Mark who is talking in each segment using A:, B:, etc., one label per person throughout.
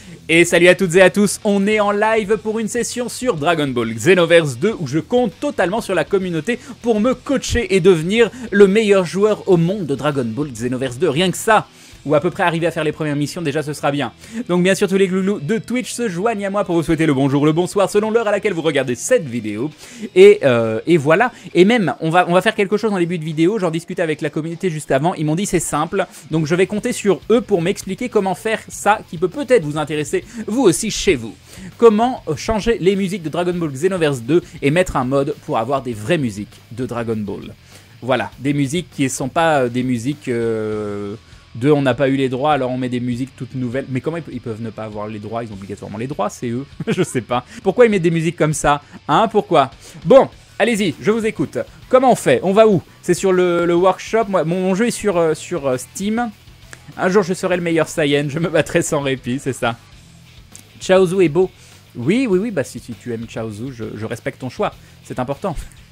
A: Et salut à toutes et à tous, on est en live pour une session sur Dragon Ball Xenoverse 2 où je compte totalement sur la communauté pour me coacher et devenir le meilleur joueur au monde de Dragon Ball Xenoverse 2, rien que ça. Ou à peu près arriver à faire les premières missions, déjà ce sera bien. Donc bien sûr tous les gloulous de Twitch se joignent à moi pour vous souhaiter le bonjour, le bonsoir selon l'heure à laquelle vous regardez cette vidéo. Et voilà, et même on va faire quelque chose en début de vidéo, j'en discutais avec la communauté juste avant, ils m'ont dit c'est simple. Donc je vais compter sur eux pour m'expliquer comment faire ça qui peut peut-être vous intéresser vous aussi chez vous. Comment changer les musiques de Dragon Ball Xenoverse 2 et mettre un mode pour avoir des vraies musiques de Dragon Ball. Voilà, des musiques qui ne sont pas des musiques... on n'a pas eu les droits, alors on met des musiques toutes nouvelles. Mais comment ils peuvent ne pas avoir les droits? Ils ont obligatoirement les droits, c'est eux. Je sais pas. Pourquoi ils mettent des musiques comme ça? Hein, pourquoi? Bon, allez-y, je vous écoute. Comment on fait? On va où? C'est sur le workshop. Moi, mon jeu est sur Steam. Un jour, je serai le meilleur Saiyan. Je me battrai sans répit, c'est ça. Chaozu est beau. Oui, bah si tu aimes Chaozu, je respecte ton choix. C'est important.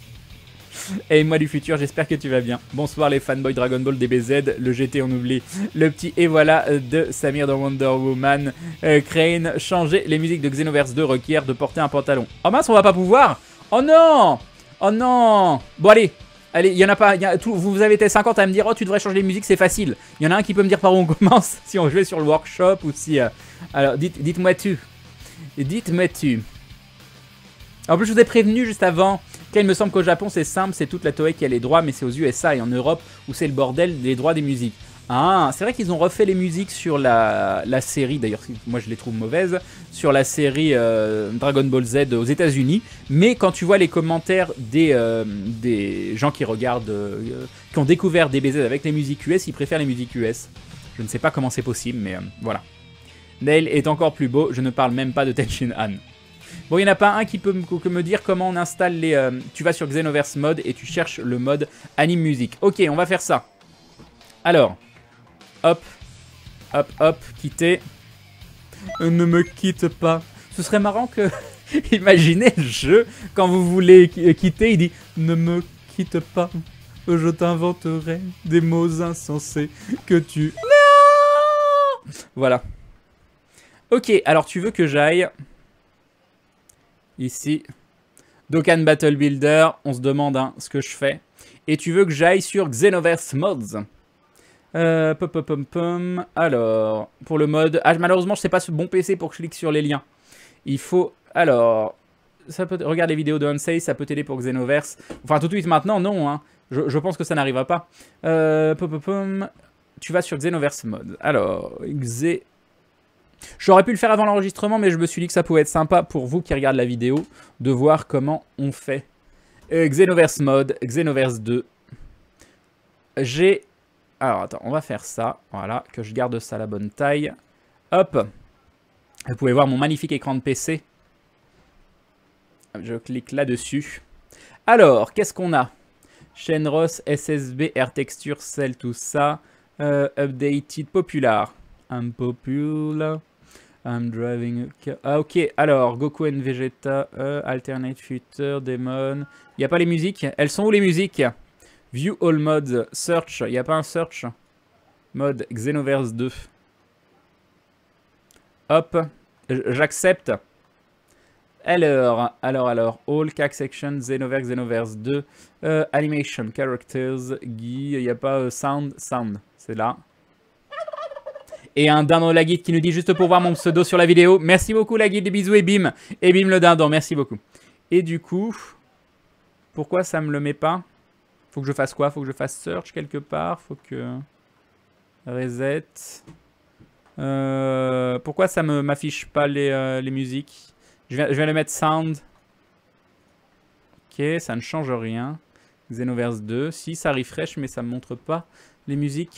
A: Et moi du futur, j'espère que tu vas bien. Bonsoir les fanboys Dragon Ball DBZ, le GT on oublie, le petit et voilà de Samir dans Wonder Woman. Crane, changer les musiques de Xenoverse 2 requiert de porter un pantalon. Oh mince, on va pas pouvoir. Oh non. Oh non. Bon allez, il y en a pas, vous avez été 50 à me dire oh tu devrais changer les musiques, c'est facile. Il y en a un qui peut me dire par où on commence, si on jouait sur le workshop ou si... Alors dites-moi tu. Dites-moi tu. En plus je vous ai prévenu juste avant. Il me semble qu'au Japon c'est simple, c'est toute la Toei qui a les droits, mais c'est aux USA et en Europe où c'est le bordel des droits des musiques. Ah, c'est vrai qu'ils ont refait les musiques sur la série, d'ailleurs moi je les trouve mauvaises, sur la série Dragon Ball Z aux États-Unis. Mais quand tu vois les commentaires des gens qui regardent, qui ont découvert DBZ avec les musiques US, ils préfèrent les musiques US. Je ne sais pas comment c'est possible, mais voilà. Nail est encore plus beau, je ne parle même pas de Tenshin Han. Bon, il n'y en a pas un qui peut me dire comment on installe les... tu vas sur Xenoverse Mode et tu cherches le mode Anime Music. Ok, on va faire ça. Alors, hop, quitter. Ne me quitte pas. Ce serait marrant que... Imaginez le jeu, quand vous voulez quitter, il dit « Ne me quitte pas, je t'inventerai des mots insensés que tu... » Non. Voilà. Ok, alors tu veux que j'aille... Ici, Dokkan Battle Builder, on se demande ce que je fais. Et tu veux que j'aille sur Xenoverse Mods. Alors, pour le mode... Ah, malheureusement, je sais pas ce bon PC pour que je clique sur les liens. Il faut... Alors, ça peut... regarde les vidéos de Unsay, ça peut t'aider pour Xenoverse. Enfin, tout de suite maintenant, non. Hein. Je pense que ça n'arrivera pas. Tu vas sur Xenoverse Mods. Alors, J'aurais pu le faire avant l'enregistrement, mais je me suis dit que ça pouvait être sympa pour vous qui regardent la vidéo de voir comment on fait. Xenoverse Mode, Xenoverse 2. Alors attends, on va faire ça. Voilà, que je garde ça à la bonne taille. Hop. Vous pouvez voir mon magnifique écran de PC. Je clique là-dessus. Alors, qu'est-ce qu'on a? Shenros, SSB, Air Texture, Cell, tout ça. Updated, Popular. Unpopular. I'm driving a car. Ah ok, alors Goku and Vegeta, Alternate Future, Demon. Il n'y a pas les musiques? Elles sont où les musiques? View all mods, search. Il n'y a pas un search? Mode Xenoverse 2. Hop, j'accepte. Alors, all CAC section, Xenoverse 2, animation, characters, Guy, il n'y a pas sound, c'est là. Et un dindon la guide qui nous dit juste pour voir mon pseudo sur la vidéo. Merci beaucoup la guide, des bisous et bim. Et bim le dindon, merci beaucoup. Et du coup, pourquoi ça me le met pas? Faut que je fasse quoi? Faut que je fasse search quelque part. Faut que... Reset. Pourquoi ça m'affiche pas les musiques? Je vais le mettre sound. Ok, ça ne change rien. Xenoverse 2. Si, ça refresh, mais ça me montre pas les musiques.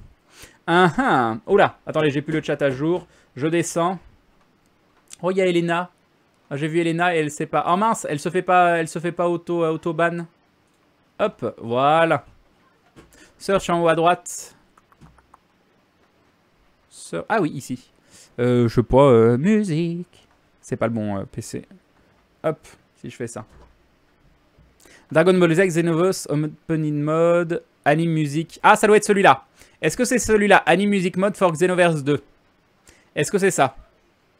A: Oh là, attendez, j'ai plus le chat à jour. Je descends. Oh, il y a Elena. Ah, j'ai vu Elena et elle sait pas. Oh mince, elle se fait pas auto-ban. Hop, voilà. Search en haut à droite. Ah oui, ici. Je sais pas, musique. C'est pas le bon PC. Hop, si je fais ça. Dragon Ball Z, Xenoverse, Opening Mode, Anime Music. Ah, ça doit être celui-là. Est-ce que c'est celui-là? Anime Music Mode for Xenoverse 2. Est-ce que c'est ça?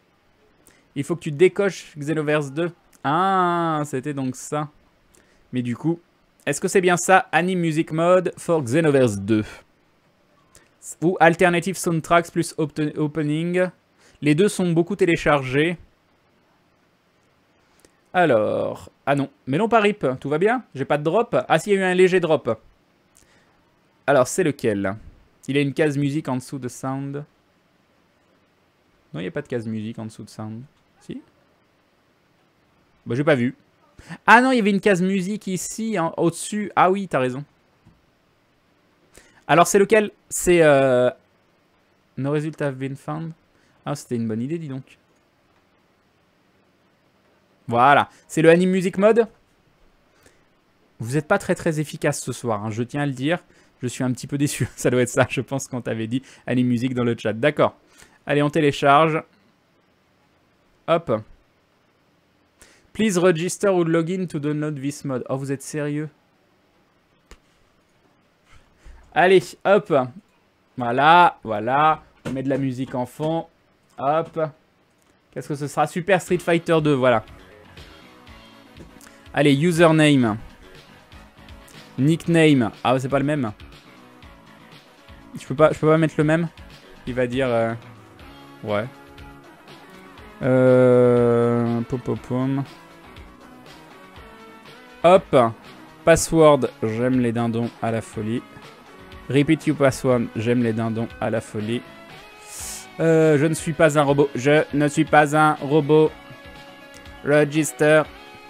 A: Il faut que tu décoches Xenoverse 2. Ah, c'était donc ça. Mais du coup, est-ce que c'est bien ça? Anime Music Mode for Xenoverse 2. Ou Alternative Soundtracks plus Opening. Les deux sont beaucoup téléchargés. Alors... Ah non, mais non pas RIP, tout va bien? J'ai pas de drop? Ah si, il y a eu un léger drop. Alors, c'est lequel? Il y a une case musique en dessous de sound. Non, il n'y a pas de case musique en dessous de sound. Si? Bah, j'ai pas vu. Ah non, il y avait une case musique ici, hein, au-dessus. Ah oui, t'as raison. Alors, c'est lequel? C'est... No result have been found. Ah, c'était une bonne idée, dis donc. Voilà. C'est le Anime Music Mode. Vous n'êtes pas très efficace ce soir, hein, je tiens à le dire. Je suis un petit peu déçu. Ça doit être ça, je pense, quand t'avais dit Anime Music dans le chat. D'accord. Allez, on télécharge. Hop. Please register or login to download this mode. Oh, vous êtes sérieux? Allez, hop. Voilà, voilà. On met de la musique en fond. Hop. Qu'est-ce que ce sera? Super Street Fighter 2, voilà. Allez, username. Nickname. Ah, c'est pas le même. Je peux pas mettre le même. Il va dire... Ouais. Pom. Hop. Password. J'aime les dindons à la folie. Repeat your password. J'aime les dindons à la folie. Je ne suis pas un robot. Je ne suis pas un robot. Register.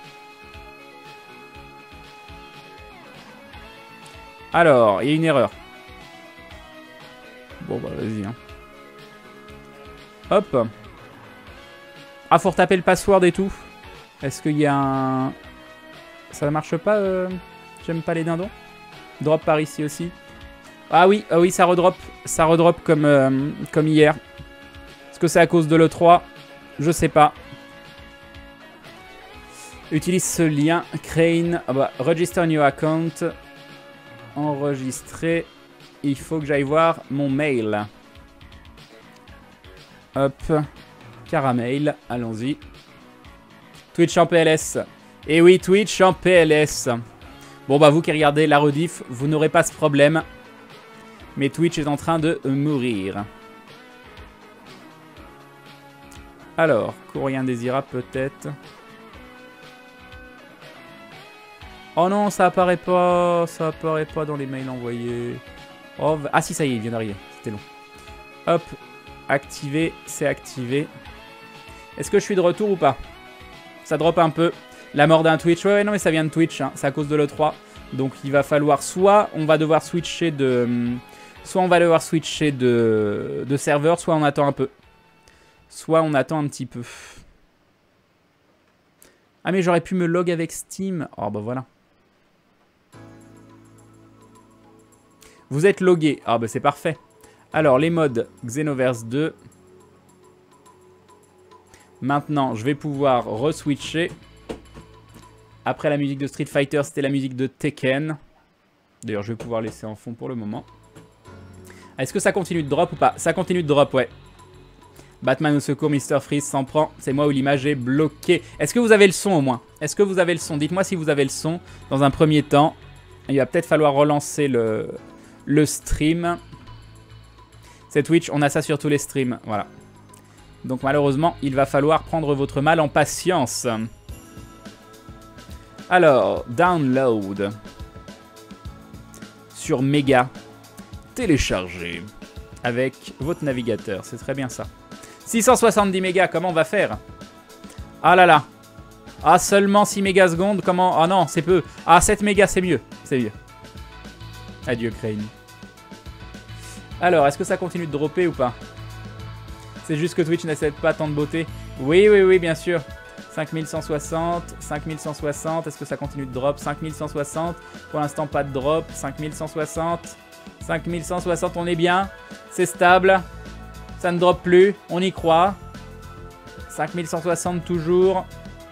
A: Alors, il y a une erreur. Bon, bah, vas-y. Hein. Hop. Ah, faut retaper le password et tout. Est-ce qu'il y a un... Ça ne marche pas J'aime pas les dindons. Drop par ici aussi. Ah oui, ça redrop. Ça redrop comme hier. Est-ce que c'est à cause de l'E3? Je sais pas. Utilise ce lien. Crane. Ah bah, register a new account. Enregistrer. Il faut que j'aille voir mon mail. Hop. Caramel. Allons-y. Twitch en PLS. Et oui, Twitch en PLS. Bon, bah, vous qui regardez la rediff, vous n'aurez pas ce problème. Mais Twitch est en train de mourir. Alors, courrier indésirable peut-être. Oh non, ça apparaît pas. Ça apparaît pas dans les mails envoyés. Oh, ah si, ça y est, il vient d'arriver. C'était long. Hop. Activer, c'est activé. Est-ce que je suis de retour ou pas? Ça drop un peu. La mort d'un Twitch. Ouais, non, mais ça vient de Twitch. Hein. C'est à cause de l'E3. Donc, il va falloir... Soit on va devoir switcher de... Soit on va devoir switcher de serveur, soit on attend un peu. Soit on attend un petit peu. Ah, mais j'aurais pu me log avec Steam. Oh, bah voilà. Vous êtes logué. Ah, bah c'est parfait. Alors, les modes Xenoverse 2. Maintenant, je vais pouvoir re-switcher. Après la musique de Street Fighter, c'était la musique de Tekken. D'ailleurs, je vais pouvoir laisser en fond pour le moment. Est-ce que ça continue de drop ou pas? Ça continue de drop, ouais. Batman au secours, Mr. Freeze s'en prend. C'est moi où l'image est bloquée. Est-ce que vous avez le son au moins? Est-ce que vous avez le son? Dites-moi si vous avez le son. Dans un premier temps, il va peut-être falloir relancer le stream. C'est Twitch, on a ça sur tous les streams. Voilà. Donc malheureusement, il va falloir prendre votre mal en patience. Alors, download. Sur Mega. Télécharger. Avec votre navigateur. C'est très bien ça. 670 mégas, comment on va faire? Ah là là. Ah, seulement 6 mégas secondes, comment? Ah non, c'est peu. Ah, 7 mégas, c'est mieux. C'est mieux. Adieu, Crane. Alors, est-ce que ça continue de dropper ou pas? C'est juste que Twitch n'accepte pas tant de beauté. Oui, oui, oui, bien sûr. 5160, 5160. Est-ce que ça continue de drop? 5160. Pour l'instant, pas de drop. 5160. 5160, on est bien. C'est stable. Ça ne drop plus. On y croit. 5160 toujours.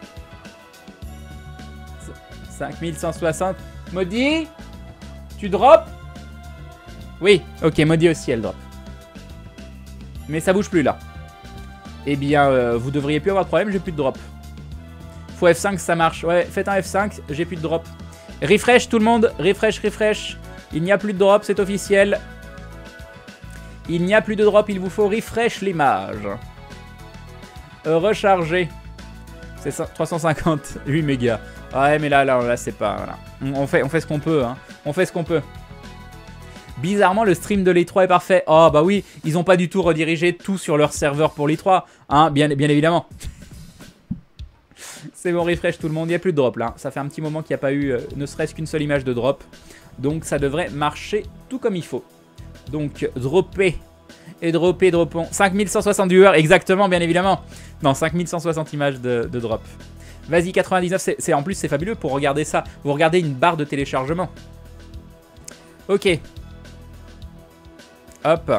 A: 5160. Maudit, tu drop? Oui, ok, Maudit aussi, elle drop. Mais ça bouge plus là. eh bien, vous devriez plus avoir de problème, j'ai plus de drop. Faut F5, ça marche. Ouais, faites un F5, j'ai plus de drop. Refresh tout le monde, refresh, refresh. Il n'y a plus de drop, c'est officiel. Il n'y a plus de drop, il vous faut refresh l'image. Recharger. C'est 358 mégas. Ouais, mais là c'est pas... Voilà. On fait ce qu'on peut, hein. On fait ce qu'on peut. Bizarrement, le stream de l'E3 est parfait. Oh, bah oui, ils ont pas du tout redirigé tout sur leur serveur pour l'E3. Hein, bien évidemment. C'est bon, refresh tout le monde. Il n'y a plus de drop, là. Ça fait un petit moment qu'il n'y a pas eu ne serait-ce qu'une seule image de drop. Donc, ça devrait marcher tout comme il faut. Donc, dropper. Et droppons. 5160 viewers, exactement, bien évidemment. Non, 5160 images de drop. Vas-y, 99, en plus, c'est fabuleux pour regarder ça. Vous regardez une barre de téléchargement. Ok. Hop.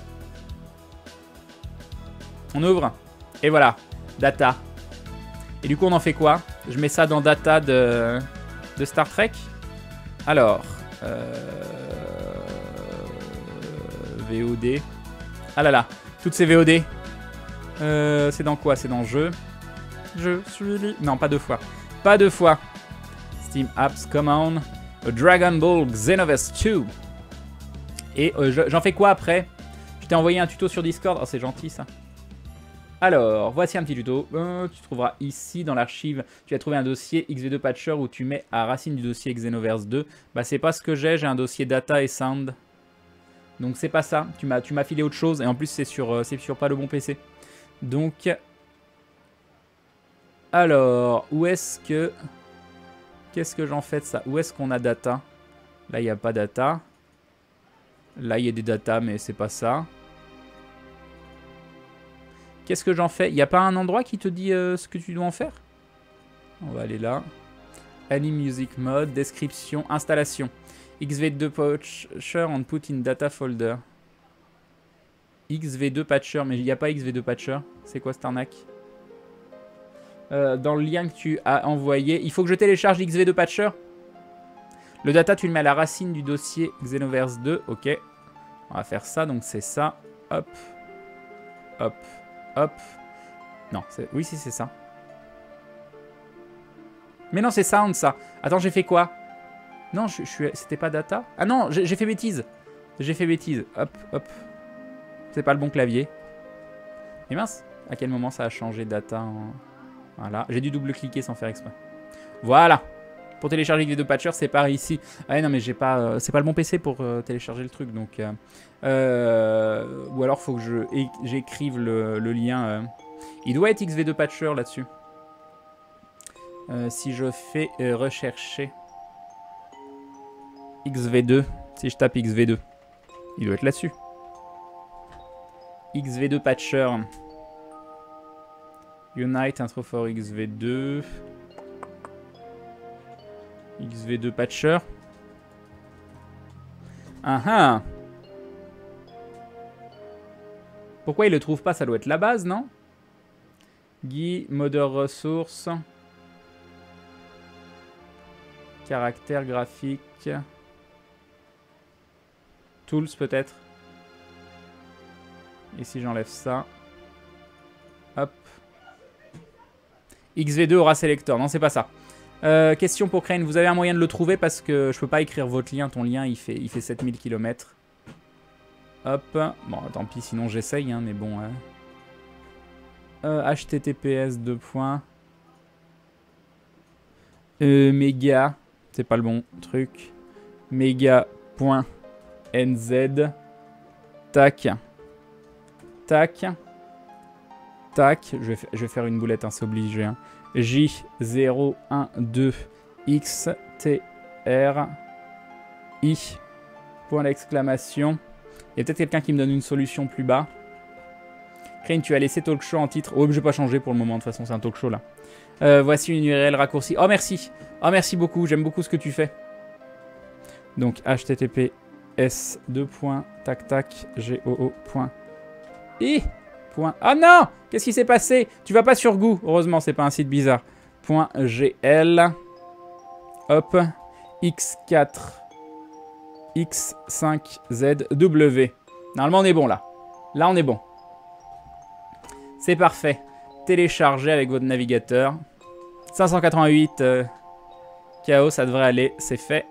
A: On ouvre. Et voilà. Data. Et du coup, on en fait quoi? Je mets ça dans data de Star Trek. Alors. VOD. Ah là là. Toutes ces VOD. C'est dans quoi? C'est dans jeu. Je suis libre. Non, pas deux fois. Pas deux fois. Steam Apps, come on. Dragon Ball Xenoverse 2. Et j'en fais quoi après? Je t'ai envoyé un tuto sur Discord. Oh, c'est gentil ça. Alors, voici un petit tuto. Tu trouveras ici dans l'archive. Tu vas trouver un dossier XV2 Patcher où tu mets à racine du dossier Xenoverse 2. Bah, c'est pas ce que j'ai. J'ai un dossier data et sound. Donc, c'est pas ça. Tu m'as filé autre chose. Et en plus, c'est sur pas le bon PC. Donc, alors, où est-ce que... Qu'est-ce que j'en fais de ça? Où est-ce qu'on a data? Là, il n'y a pas data. Là, il y a des data, mais c'est pas ça. Qu'est-ce que j'en fais? Il n'y a pas un endroit qui te dit ce que tu dois en faire? On va aller là. Any Music Mode, description, installation. XV2 Patcher and put in data folder. XV2 Patcher, mais il n'y a pas XV2 Patcher. C'est quoi cette arnaque? Dans le lien que tu as envoyé, il faut que je télécharge XV2 Patcher. Le data, tu le mets à la racine du dossier Xenoverse 2. Ok. On va faire ça. Donc, c'est ça. Hop. Hop. Hop. Non. Oui, si, c'est ça. Mais non, c'est sound, ça. Attends, j'ai fait quoi? Non, c'était pas data. Ah non, j'ai fait bêtise. J'ai fait bêtise. Hop, hop. C'est pas le bon clavier. Et mince. À quel moment ça a changé data en... Voilà. J'ai dû double-cliquer sans faire exprès. Voilà. Pour télécharger XV2 Patcher, c'est par ici. Ah non, mais j'ai pas... c'est pas le bon PC pour télécharger le truc, donc... ou alors, faut que j'écrive le lien. Il doit être XV2 Patcher là-dessus. Si je fais rechercher XV2, si je tape XV2, il doit être là-dessus. XV2 Patcher. Unite, intro for XV2. XV2 Patcher. Ah ah. Pourquoi il le trouve pas? Ça doit être la base, non? Guy, modeur ressources. Caractère graphique. Tools peut-être. Et si j'enlève ça. Hop. XV2 aura selector. Non, c'est pas ça. Question pour Crane. Vous avez un moyen de le trouver parce que je peux pas écrire votre lien. Ton lien, il fait 7000 km. Hop. Bon, tant pis, sinon j'essaye, hein, mais bon. HTTPS : méga. C'est pas le bon truc. Méga.nz. Tac. Tac. Tac. Je vais faire une boulette, hein, c'est obligé. Hein. J012XTRI. Point d'exclamation. Il y a peut-être quelqu'un qui me donne une solution plus bas. Crane, tu as laissé talk show en titre. Oh, mais je vais pas changer pour le moment. De toute façon, c'est un talk show là. Voici une URL raccourcie. Oh, merci. Oh, merci beaucoup. J'aime beaucoup ce que tu fais. Donc, https goo.i. Ah non! Qu'est-ce qui s'est passé? Tu vas pas sur Goo. Heureusement, c'est pas un site bizarre. .gl. Hop. X4. X5ZW. Normalement, on est bon là. Là, on est bon. C'est parfait. Téléchargez avec votre navigateur. 588 KO, ça devrait aller. C'est fait.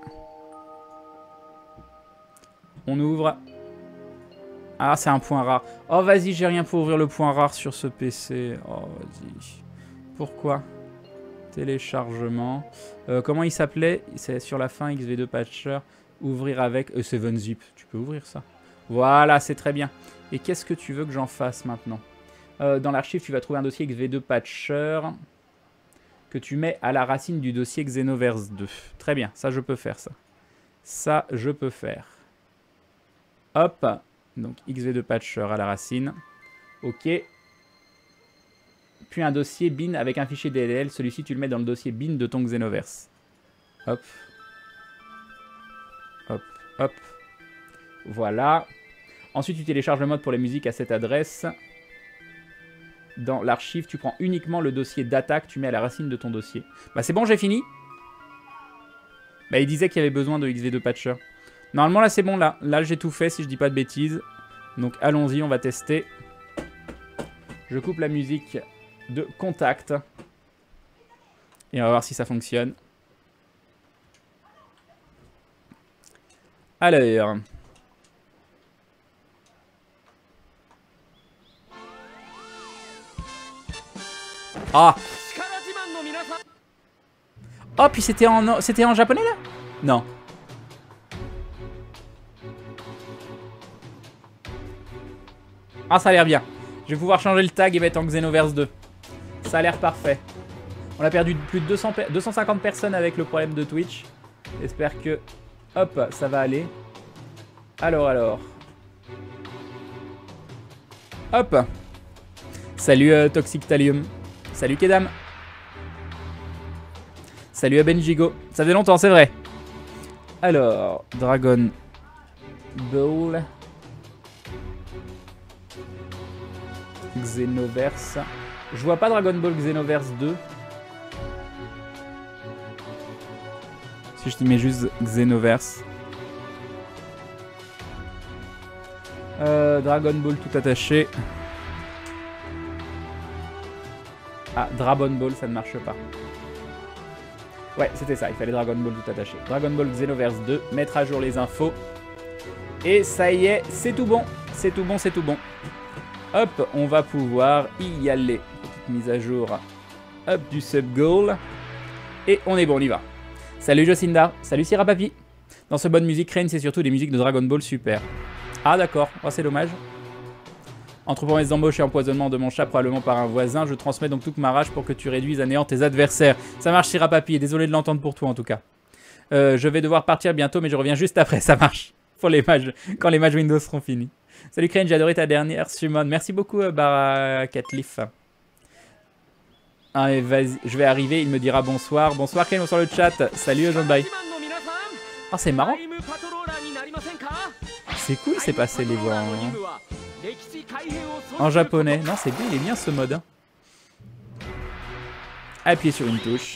A: On ouvre. Ah, c'est un point rare. Oh, vas-y, j'ai rien pour ouvrir le point rare sur ce PC. Oh, vas-y. Pourquoi? Téléchargement. Comment il s'appelait? C'est sur la fin, XV2 Patcher. Ouvrir avec 7-zip. Tu peux ouvrir ça. Voilà, c'est très bien. Et qu'est-ce que tu veux que j'en fasse maintenant? Dans l'archive, tu vas trouver un dossier XV2 Patcher que tu mets à la racine du dossier Xenoverse 2. Très bien, ça je peux faire ça. Ça je peux faire. Hop, donc XV2 Patcher à la racine. Ok. Puis un dossier bin avec un fichier DLL. Celui-ci, tu le mets dans le dossier bin de ton Xenoverse. Hop. Hop, hop. Voilà. Ensuite, tu télécharges le mode pour les musiques à cette adresse. Dans l'archive, tu prends uniquement le dossier data que tu mets à la racine de ton dossier. Bah c'est bon, j'ai fini. Bah il disait qu'il y avait besoin de XV2 Patcher. Normalement là c'est bon, là j'ai tout fait si je dis pas de bêtises. Donc allons-y, on va tester. Je coupe la musique de contact. Et on va voir si ça fonctionne. Alors... Ah. Oh, puis c'était en japonais là? Non. Ah, ça a l'air bien. Je vais pouvoir changer le tag et mettre en Xenoverse 2. Ça a l'air parfait. On a perdu plus de 250 personnes avec le problème de Twitch. J'espère que... Hop, ça va aller. Alors. Hop. Salut Toxic Thallium. Salut Kedam. Salut à Benjigo. Ça faisait longtemps, c'est vrai. Alors, Dragon Ball. Xenoverse. Je vois pas Dragon Ball Xenoverse 2. Si je t'y mets juste Xenoverse. Dragon Ball tout attaché. Ah, Dragon Ball, ça ne marche pas. Ouais, c'était ça, il fallait Dragon Ball tout attaché. Dragon Ball Xenoverse 2, mettre à jour les infos. Et ça y est, c'est tout bon. C'est tout bon, c'est tout bon. Hop, on va pouvoir y aller. Petite mise à jour. Hop, du sub-goal. Et on est bon, on y va. Salut Jocinda, salut Sierra Papi. Dans ce bonne musique, Crane, c'est surtout des musiques de Dragon Ball Super. Ah d'accord, oh, c'est dommage. Entre promesses d'embauche et empoisonnement de mon chat probablement par un voisin, je transmets donc toute ma rage pour que tu réduises à néant tes adversaires. Ça marche Sierra Papi, et désolé de l'entendre pour toi en tout cas. Je vais devoir partir bientôt mais je reviens juste après, ça marche. Pour les mages, quand les mages Windows seront finis. Salut Crane, j'ai adoré ta dernière summon. Merci beaucoup Barakatleaf. Allez, vas-y, je vais arriver, il me dira bonsoir. Bonsoir Crane, bonsoir le chat. Salut John Bye. Ah, c'est marrant. C'est cool, c'est passé les voix en japonais. Non, c'est bien, il est bien ce mode. Hein. Appuyez sur une touche.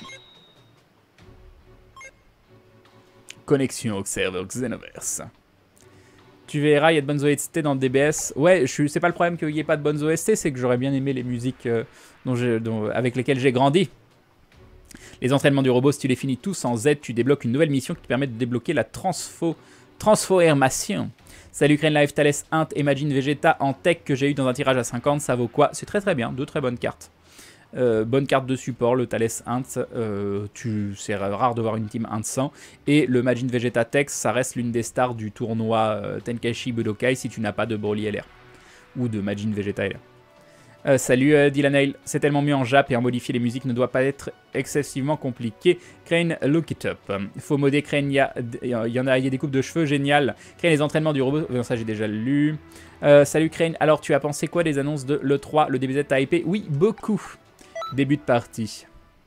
A: Connexion au serveur Xenoverse. Tu verras, il y a de bonnes OST dans le DBS. Ouais, c'est pas le problème qu'il n'y ait pas de bonnes OST, c'est que j'aurais bien aimé les musiques avec lesquelles j'ai grandi. Les entraînements du robot, si tu les finis tous en Z, tu débloques une nouvelle mission qui te permet de débloquer la transformation. Salut Crane Life, Thales Int, Imagine Vegeta en tech que j'ai eu dans un tirage à 50, ça vaut quoi? C'est très très bien, deux très bonnes cartes. Bonne carte de support, le Thales Int, c'est rare de voir une team Int 100. Et le Majin Vegeta Tech, ça reste l'une des stars du tournoi Tenkaichi Budokai si tu n'as pas de Broly LR. Ou de Majin Vegeta LR. Salut Dylan Hale, c'est tellement mieux en Jap et en modifier les musiques ne doit pas être excessivement compliqué. Crane, look it up. Faut modder Crane, il y a des coupes de cheveux géniales. Crane, les entraînements du robot, ça j'ai déjà lu. Salut Crane, alors tu as pensé quoi des annonces de l'E3? Le DBZ t'a hypé? Oui, beaucoup. Début de partie.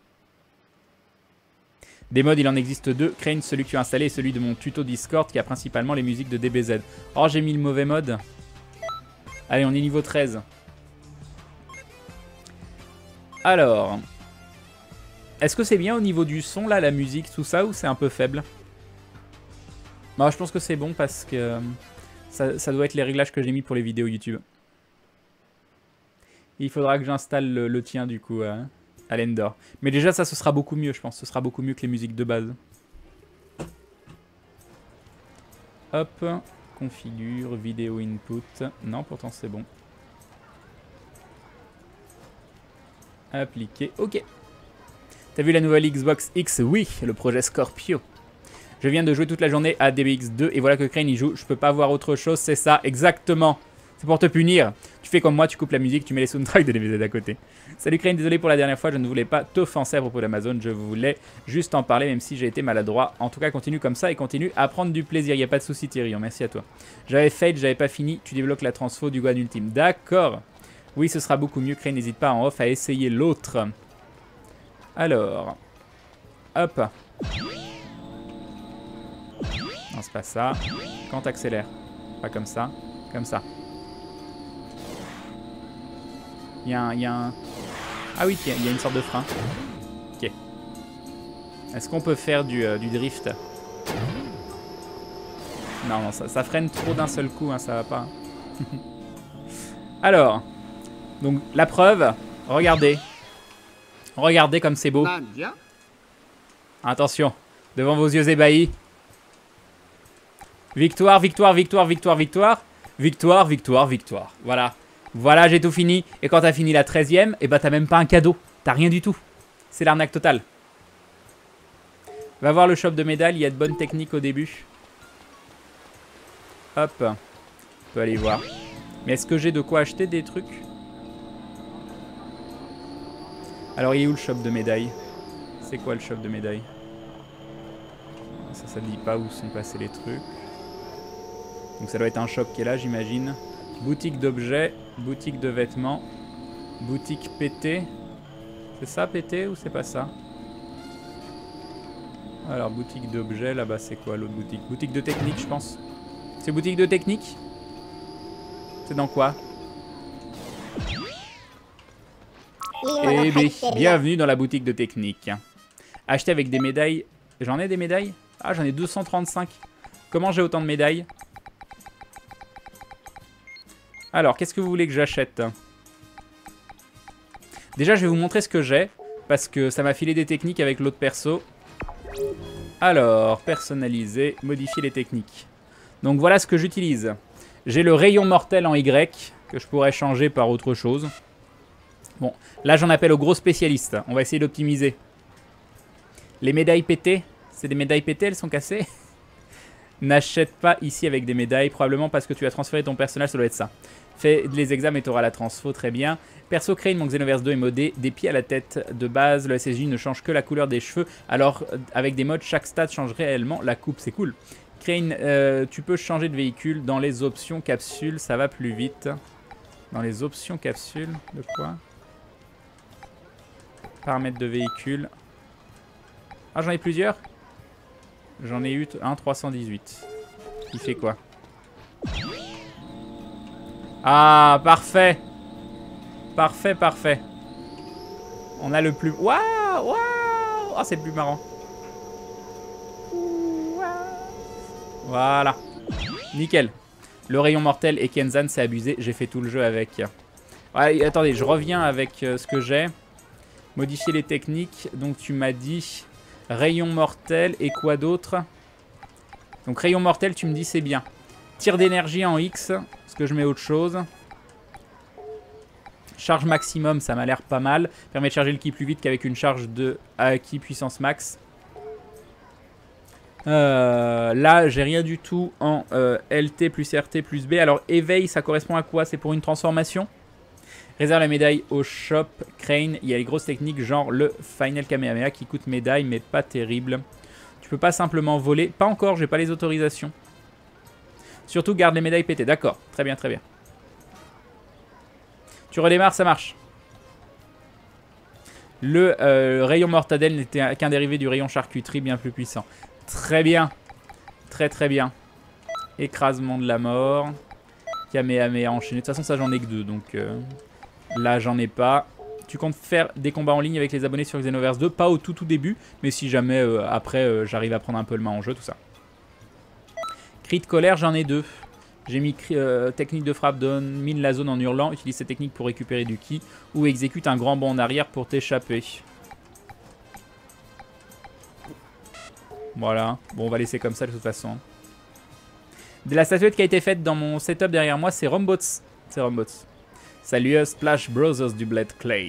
A: Des modes, il en existe deux. Crane, celui que tu as installé et celui de mon tuto Discord qui a principalement les musiques de DBZ. Oh, j'ai mis le mauvais mode. Allez, on est niveau 13. Alors, est-ce que c'est bien au niveau du son, là, la musique, tout ça, ou c'est un peu faible? Bon, je pense que c'est bon parce que ça doit être les réglages que j'ai mis pour les vidéos YouTube. Il faudra que j'installe le tien du coup à l'Ender. Mais déjà ça, ce sera beaucoup mieux, je pense. Ce sera beaucoup mieux que les musiques de base. Hop, configure, vidéo input. Non, pourtant c'est bon. Appliquer, ok. T'as vu la nouvelle Xbox X? Oui, le projet Scorpio. Je viens de jouer toute la journée à DBX2 et voilà que Crane y joue. Je peux pas voir autre chose, c'est ça, exactement. C'est pour te punir. Tu fais comme moi, tu coupes la musique, tu mets les soundtracks de DBZ à côté. Salut Crane, désolé pour la dernière fois, je ne voulais pas t'offenser à propos d'Amazon, je voulais juste en parler même si j'ai été maladroit. En tout cas, continue comme ça et continue à prendre du plaisir. Il n'y a pas de souci Tyrion, merci à toi. J'avais fail, j'avais pas fini, tu débloques la transfo du Guan Ultime. D'accord. Oui, ce sera beaucoup mieux. Crane, n'hésite pas en off à essayer l'autre. Alors. Hop. Non, c'est pas ça. Quand t'accélères. Pas comme ça. Comme ça. Il y a un... Ah oui, il y a une sorte de frein. Ok. Est-ce qu'on peut faire du drift? Non, non, ça freine trop d'un seul coup, hein, ça va pas. Alors, donc la preuve, regardez. Regardez comme c'est beau. Attention, devant vos yeux ébahis. Victoire, victoire, victoire, victoire, victoire. Victoire, victoire, victoire. Voilà. Voilà, j'ai tout fini. Et quand t'as fini la 13e, eh ben t'as même pas un cadeau. T'as rien du tout. C'est l'arnaque totale. Va voir le shop de médailles, il y a de bonnes techniques au début. Hop. On peut aller voir. Mais est-ce que j'ai de quoi acheter des trucs? Alors, il est où le shop de médailles? C'est quoi le shop de médailles? Ça ne dit pas où sont passés les trucs. Donc ça doit être un shop qui est là, j'imagine. Boutique d'objets, boutique de vêtements, boutique PT. C'est ça PT ou c'est pas ça? Alors boutique d'objets, là-bas c'est quoi l'autre boutique? Boutique de technique je pense. C'est boutique de technique? C'est dans quoi? Eh bien, bienvenue dans la boutique de technique. Acheter avec des médailles. J'en ai des médailles? Ah, j'en ai 235. Comment j'ai autant de médailles? Alors, qu'est-ce que vous voulez que j'achète? Déjà, je vais vous montrer ce que j'ai, parce que ça m'a filé des techniques avec l'autre perso. Alors, personnaliser, modifier les techniques. Donc voilà ce que j'utilise. J'ai le rayon mortel en Y, que je pourrais changer par autre chose. Bon, là j'en appelle aux gros spécialistes. On va essayer d'optimiser. Les médailles pétées, c'est des médailles pétées, elles sont cassées. N'achète pas ici avec des médailles, probablement parce que tu as transféré ton personnage, ça doit être ça. Fais les examens et tu auras la transfo, très bien. Perso Crane, mon Xenoverse 2 est modé, des pieds à la tête de base, le SSJ ne change que la couleur des cheveux, alors avec des modes, chaque stade change réellement la coupe, c'est cool. Crane, tu peux changer de véhicule dans les options capsules, ça va plus vite. Dans les options capsules, de quoi? Paramètres de véhicule. Ah, j'en ai plusieurs? J'en ai eu un 318. Il fait quoi? Ah, parfait. Parfait, parfait. On a le plus... Waouh, waouh. Ah, c'est le plus marrant. Voilà. Nickel. Le rayon mortel et Kenzan, c'est abusé. J'ai fait tout le jeu avec. Ouais, attendez, je reviens avec ce que j'ai. Modifier les techniques. Donc, tu m'as dit... Rayon mortel et quoi d'autre? Donc rayon mortel, tu me dis c'est bien. Tir d'énergie en X, parce que je mets autre chose. Charge maximum, ça m'a l'air pas mal. Permet de charger le ki plus vite qu'avec une charge de ki puissance max. Là, j'ai rien du tout en LT plus RT plus B. Alors éveil, ça correspond à quoi? C'est pour une transformation? Réserve la médaille au shop Crane. Il y a les grosses techniques genre le Final Kamehameha qui coûte médaille mais pas terrible. Tu peux pas simplement voler. Pas encore, j'ai pas les autorisations. Surtout garde les médailles pétées. D'accord, très bien, très bien. Tu redémarres, ça marche. Le rayon mortadelle n'était qu'un dérivé du rayon charcuterie bien plus puissant. Très bien. Très très bien. Écrasement de la mort. Kamehameha enchaîné. De toute façon, ça j'en ai que 2 donc... Là, j'en ai pas. Tu comptes faire des combats en ligne avec les abonnés sur Xenoverse 2? Pas au tout début, mais si jamais après j'arrive à prendre un peu le main en jeu, tout ça. Cri de colère, j'en ai 2. J'ai mis technique de frappe, domine la zone en hurlant, utilise cette technique pour récupérer du ki, ou exécute un grand bond en arrière pour t'échapper. Voilà, bon on va laisser comme ça de toute façon. La statuette qui a été faite dans mon setup derrière moi, c'est Rombots. C'est Rombots. Salut Splash Brothers du Blade Clay.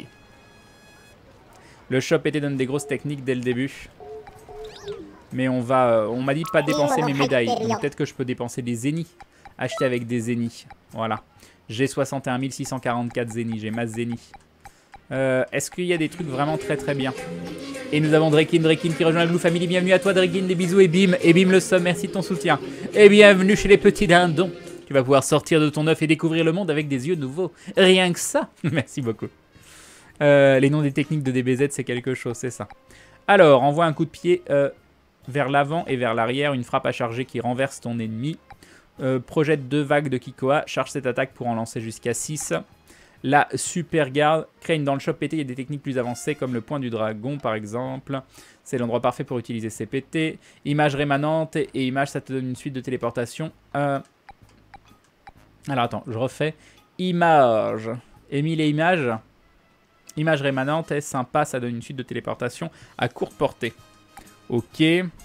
A: Le shop était donne des grosses techniques dès le début. Mais on m'a dit de pas dépenser mes médailles. Donc peut-être que je peux dépenser des zéniths. Acheter avec des zéniths. Voilà. J'ai 61 644 zéniths. J'ai ma zénith. Est-ce qu'il y a des trucs vraiment très très bien? Et nous avons Drakin qui rejoint la Blue Family. Bienvenue à toi Drakin, des bisous et bim le somme, merci de ton soutien. Et bienvenue chez les petits dindons. Tu vas pouvoir sortir de ton œuf et découvrir le monde avec des yeux nouveaux. Rien que ça. Merci beaucoup. Les noms des techniques de DBZ, c'est quelque chose, c'est ça. Alors, envoie un coup de pied vers l'avant et vers l'arrière. Une frappe à charger qui renverse ton ennemi. Projette 2 vagues de Kikoa. Charge cette attaque pour en lancer jusqu'à 6. La super garde. Crane dans le shop PT, il y a des techniques plus avancées comme le point du dragon par exemple. C'est l'endroit parfait pour utiliser ces PT. Image rémanente et image, ça te donne une suite de téléportation. Alors attends, je refais. Image. Émile et image. Image rémanente est sympa, ça donne une suite de téléportation à courte portée. Ok.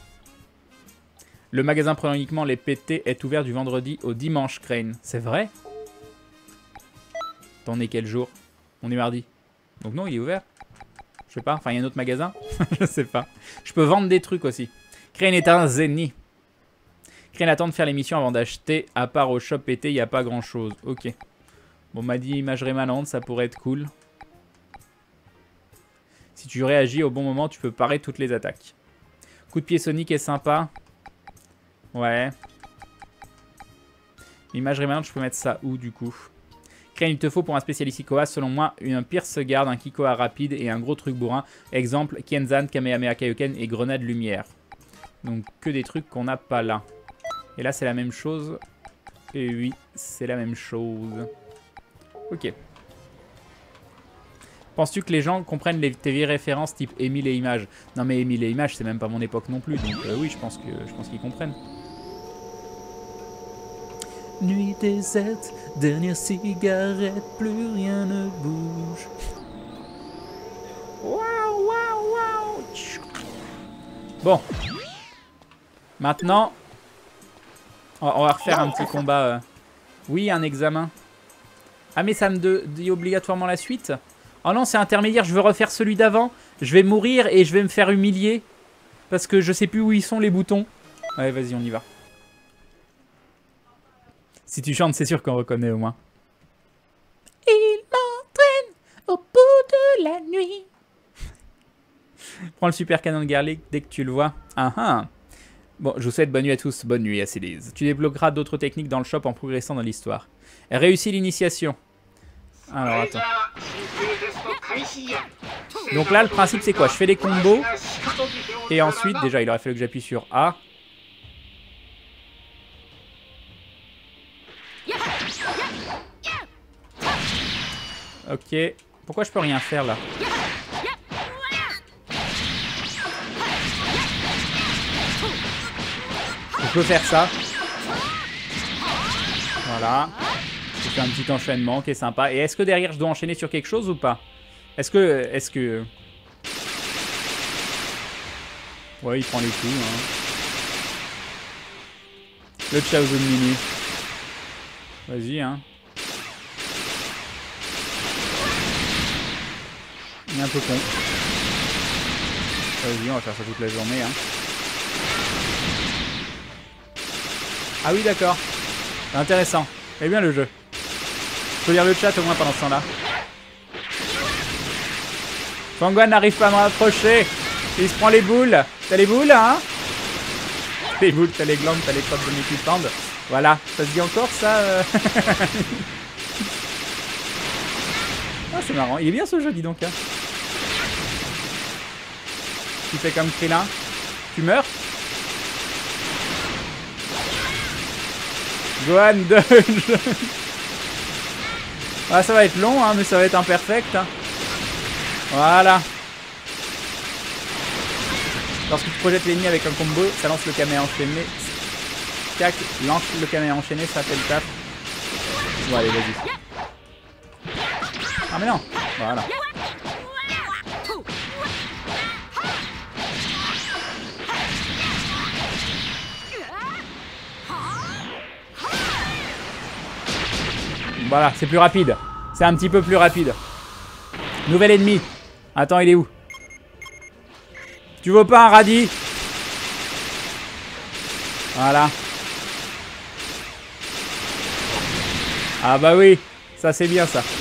A: Le magasin prenant uniquement les PT est ouvert du vendredi au dimanche, Crane. C'est vrai? T'en es quel jour? On est mardi. Donc non, il est ouvert. Je sais pas. Enfin, il y a un autre magasin. Je sais pas. Je peux vendre des trucs aussi. Crane est un zénith. Crane attend de faire l'émission avant d'acheter. À part au shop PT, il n'y a pas grand chose. Ok. Bon, on m'a dit image rémanente, ça pourrait être cool. Si tu réagis au bon moment, tu peux parer toutes les attaques. Coup de pied Sonic est sympa. Ouais. L'image rémanente, je peux mettre ça où du coup? Crane, il te faut pour un spécialiste Kikoa, selon moi, un Pierce Garde, un Kikoa rapide et un gros truc bourrin. Exemple, Kenzan, Kamehameha Kaioken et Grenade Lumière. Donc que des trucs qu'on n'a pas là. Et là, c'est la même chose. Et oui, c'est la même chose. Ok. Penses-tu que les gens comprennent tes vieilles références type Émile et Images? Non mais Émile et Images, c'est même pas mon époque non plus. Donc oui, je pense qu'ils comprennent. Nuit déserte, dernière cigarette, plus rien ne bouge. Waouh, waouh, waouh. Bon. Maintenant, on va refaire un petit combat. Oui, un examen. Ah mais ça me dit obligatoirement la suite? Oh non, c'est intermédiaire, je veux refaire celui d'avant. Je vais mourir et je vais me faire humilier. Parce que je sais plus où ils sont les boutons. Ouais, vas-y, on y va. Si tu chantes, c'est sûr qu'on reconnaît au moins. Il m'entraîne au bout de la nuit. Prends le super canon de Garlic dès que tu le vois. Ah ah. Bon, je vous souhaite bonne nuit à tous. Bonne nuit à Célise. Tu débloqueras d'autres techniques dans le shop en progressant dans l'histoire. Réussis l'initiation. Alors, attends. Donc là, le principe, c'est quoi? Je fais des combos. Et ensuite, déjà, il aurait fallu que j'appuie sur A. Ok. Pourquoi je peux rien faire là? Je peux faire ça. Voilà. Je fais un petit enchaînement qui est sympa. Et est-ce que derrière je dois enchaîner sur quelque chose ou pas? Est-ce que... Ouais, il prend les coups. Hein. Le Chaozu Mini. Vas-y, hein. Il est un peu con. Vas-y, on va faire ça toute la journée. Hein. Ah oui, d'accord. Intéressant. Eh bien le jeu. Je peux lire le chat au moins pendant ce temps-là. Fangwan n'arrive pas à me rapprocher. Il se prend les boules. T'as les boules, hein? T'as les boules, t'as les glandes, t'as les crottes de mes qui pendent. Voilà. Ça se dit encore, ça Ah, c'est marrant. Il est bien ce jeu, dis donc. Hein. Tu fais comme Krillin. Tu meurs? Gohan Dodge. Ah, ça va être long, hein, mais ça va être imperfect. Hein. Voilà. Lorsque tu projettes l'ennemi avec un combo, ça lance le Kamehameha enchaîné. tac, lance le caméra enchaîné, ça fait le taf. Bon allez, vas-y. Ah mais non, voilà. Voilà, c'est plus rapide. C'est un petit peu plus rapide. Nouvel ennemi. Attends, il est où? Tu veux pas un radis? Voilà. Ah bah oui, ça c'est bien ça.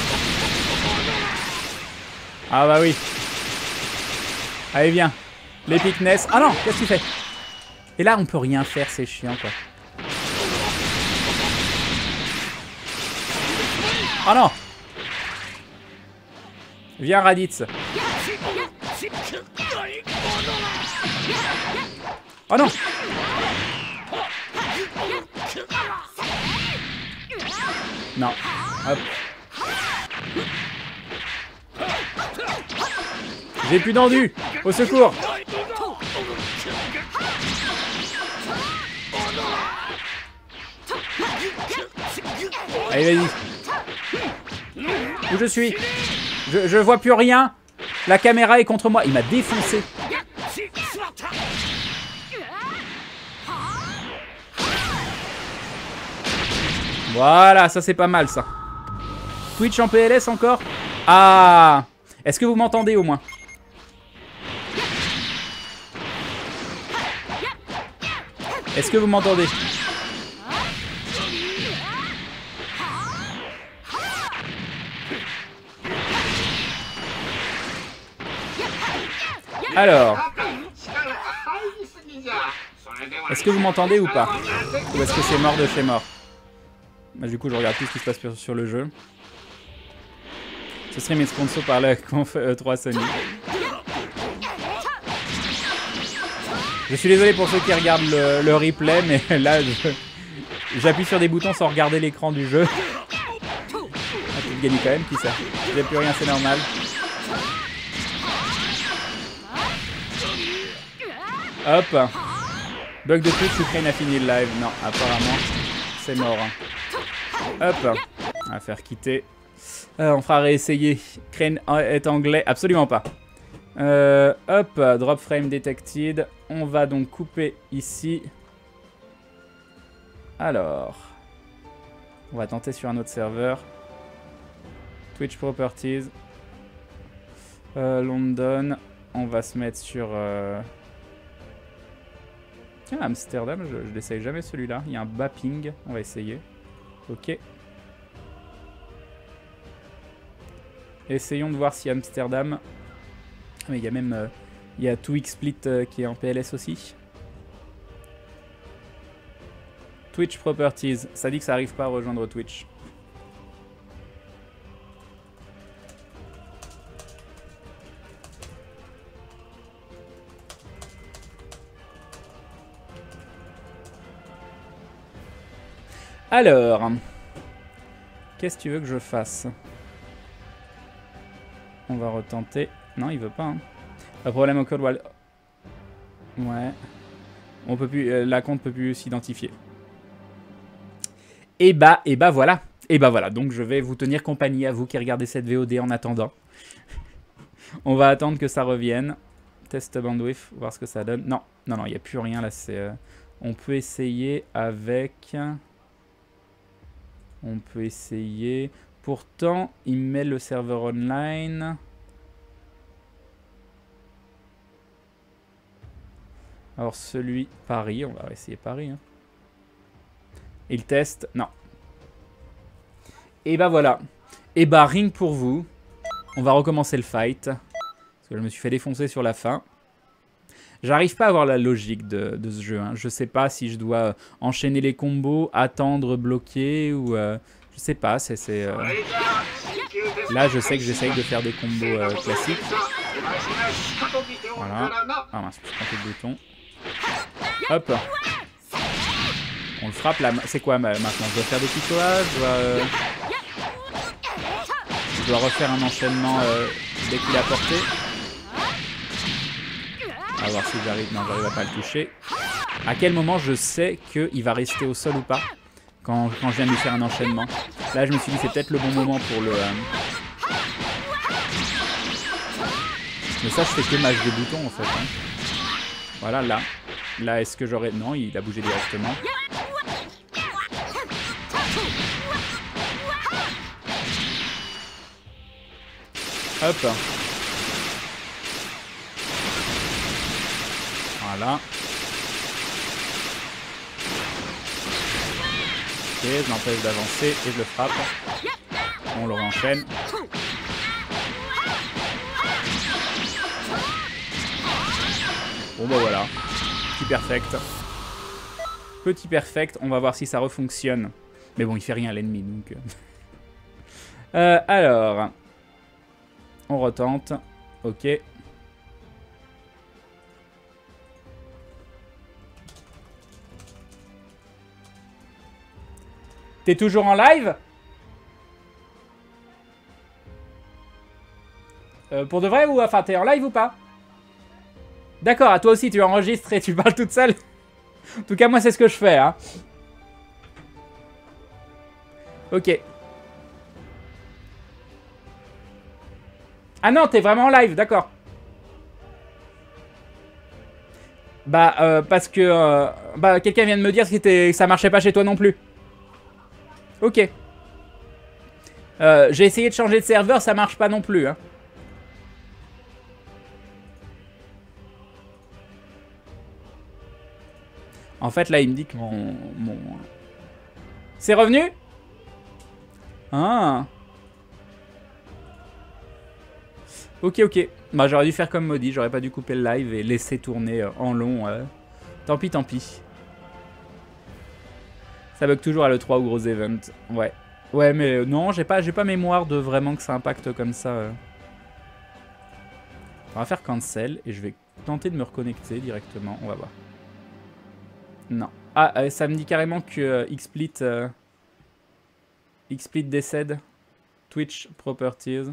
A: Ah bah oui. Allez viens. L'épicness. Ah non, qu'est-ce que tu fais? Et là on peut rien faire, c'est chiant quoi. Oh non! Viens Raditz. Oh non! Non. Hop. J'ai plus d'endu. Au secours. Allez vas-y. Où je suis? Je vois plus rien. La caméra est contre moi. Il m'a défoncé. Voilà, ça c'est pas mal ça. Twitch en PLS encore? Ah! Est-ce que vous m'entendez au moins? Est-ce que vous m'entendez? Alors, est-ce que vous m'entendez ou pas? Ou est-ce que c'est mort de chez mort? Bah, du coup, je regarde tout ce qui se passe sur le jeu. Ce stream est sponsor par la Conf 3 Sony. Je suis désolé pour ceux qui regardent le replay, mais là, j'appuie sur des boutons sans regarder l'écran du jeu. Ah, tu gagnes quand même, qui ça? J'ai plus rien, c'est normal. Hop. Bug de Twitch, Ukraine a fini le live. Non, apparemment, c'est mort. Hop. On va faire quitter. On fera réessayer. Crane est anglais? Absolument pas. Hop. Drop frame detected. On va donc couper ici. Alors. On va tenter sur un autre serveur. Twitch Properties. London. On va se mettre sur... Tiens, Amsterdam, je l'essaye jamais celui-là. Il y a un bas ping. On va essayer. Ok. Essayons de voir si Amsterdam... Mais il y a même... il y a Twix Split qui est en PLS aussi. Twitch Properties. Ça dit que ça arrive pas à rejoindre Twitch. Alors, qu'est-ce que tu veux que je fasse? On va retenter. Non, il veut pas. Hein. Pas problème au code wall. Ouais. On peut plus. La compte peut plus s'identifier. Et bah voilà. Et bah voilà. Donc je vais vous tenir compagnie à vous qui regardez cette VOD en attendant. On va attendre que ça revienne. Test bandwidth, voir ce que ça donne. Non, non, non, il n'y a plus rien là. C'est. On peut essayer avec. On peut essayer. Pourtant, il met le serveur online. Alors celui Paris, on va essayer Paris. Hein. Il teste, non. Et bah voilà. Et bah ring pour vous. On va recommencer le fight. Parce que je me suis fait défoncer sur la fin. J'arrive pas à avoir la logique de ce jeu. Hein. Je sais pas si je dois enchaîner les combos, attendre, bloquer ou... je sais pas, Là, je sais que j'essaye de faire des combos classiques. Voilà. Ah mince, je prends le bouton. Hop. On le frappe là. C'est quoi maintenant? Je dois faire des picoages, je dois refaire un enchaînement dès qu'il a porté. On va voir si j'arrive. Non, j'arrive à pas le toucher. À quel moment je sais qu'il va rester au sol ou pas quand je viens de lui faire un enchaînement. Là, je me suis dit, c'est peut-être le bon moment pour le... Mais ça, je fais que match de boutons, en fait. Hein. Voilà, là. Là, est-ce que j'aurais... Non, il a bougé directement. Hop. Voilà. Ok, je l'empêche d'avancer et je le frappe. On le renchaîne. Bon bah voilà. Petit perfect. Petit perfect. On va voir si ça refonctionne. Mais bon, il fait rien à l'ennemi donc. Alors. On retente. Ok. T'es toujours en live? Pour de vrai ou... Enfin, t'es en live ou pas? D'accord, à toi aussi, tu enregistres et tu parles toute seule. En tout cas, moi, c'est ce que je fais, hein. Ok. Ah non, t'es vraiment en live, d'accord. Bah, parce que... bah, quelqu'un vient de me dire que ça marchait pas chez toi non plus. Ok. J'ai essayé de changer de serveur, ça marche pas non plus. Hein. En fait, là, il me dit que mon... C'est revenu? Ah. Ok, ok. Bah, j'aurais dû faire comme maudit, j'aurais pas dû couper le live et laisser tourner en long. Tant pis, tant pis. Ça bug toujours à l'E3 ou gros event. Ouais. Ouais, mais non, j'ai pas mémoire de vraiment que ça impacte comme ça. On va faire cancel et je vais tenter de me reconnecter directement. On va voir. Non. Ah, ça me dit carrément que XSplit décède. Twitch Properties.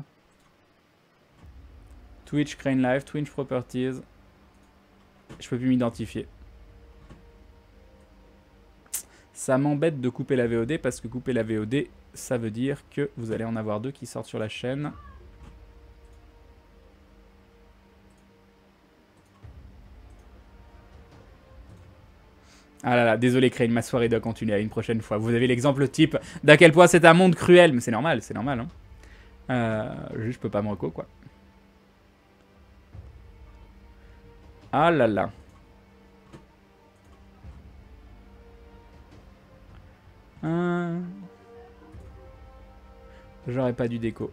A: Twitch Crane Live, Twitch Properties. Je peux plus m'identifier. Ça m'embête de couper la VOD parce que couper la VOD, ça veut dire que vous allez en avoir deux qui sortent sur la chaîne. Ah là là, désolé Crane, ma soirée doit continuer à une prochaine fois. Vous avez l'exemple type d'à quel point c'est un monde cruel. Mais c'est normal, hein. Juste, je peux pas me reco, quoi. Ah là là. J'aurais pas dû déco.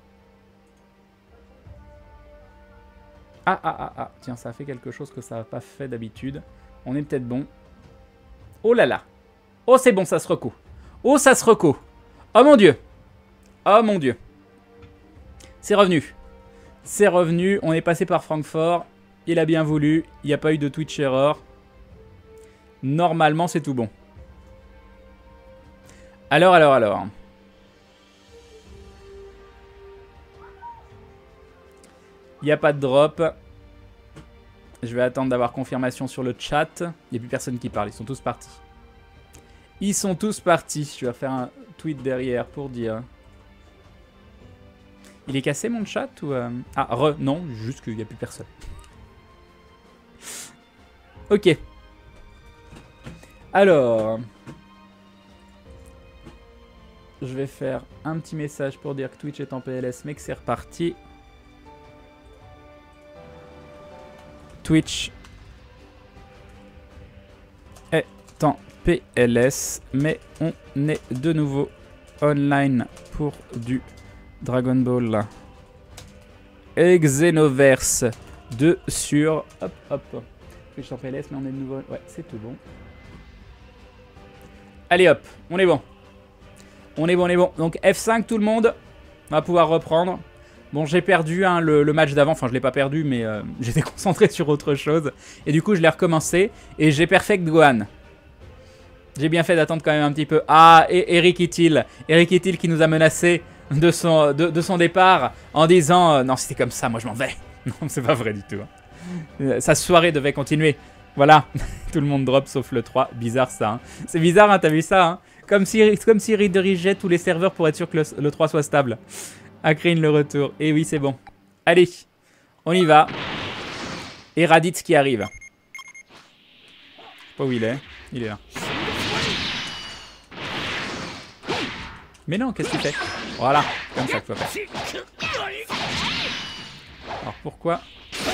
A: Ah. Tiens, ça a fait quelque chose que ça n'a pas fait d'habitude. On est peut-être bon. Oh là là. Oh, c'est bon, ça se reco. Oh, ça se reco. Oh mon Dieu. Oh mon Dieu. C'est revenu. C'est revenu. On est passé par Francfort. Il a bien voulu. Il n'y a pas eu de Twitch error. Normalement, c'est tout bon. Alors. Il n'y a pas de drop. Je vais attendre d'avoir confirmation sur le chat. Il n'y a plus personne qui parle. Ils sont tous partis. Ils sont tous partis. Je vais faire un tweet derrière pour dire... Il est cassé mon chat ou... Ah, non. Juste qu'il n'y a plus personne. Ok. Alors... Je vais faire un petit message pour dire que Twitch est en PLS, mais que c'est reparti. Twitch est en PLS, mais on est de nouveau online pour du Dragon Ball et Xenoverse 2 sur... Hop. Twitch en PLS, mais on est de nouveau... Ouais, c'est tout bon. Allez hop, on est bon. On est bon. Donc F5 tout le monde. On va pouvoir reprendre. Bon, j'ai perdu hein, le match d'avant. Enfin, je l'ai pas perdu, mais j'étais concentré sur autre chose. Et du coup, je l'ai recommencé. Et j'ai perfect Gohan. J'ai bien fait d'attendre quand même un petit peu. Ah, et Eric Ittil. Eric Ittil qui nous a menacé de son départ en disant non, c'était comme ça, moi je m'en vais. Non, c'est pas vrai du tout. Hein. Sa soirée devait continuer. Voilà. Tout le monde drop sauf le 3. Bizarre ça. Hein. C'est bizarre, hein, t'as vu ça hein, comme si redirigeait tous les serveurs pour être sûr que le 3 soit stable. Akrine le retour. Et oui, c'est bon. Allez, on y va. Et Raditz qui arrive. Je sais pas où il est. Il est là. Mais non, qu'est-ce que tu fais? Voilà, comme ça qu'il faut faire. Alors pourquoi?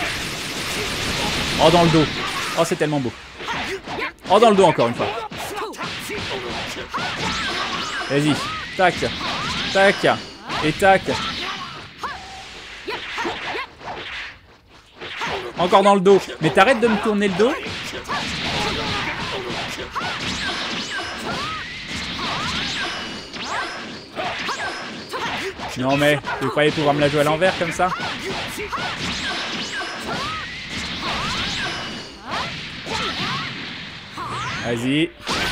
A: Oh, dans le dos. Oh, c'est tellement beau. Oh, dans le dos encore une fois. Vas-y. Tac. Tac. Et tac. Encore dans le dos. Mais t'arrêtes de me tourner le dos. Non mais, vous croyez pouvoir me la jouer à l'envers comme ça? Vas-y.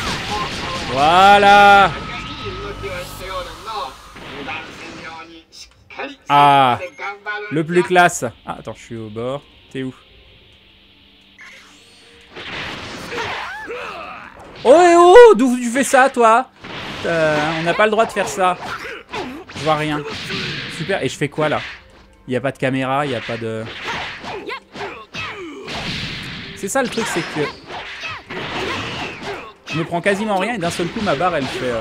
A: Voilà. Ah, le plus classe. Ah, attends, je suis au bord. T'es où? Oh et oh, d'où tu fais ça, toi? On n'a pas le droit de faire ça. Je vois rien. Super. Et je fais quoi, là? Il n'y a pas de caméra, il n'y a pas de... C'est ça, le truc, c'est que... Je me prends quasiment rien et d'un seul coup, ma barre, elle fait...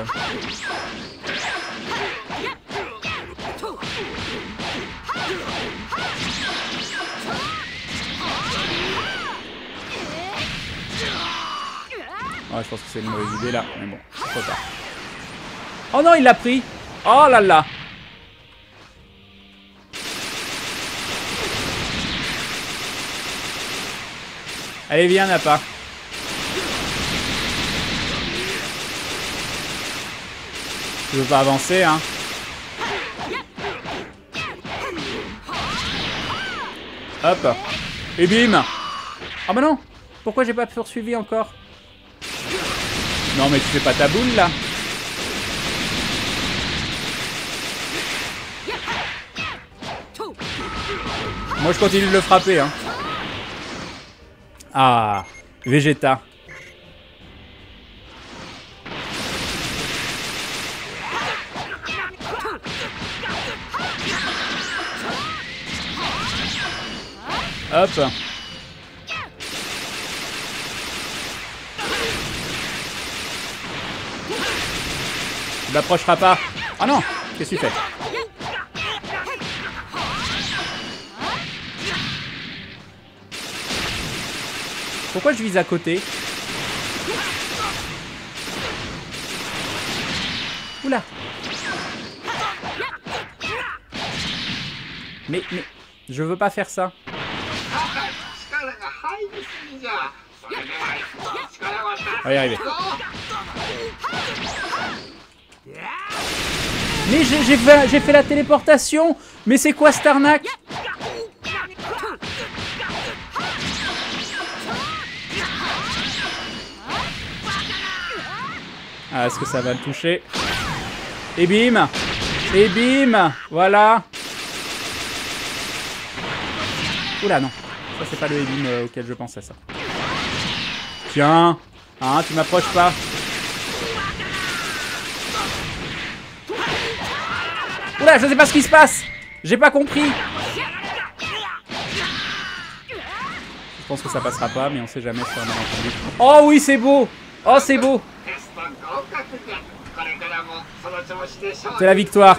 A: Ouais, je pense que c'est une mauvaise idée là, mais bon, c'est trop tard. Oh non, il l'a pris. Oh là là. Allez, viens, Nappa. Tu veux pas avancer, hein? Hop. Et bim. Ah bah non. Pourquoi j'ai pas poursuivi encore? Non mais tu fais pas ta boule là. Moi je continue de le frapper hein. Ah, Vegeta. Hop. Tu m'approcheras pas. Ah non, qu'est-ce que tu fais? Pourquoi je vise à côté? Oula. Mais, je veux pas faire ça. On va y arriver. Mais j'ai fait la téléportation. Mais c'est quoi cette arnaque? Ah, est-ce que ça va le toucher? Et bim. Et bim. Voilà. Oula, non. Ça, c'est pas le bim auquel je pensais, ça. Tiens. Hein, tu m'approches pas. Oula, je sais pas ce qui se passe. J'ai pas compris. Je pense que ça passera pas, mais on sait jamais sur un malentendu. Oh oui, c'est beau. Oh, c'est beau. C'est la victoire.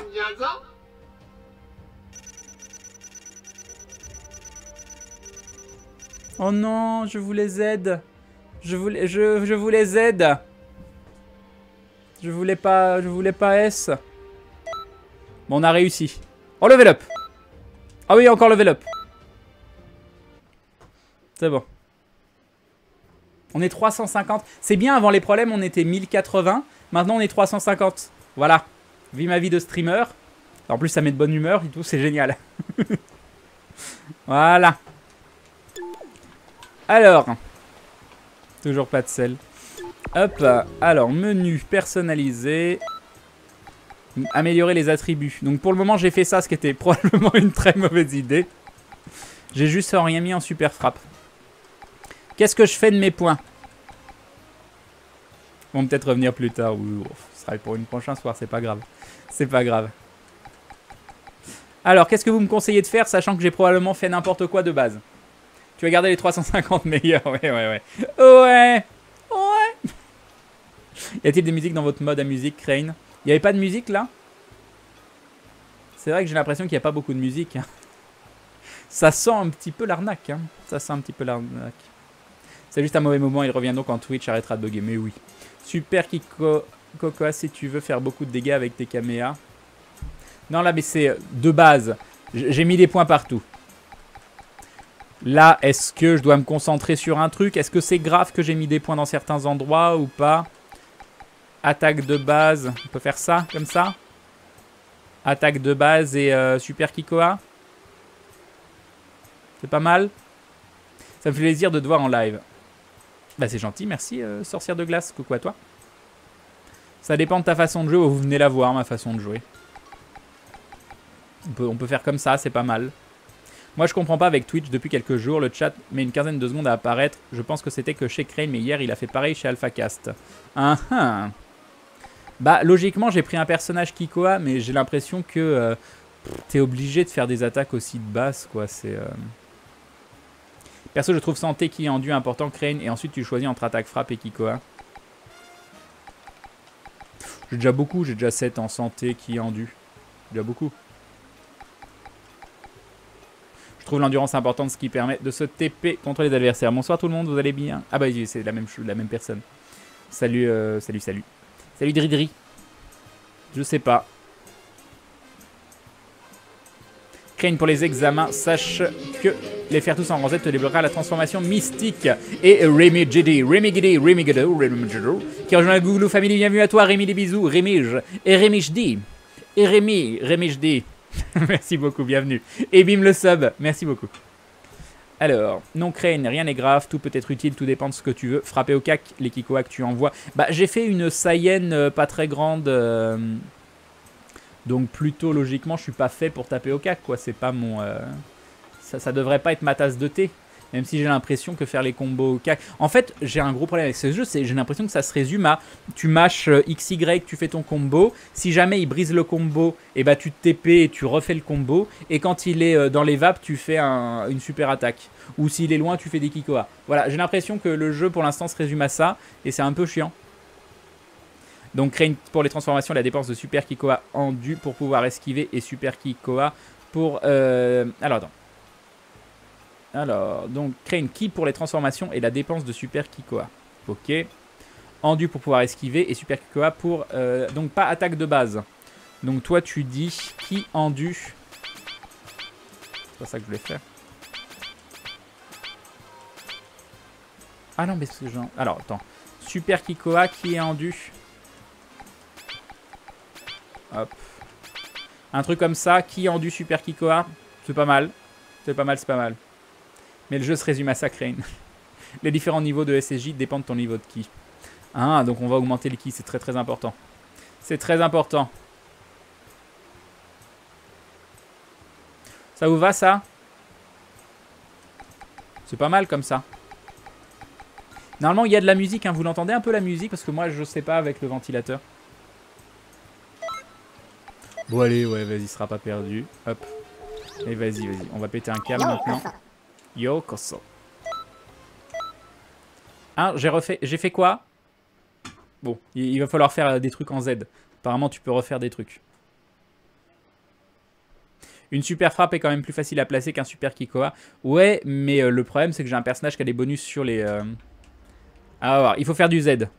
A: Oh non, je vous les aide. Je vous les aide. Je voulais pas S. Bon, on a réussi. Oh, level up. Ah oui, encore level up. C'est bon. On est 350. C'est bien, avant les problèmes, on était 1080. Maintenant, on est 350. Voilà. Vis ma vie de streamer. En plus, ça met de bonne humeur et tout, c'est génial. Voilà. Alors. Toujours pas de sel. Hop. Alors, menu personnalisé. Améliorer les attributs. Donc, pour le moment, j'ai fait ça, ce qui était probablement une très mauvaise idée. J'ai juste rien mis en super frappe. Qu'est-ce que je fais de mes points? Ils vont peut-être revenir plus tard. Ou ce sera pour une prochaine soir, c'est pas grave. C'est pas grave. Alors, qu'est-ce que vous me conseillez de faire, sachant que j'ai probablement fait n'importe quoi de base? Tu vas garder les 350 meilleurs. Ouais. Ouais. Y a-t-il des musiques dans votre mode à musique, Crane? Il n'y avait pas de musique, là? C'est vrai que j'ai l'impression qu'il n'y a pas beaucoup de musique. Hein. Ça sent un petit peu l'arnaque. Hein. Ça sent un petit peu l'arnaque. C'est juste un mauvais moment. Il revient donc quand Twitch arrêtera de bugger. Mais oui. Super Cocoa, si tu veux faire beaucoup de dégâts avec tes caméas. Non, là, mais c'est de base. J'ai mis des points partout. Là, est-ce que je dois me concentrer sur un truc? Est-ce que c'est grave que j'ai mis des points dans certains endroits ou pas? Attaque de base. On peut faire ça, comme ça. Attaque de base et Super Kikoa. C'est pas mal. Ça me fait plaisir de te voir en live. Bah c'est gentil, merci sorcière de glace. Coucou à toi. Ça dépend de ta façon de jouer. Vous venez la voir, ma façon de jouer. On peut faire comme ça, c'est pas mal. Moi je comprends pas avec Twitch depuis quelques jours. Le chat met une quinzaine de secondes à apparaître. Je pense que c'était que chez Crane, mais hier il a fait pareil chez AlphaCast. Bah logiquement j'ai pris un personnage Kikoa, mais j'ai l'impression que t'es obligé de faire des attaques aussi de base, quoi. C'est perso je trouve santé qui est enduit important, Crane, et ensuite tu choisis entre attaque frappe et Kikoa. J'ai déjà 7 en santé qui est enduit. Déjà beaucoup. Je trouve l'endurance importante, ce qui permet de se TP contre les adversaires. Bonsoir tout le monde, vous allez bien? Ah bah c'est la même personne. Salut, salut. Salut Dridri. Je sais pas. Crane pour les examens. Sache que les faire tous en rosette te débloquera la transformation mystique. Et Rémi Gidi, qui rejoint la Google Family. Bienvenue à toi Rémi, des bisous. Rémige. Et Rémijdi. Et Rémijdi. Merci beaucoup, bienvenue. Et bim le sub. Merci beaucoup. Alors, non Crane, rien n'est grave, tout peut être utile, tout dépend de ce que tu veux. Frapper au cac, les Kikoa que tu envoies. Bah, j'ai fait une Saiyan pas très grande. Donc, plutôt logiquement, je suis pas fait pour taper au cac, quoi. C'est pas mon. Ça devrait pas être ma tasse de thé. Même si j'ai l'impression que faire les combos au cac. En fait, j'ai un gros problème avec ce jeu, c'est j'ai l'impression que ça se résume à tu mâches XY, tu fais ton combo. Si jamais il brise le combo, et bah tu te TP et tu refais le combo. Et quand il est dans les vapes, tu fais une super attaque. Ou s'il est loin, tu fais des Kikoa. Voilà, j'ai l'impression que le jeu pour l'instant se résume à ça. Et c'est un peu chiant. Donc Crane pour les transformations, la dépense de Super Kikoa endu pour pouvoir esquiver. Et Super Kikoa pour... Alors attends. Alors, donc Crane qui pour les transformations et la dépense de Super Kikoa. Ok. Endu pour pouvoir esquiver et Super Kikoa pour... donc pas attaque de base. Donc toi tu dis qui endu. C'est pas ça que je voulais faire. Ah non mais c'est genre... Alors attends. Super Kikoa qui est endu. Hop. Un truc comme ça. Qui endu Super Kikoa. C'est pas mal. C'est pas mal. Mais le jeu se résume à ça, Crane. Les différents niveaux de SSJ dépendent de ton niveau de ki. Ah, donc on va augmenter le ki, c'est très important. C'est très important. Ça vous va, ça? C'est pas mal comme ça. Normalement, il y a de la musique, hein. Vous l'entendez un peu la musique? Parce que moi, je sais pas avec le ventilateur. Bon, allez, ouais, vas-y, sera pas perdu. Hop. Et vas-y. On va péter un câble maintenant. Yo, Koso. Hein, j'ai fait quoi? Bon, il va falloir faire des trucs en Z. Apparemment, tu peux refaire des trucs. Une super frappe est quand même plus facile à placer qu'un super Kikoa. Ouais, mais le problème, c'est que j'ai un personnage qui a des bonus sur les... Ah, alors, il faut faire du Z. Allez,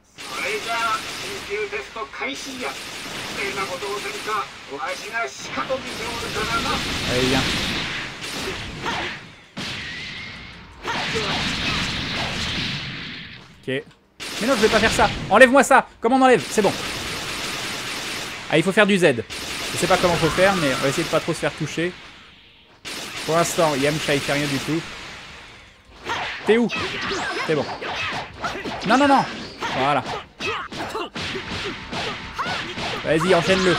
A: viens. Ok. Mais non, je vais pas faire ça. Enlève-moi ça. Comment on enlève? C'est bon. Ah, il faut faire du Z. Je sais pas comment faut faire, mais on va essayer de pas trop se faire toucher. Pour l'instant, Yamcha il fait rien du tout. T'es où? C'est bon. Non. Voilà. Vas-y, enchaîne-le.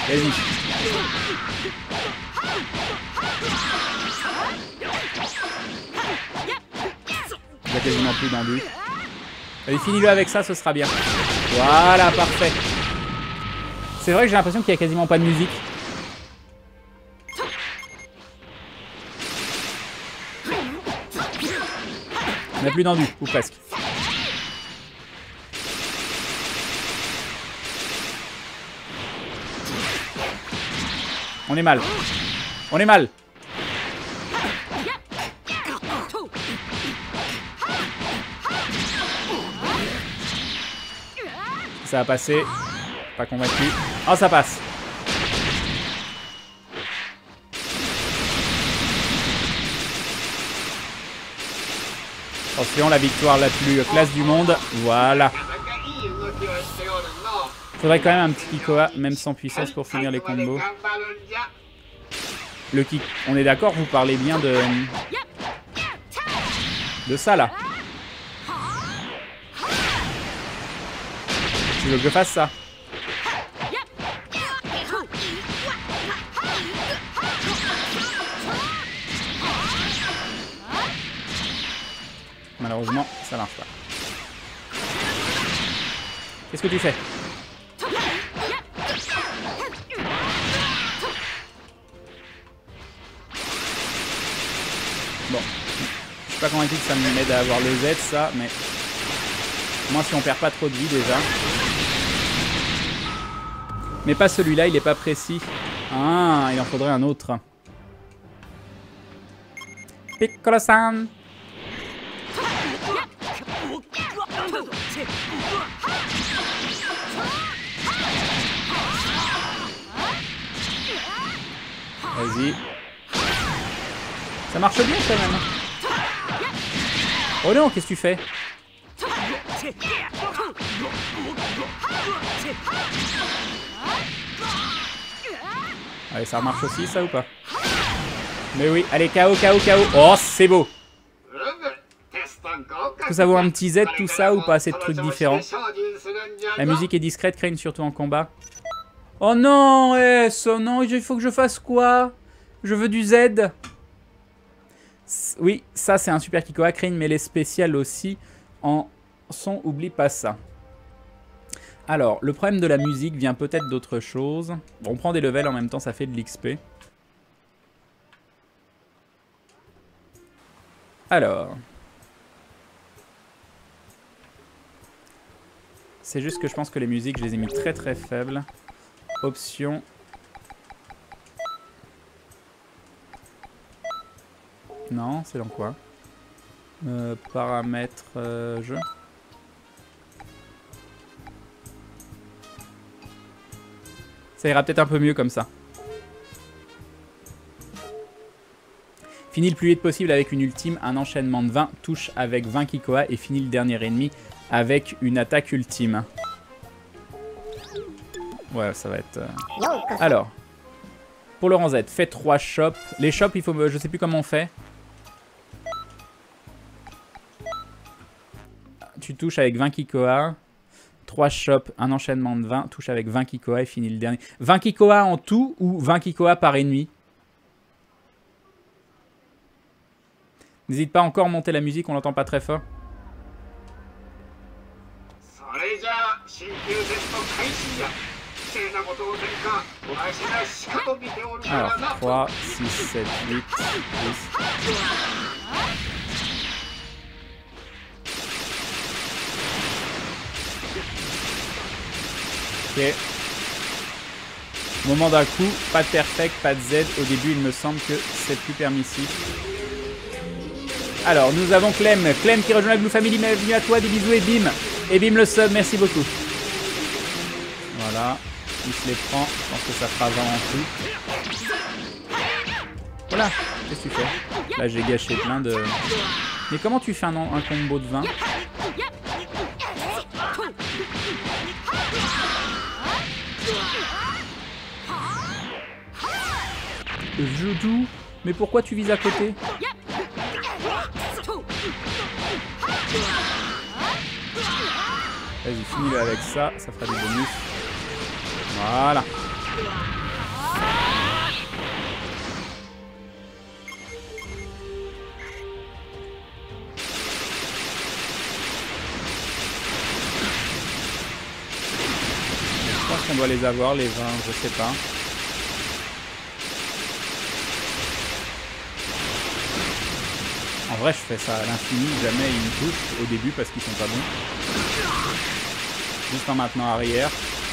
A: Vas-y. Il a quasiment plus d'enduit. Allez, finis-le avec ça, ce sera bien. Voilà, parfait. C'est vrai que j'ai l'impression qu'il n'y a quasiment pas de musique. On n'a plus d'enduit, ou presque. On est mal. On est mal. Ça va passer. Pas convaincu. Oh, ça passe. Attention, la victoire la plus classe du monde. Voilà. Faudrait quand même un petit Kikoa, même sans puissance, pour finir les combos. Le kick. On est d'accord, vous parlez bien de ça là. Tu veux que je fasse ça? Malheureusement, ça marche pas. Qu'est-ce que tu fais? Bon. Je suis pas convaincu que ça m'aide à avoir le Z, ça, mais... Moi, si on perd pas trop de vie, déjà. Mais pas celui-là, il est pas précis. Ah, il en faudrait un autre. Piccolo-san. Vas-y. Ça marche bien quand même. Oh non, qu'est-ce que tu fais? Allez, ça marche aussi ça ou pas? Mais oui, allez, KO, KO, KO. Oh, c'est beau. Est-ce que ça vaut un petit Z tout ça ou pas? C'est de trucs différents. La musique est discrète, Crane, surtout en combat. Oh non, oh non, il faut que je fasse quoi? Je veux du Z. Oui, ça c'est un super Kikoa, Crane, mais les spéciales aussi en son, oublie pas ça. Alors, le problème de la musique vient peut-être d'autre chose. Bon, on prend des levels en même temps, ça fait de l'XP. Alors. C'est juste que je pense que les musiques, je les ai mis très très faibles. Options. Non, c'est dans quoi? Paramètres jeu. Ça ira peut-être un peu mieux comme ça. Finis le plus vite possible avec une ultime, un enchaînement de 20, touche avec 20 Kikoa et finis le dernier ennemi avec une attaque ultime. Ouais, ça va être... Alors, pour le rang Z, fais 3 shops. Les shops, il faut... Je sais plus comment on fait. Tu touches avec 20 Kikoa. 3 shops, un enchaînement de 20, touche avec 20 Kikoa et finis le dernier. 20 Kikoa en tout ou 20 Kikoa par ennemi? N'hésite pas encore à monter la musique, on l'entend pas très fort. Alors, 3, 6, 7, 8, 10. Ok. Moment d'un coup, pas de perfect, pas de Z. Au début, il me semble que c'est plus permissif. Alors, nous avons Clem. Clem qui rejoint la Blue Family. Bienvenue à toi, des bisous et bim. Et bim le sub, merci beaucoup. Voilà. Il se les prend. Je pense que ça fera 20 en tout. Voilà. Qu'est-ce que tu fais? Là, j'ai gâché plein de... Mais comment tu fais un combo de 20? Jeu doux. Mais pourquoi tu vises à côté? Vas-y, finis-le avec ça. Ça fera du bonus. Voilà. doit les avoir, les 20, je sais pas. En vrai, je fais ça à l'infini, jamais ils me touchent au début parce qu'ils sont pas bons. Juste en maintenant arrière.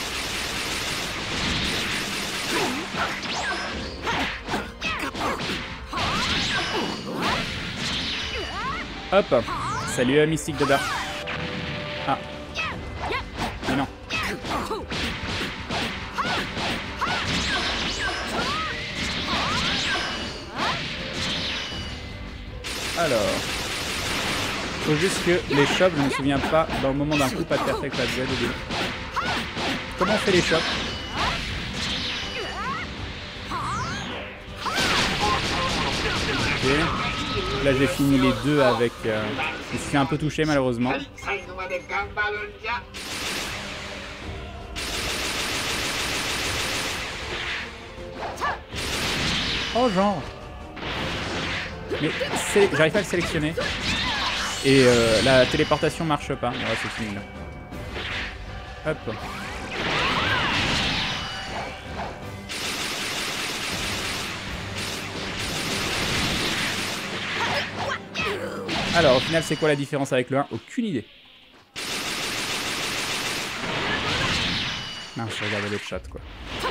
A: Hop. Salut Mystique de Dark. Ah. Mais non. Alors. Faut juste que les chops, je ne me souviens pas, dans le moment d'un coup, pas de perfect, pas de Z au début. Comment on fait les chops? Ok. Là j'ai fini les deux avec... je suis un peu touché malheureusement. Oh genre. Mais j'arrive pas à le sélectionner. Et la téléportation marche pas. Ouais c'est fini là. Hop. Alors, au final, c'est quoi la différence avec le 1? Aucune idée. Non, je regardais le chat, quoi.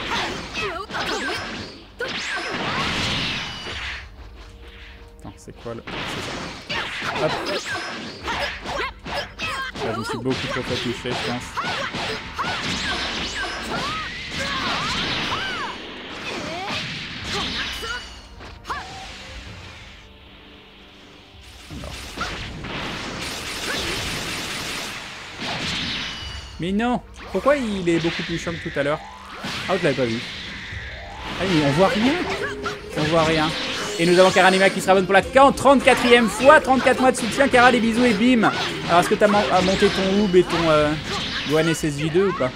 A: Attends, c'est quoi le... C'est ça. Hop. Là, je me suis beaucoup trop fait toucher, je pense. Mais non! Pourquoi il est beaucoup plus chiant que tout à l'heure? Ah, je l'avais pas vu. Ah, mais on voit rien! On voit rien. Et nous avons Karanima qui se rabonne pour la 34e fois. 34 mois de soutien. Kara, des bisous et bim! Alors, est-ce que t'as monté ton Oob et ton Gohan SSJ2 ou pas?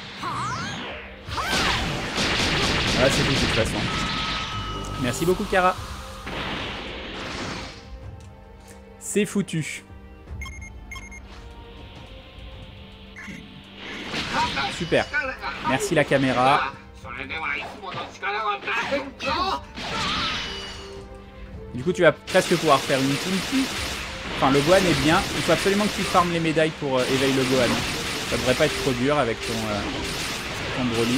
A: Ah, c'est tout de toute façon. Merci beaucoup, Kara. C'est foutu. Super. Merci la caméra. Du coup, tu vas presque pouvoir faire une Tunki. Enfin, le Gohan est bien. Il faut absolument que tu farmes les médailles pour éveiller le Gohan. Ça devrait pas être trop dur avec ton Broly.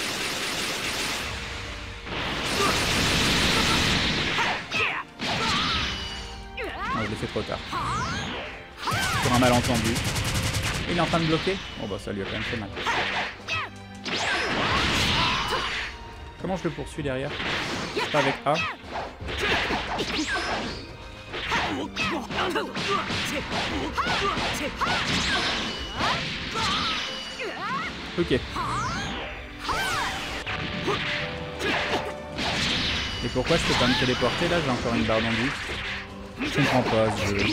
A: Non, je l'ai fait trop tard. Pour un malentendu. Il est en train de bloquer? Bon bah ça lui a quand même fait mal. Comment je le poursuis derrière? Pas avec A. Ok. Et pourquoi je peux pas me téléporter là? J'ai encore une barre d'enduit. Je comprends pas ce jeu.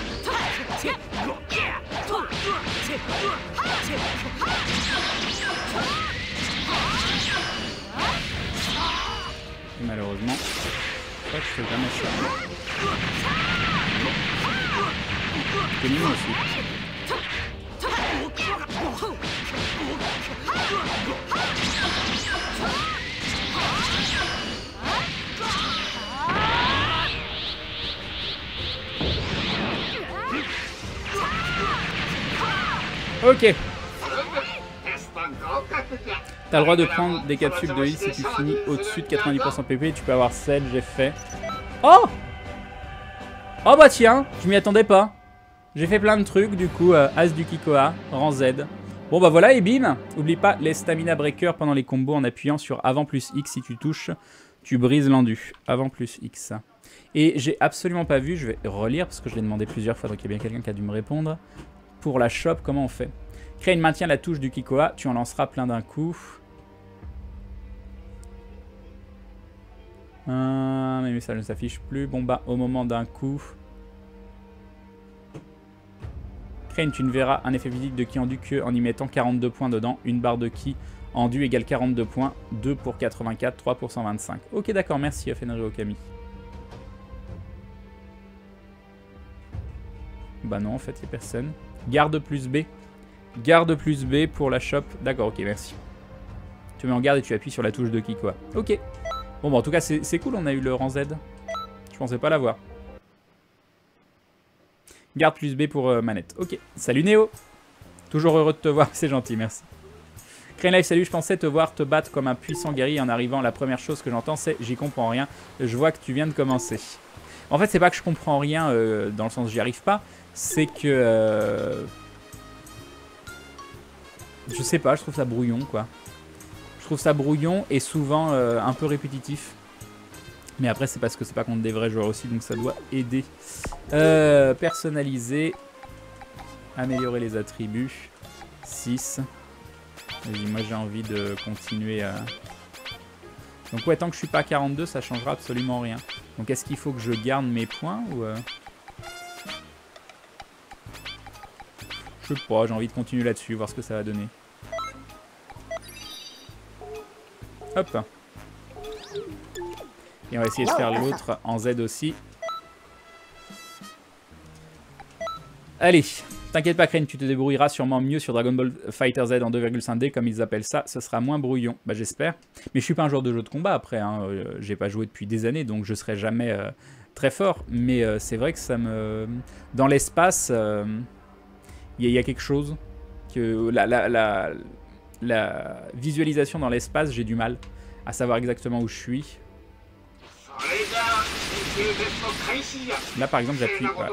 A: Et malheureusement, je crois que je fais jamais ça. C'est mignon aussi. Ok. T'as le droit de prendre des capsules de I si tu finis au-dessus de 90% PP. Tu peux avoir celle, j'ai fait. Oh! Oh bah tiens, je m'y attendais pas. J'ai fait plein de trucs, du coup, As du Kikoa, rang Z. Bon bah voilà, et bim! Oublie pas les stamina breakers pendant les combos en appuyant sur avant plus X si tu touches. Tu brises l'endu. Avant plus X. Et j'ai absolument pas vu, je vais relire parce que je l'ai demandé plusieurs fois, donc il y a bien quelqu'un qui a dû me répondre. Pour la shop, comment on fait? Crane maintient la touche du Kikoa, tu en lanceras plein d'un coup. Mes messages ne s'affichent plus. Bon bah, au moment d'un coup. Crane, tu ne verras un effet physique de ki endu qu'en y mettant 42 points dedans. Une barre de ki endu égale 42 points. 2 pour 84, 3 pour 125. Ok, d'accord, merci Fenri Okami. Bah non, en fait, il n'y a personne. Garde plus B. Garde plus B pour la shop. D'accord, ok, merci. Tu mets en garde et tu appuies sur la touche de ki, quoi. Ok. Bon, bah, en tout cas, c'est cool, on a eu le rang Z. Je pensais pas l'avoir. Garde plus B pour manette. Ok. Salut Néo. Toujours heureux de te voir, c'est gentil, merci. Crane Life, salut, je pensais te voir te battre comme un puissant guerrier en arrivant. La première chose que j'entends, c'est j'y comprends rien. Je vois que tu viens de commencer. En fait, c'est pas que je comprends rien dans le sens j'y arrive pas. C'est que... je sais pas, je trouve ça brouillon, quoi. Je trouve ça brouillon et souvent un peu répétitif. Mais après, c'est parce que c'est pas contre des vrais joueurs aussi, donc ça doit aider. Personnaliser. Améliorer les attributs. 6. Moi, j'ai envie de continuer à... Donc ouais, tant que je suis pas à 42, ça changera absolument rien. Donc est-ce qu'il faut que je garde mes points ou... Je sais pas, j'ai envie de continuer là-dessus, voir ce que ça va donner. Hop. Et on va essayer de faire l'autre en Z aussi. Allez, t'inquiète pas Crane, tu te débrouilleras sûrement mieux sur Dragon Ball Fighter Z en 2,5D comme ils appellent ça, ce sera moins brouillon, bah j'espère. Mais je suis pas un joueur de jeu de combat après, hein. J'ai pas joué depuis des années donc je serai jamais très fort. Mais c'est vrai que ça me... Dans l'espace, il y a quelque chose que... La visualisation dans l'espace, j'ai du mal à savoir exactement où je suis. Là par exemple j'appuie. Voilà.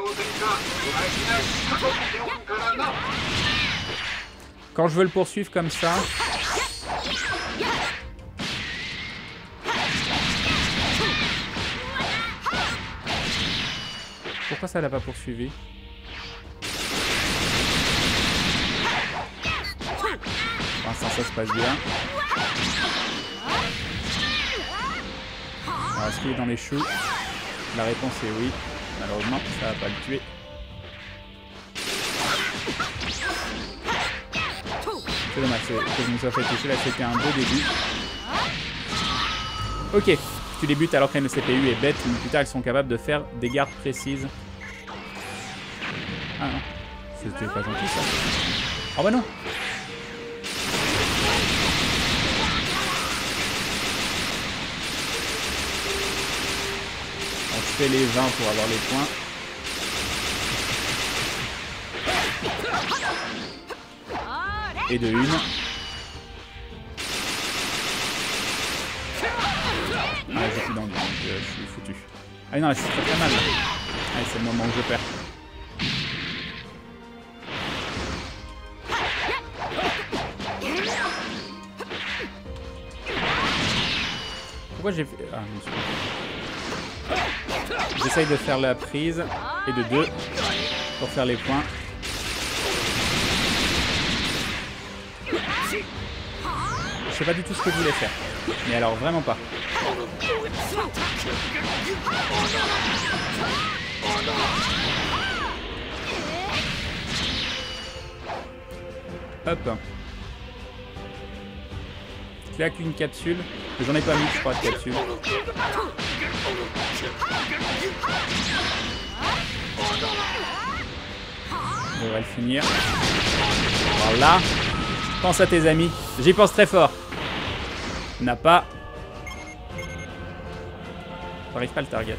A: Quand je veux le poursuivre comme ça. Pourquoi ça l'a pas poursuivi? Pour l'instant ça se passe bien. Alors est-ce qu'il est dans les choux? La réponse est oui. Malheureusement, ça va pas le tuer. C'est dommage que je me sois fait toucher. Là, c'était un beau début. Ok. Tu les butes alors que le CPU est bête, mais plus tard, ils sont capables de faire des gardes précises. Ah non. C'était pas gentil, ça. Oh bah non. Je fais les 20 pour avoir les points. Et de une. Ah, je suis dans le... je suis foutu. Ah non, là, je suis très mal. Allez, c'est le moment où je perds. Pourquoi j'ai fait... Ah, je me suis... J'essaye de faire la prise, et de 2, pour faire les points. Je sais pas du tout ce que je voulais faire, mais alors vraiment pas. Hop. Claque une capsule. J'en ai pas mis, je crois, de capsule. On va le finir. Voilà. Pense à tes amis. J'y pense très fort. N'a pas. J'arrive pas à le target.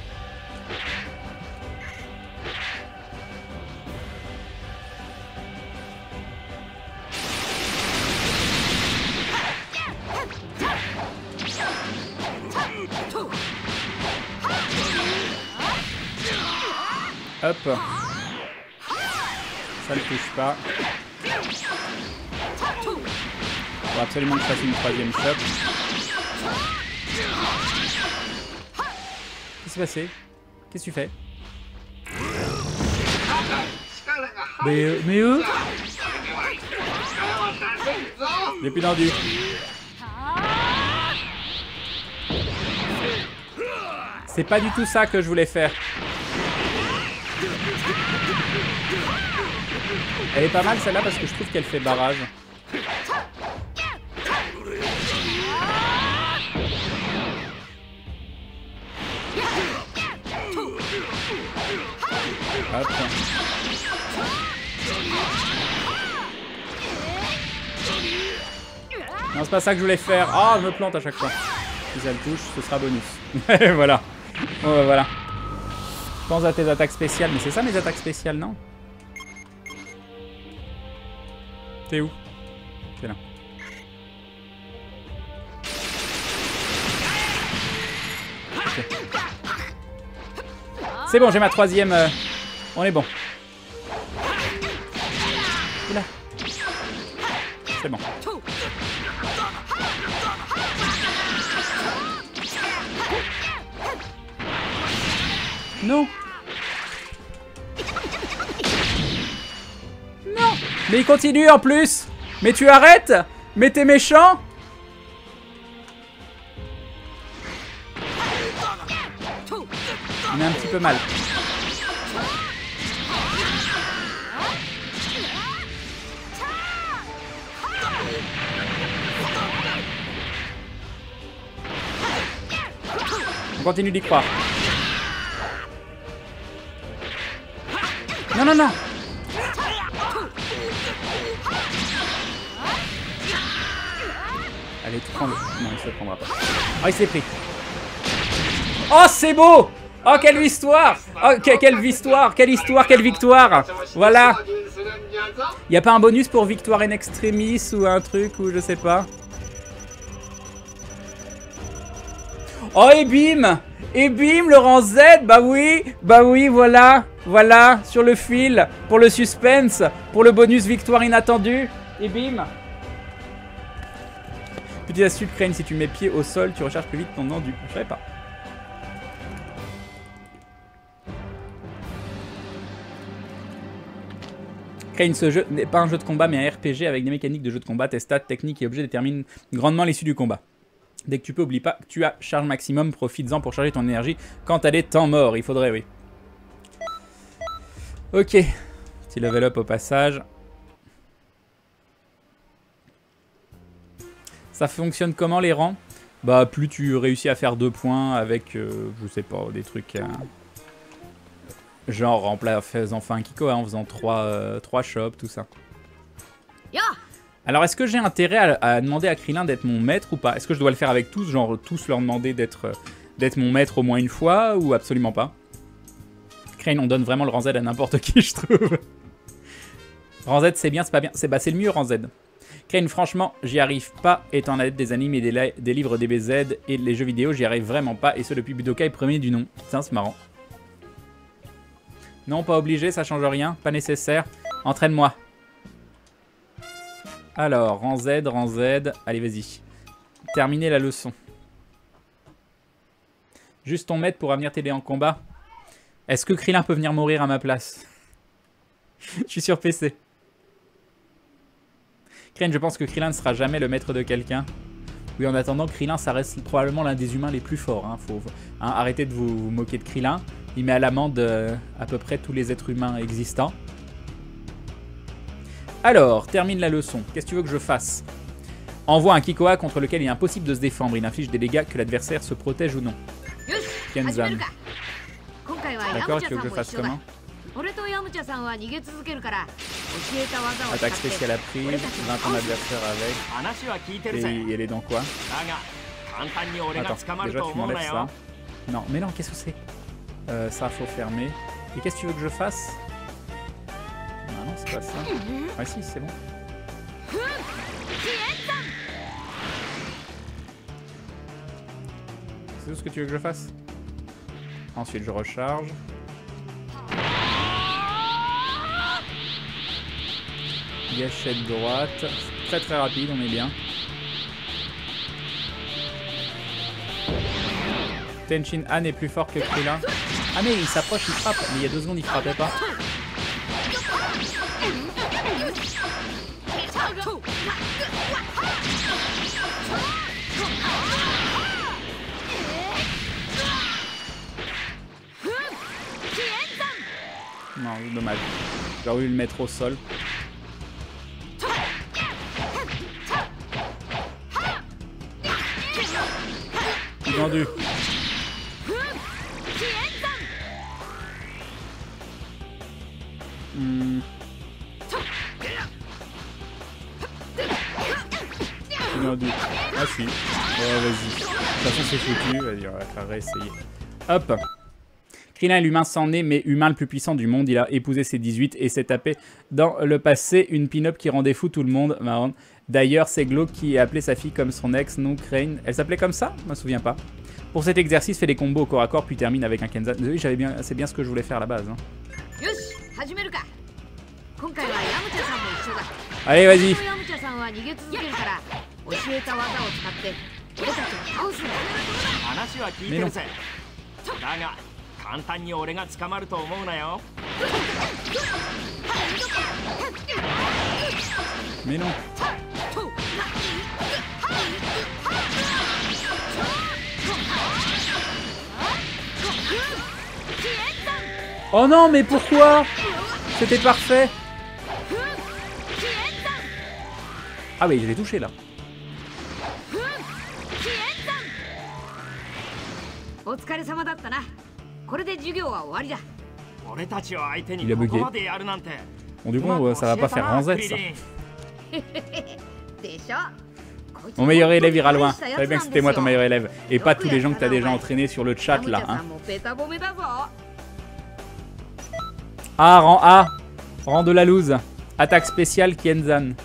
A: Hop. Ça le touche pas. Il faut absolument que je fasse une troisième shot. Qu'est-ce qui s'est passé? Qu'est-ce que tu fais? Mais eux? J'ai plus d'endu. C'est pas du tout ça que je voulais faire. Elle est pas mal celle-là parce que je trouve qu'elle fait barrage. Hop. Non, c'est pas ça que je voulais faire. Ah, je me plante à chaque fois. Si ça le touche, ce sera bonus. Voilà. Oh, voilà. Pense à tes attaques spéciales. Mais c'est ça mes attaques spéciales, non? T'es où? T'es là. Okay. C'est bon, j'ai ma troisième. On est bon. Oula. C'est bon. Non. Non. Mais il continue en plus. Mais tu arrêtes. Mais t'es méchant. On est un petit peu mal. On continue d'y croire. Non, non, non. Allez, tu prends le... Non, il se le prendra pas. Oh, il s'est pris. Oh, c'est beau. Oh, quelle histoire. Oh, quelle histoire. Quelle histoire, quelle victoire. Voilà. Y a pas un bonus pour victoire in extremis ou un truc ou je sais pas. Oh, et bim. Et bim, Laurent Z. Bah oui, voilà. Voilà, sur le fil, pour le suspense, pour le bonus victoire inattendue. Et bim. Petite astuce, Crane, si tu mets pied au sol, tu recharges plus vite ton endu. Je savais pas. Crane, ce jeu n'est pas un jeu de combat, mais un RPG avec des mécaniques de jeu de combat. Tes stats, techniques et objets déterminent grandement l'issue du combat. Dès que tu peux, oublie pas que tu as charge maximum, profites-en pour charger ton énergie quand t'as des temps morts. Il faudrait, oui. Ok. Petit level up au passage. Ça fonctionne comment les rangs? Bah plus tu réussis à faire 2 points avec, je sais pas, des trucs... genre en faisant enfin un Kiko, en faisant 3 shops, tout ça. Alors est-ce que j'ai intérêt à demander à Krillin d'être mon maître ou pas? Est-ce que je dois le faire avec tous, genre tous leur demander d'être mon maître au moins une fois ou absolument pas? Crane, on donne vraiment le rang Z à n'importe qui, je trouve. Rang Z, c'est bien, c'est pas bien. C'est le mieux, rang Z. Crane, franchement, j'y arrive pas, étant adepte des animes et des livres DBZ et les jeux vidéo, j'y arrive vraiment pas, et ce depuis Budokai premier du nom. Tiens, c'est marrant. Non, pas obligé, ça change rien, pas nécessaire. Entraîne-moi. Alors, rang Z, allez, vas-y. Terminez la leçon. Juste ton maître pourra venir t'aider en combat. Est-ce que Krillin peut venir mourir à ma place? Je suis sur PC. Krillin, je pense que Krillin ne sera jamais le maître de quelqu'un. Oui, en attendant, Krillin, ça reste probablement l'un des humains les plus forts. Hein. Faut arrêtez de vous moquer de Krillin. Il met à l'amende à peu près tous les êtres humains existants. Alors, termine la leçon. Qu'est-ce que tu veux que je fasse? Envoie un Kikoa contre lequel il est impossible de se défendre. Il inflige des dégâts que l'adversaire se protège ou non. Kenzan. D'accord, tu veux que je fasse comment? Attaque spéciale à prise, 20 ton adversaire avec. Et elle est dans quoi? Attends, déjà tu m'enlèves ça. Non, mais non, qu'est-ce que c'est? Ça, faut fermer. Et qu'est-ce que tu veux que je fasse? Non, non, c'est pas ça. Ah si, c'est bon. C'est tout ce que tu veux que je fasse? Ensuite, je recharge. Gâchette droite. Très très rapide, on est bien. Tenshin Han est plus fort que Krillin. Ah mais il s'approche, il frappe. Mais il y a 2 secondes, il frappait pas. Non, dommage. J'aurais voulu le mettre au sol. Vendu. bien dit. Ah si. Oh, vas-y. De toute façon, c'est foutu. Vas-y, on va faire réessayer. Hop. Krillin est l'humain sans nez, mais humain le plus puissant du monde. Il a épousé ses 18 et s'est tapé dans le passé une pin-up qui rendait fou tout le monde. Marrant. D'ailleurs, c'est Glow qui a appelé sa fille comme son ex, non Crane. Elle s'appelait comme ça? Je me souviens pas. Pour cet exercice, fait des combos au corps à corps, puis termine avec un Kenzan. Oui, c'est bien ce que je voulais faire à la base. Hein. Allez, vas-y. Mais non. Mais non. Oh non, mais pourquoi? C'était parfait. Ah oui, je l'ai touché là. Il a bugué. Bon, du coup, ça va pas faire Ranzette, ça. Mon meilleur élève ira loin. Je savais bien que c'était moi ton meilleur élève. Et pas tous les gens que t'as déjà entraînés sur le chat là. Hein. Ah, rang A. Rang de la loose. Attaque spéciale Kenzan.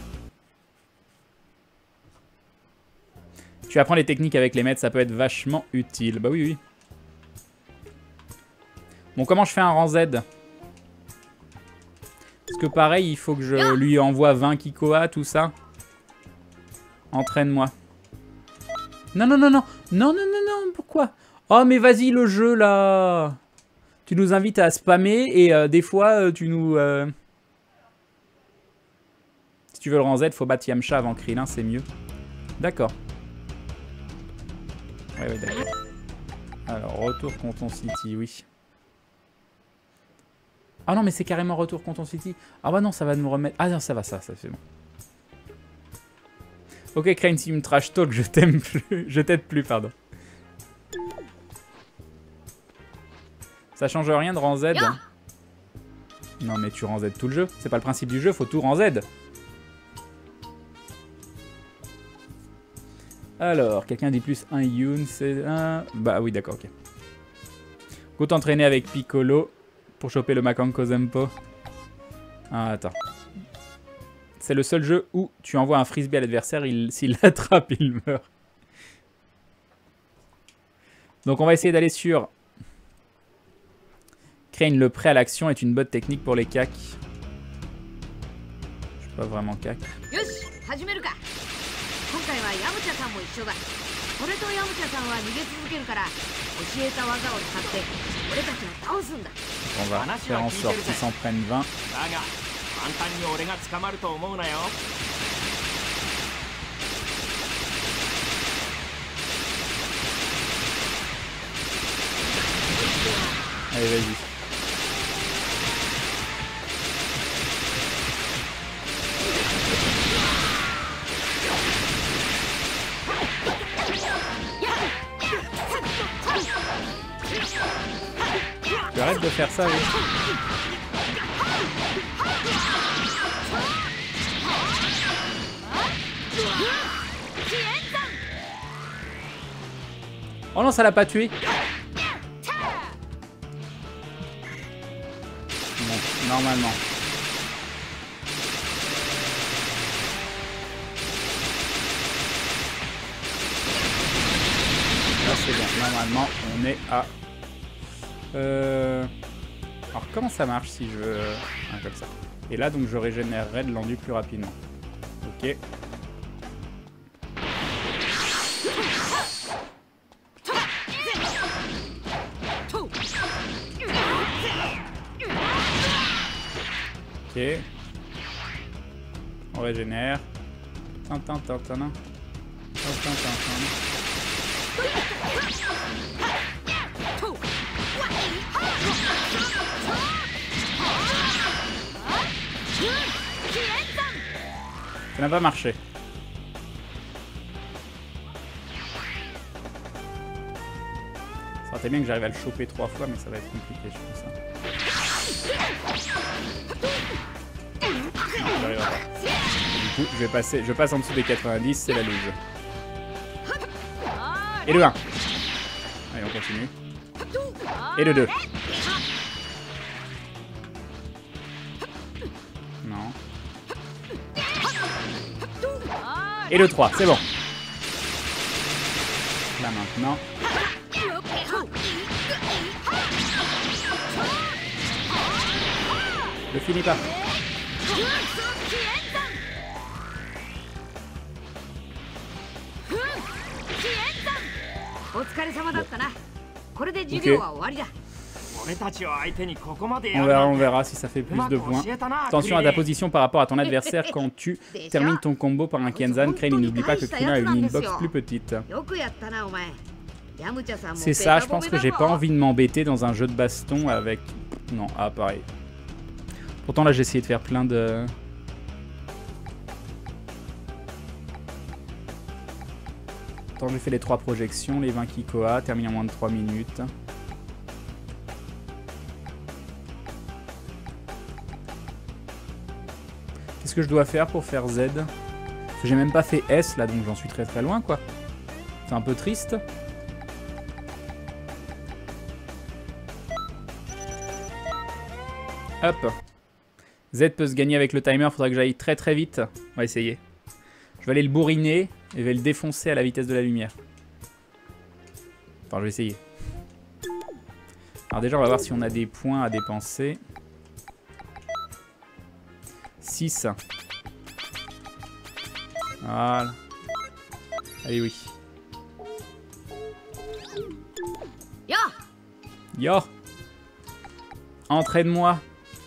A: Tu apprends les techniques avec les maîtres, ça peut être vachement utile. Bah oui, oui. Bon, comment je fais un rang Z? Parce que pareil, il faut que je lui envoie 20 Kikoa, tout ça. Entraîne-moi. Non, non, non, non. Non, non, non, non. Pourquoi? Oh, mais vas-y, le jeu, là. Tu nous invites à spammer et des fois, tu nous... Si tu veux le rang Z, faut battre Yamcha avant Krillin, c'est mieux. D'accord. Ouais, ouais, d'accord. Alors, retour Canton City, oui. Ah non, mais c'est carrément retour Canton City. Ah bah non, ça va nous remettre... Ah non, ça va, ça c'est bon. Ok, Crane, si tu me trash talk, je t'aime plus. Je t'aide plus, pardon. Ça change rien de rang Z. Hein. Non, mais tu rang Z tout le jeu. C'est pas le principe du jeu, faut tout rang Z. Alors, quelqu'un dit plus un Yoon, c'est un... Bah oui, d'accord, ok. Go t'entraîner avec Piccolo pour choper le Makanko Zempo. Ah, attends. C'est le seul jeu où tu envoies un frisbee à l'adversaire, s'il l'attrape, il meurt. Donc on va essayer d'aller sur... Crane, le prêt à l'action est une bonne technique pour les cacs. Je suis pas vraiment cac. On va faire en sorte qu'ils s'en prennent 20. Allez, vas-y. Tu arrêtes de faire ça, oui. Oh non, ça l'a pas tué. Bon, normalement. Là, c'est bon. Normalement, on est à... Alors, comment ça marche si je veux... comme ça. Et là, donc, je régénérerai de l'endu plus rapidement. Ok. Ok. On régénère. Tintin, tintin. Tintin, tintin. Ça n'a pas marché. Ça aurait été bien que j'arrive à le choper 3 fois, mais ça va être compliqué, je pense. Non, j'arriverai pas. coup, je passe en dessous des 90, c'est la lose. Et le 1. Allez, on continue. Et le 2. Non. Et le 3, c'est bon. Là maintenant. Je finis pas. On verra si ça fait plus de points. Attention à ta position par rapport à ton adversaire quand tu termines ton combo par un Kenzan. Crane, n'oublie pas que Krina a une inbox plus petite. C'est ça, je pense que j'ai pas envie de m'embêter dans un jeu de baston avec... Non, ah pareil. Pourtant là j'ai essayé de faire plein de... Attends, j'ai fait les 3 projections, les 20 Kikoa, terminé en moins de 3 minutes. Qu'est-ce que je dois faire pour faire Z? Parce que j'ai même pas fait S là, donc j'en suis très très loin quoi. C'est un peu triste. Hop. Z peut se gagner avec le timer, faudra que j'aille très très vite. On va essayer. Je vais aller le bourriner et je vais le défoncer à la vitesse de la lumière. Enfin, je vais essayer. Alors déjà, on va voir si on a des points à dépenser. 6. Voilà. Allez, oui. Yo! Entraîne-moi!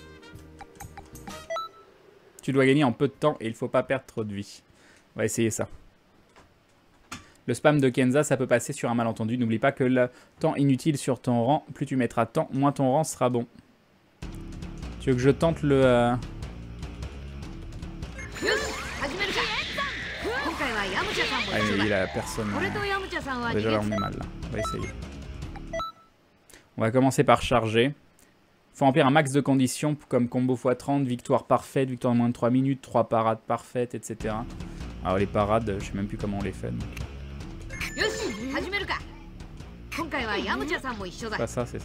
A: Tu dois gagner en peu de temps et il faut pas perdre trop de vie. On va essayer ça. Le spam de Kenza, ça peut passer sur un malentendu. N'oublie pas que le temps inutile sur ton rang, plus tu mettras de temps, moins ton rang sera bon. Tu veux que je tente le... Ah, mais il a personne. Déjà là, on est mal. Là. On va essayer. On va commencer par charger. Faut remplir un max de conditions comme combo x30, victoire parfaite, victoire en moins de 3 minutes, 3 parades parfaites, etc. Alors les parades, je sais même plus comment on les fait. Donc. Pas ça, c'est ça.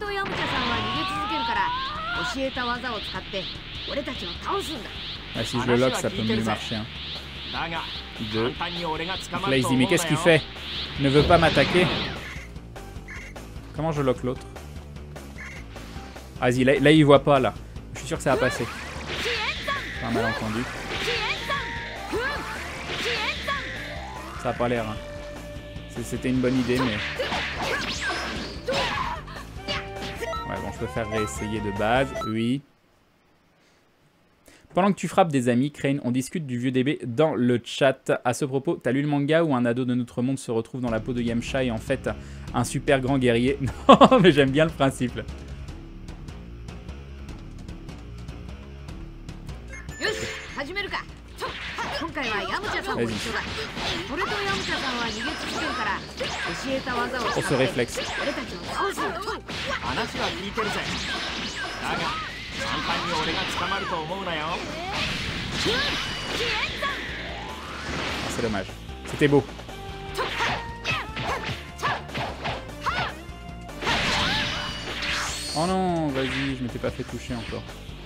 A: Ah, si je le lock, ça peut mieux marcher. Hein. 2. Donc là, il se dit, mais qu'est-ce qu'il fait? Il ne veut pas m'attaquer. Comment je lock l'autre? Vas-y, là, il voit pas, là. Je suis sûr que ça va passer. C'est un malentendu. Ça a pas l'air. Hein. C'était une bonne idée, mais... Ouais, bon, je peux faire réessayer de base. Oui. Pendant que tu frappes des amis, Crane, on discute du vieux DB dans le chat. À ce propos, t'as lu le manga où un ado de notre monde se retrouve dans la peau de Yamcha et en fait un super grand guerrier? Non, mais j'aime bien le principe. Vas-y. Oh, ce réflexe. C'est dommage. C'était beau. Oh non, vas-y, je m'étais pas fait toucher encore.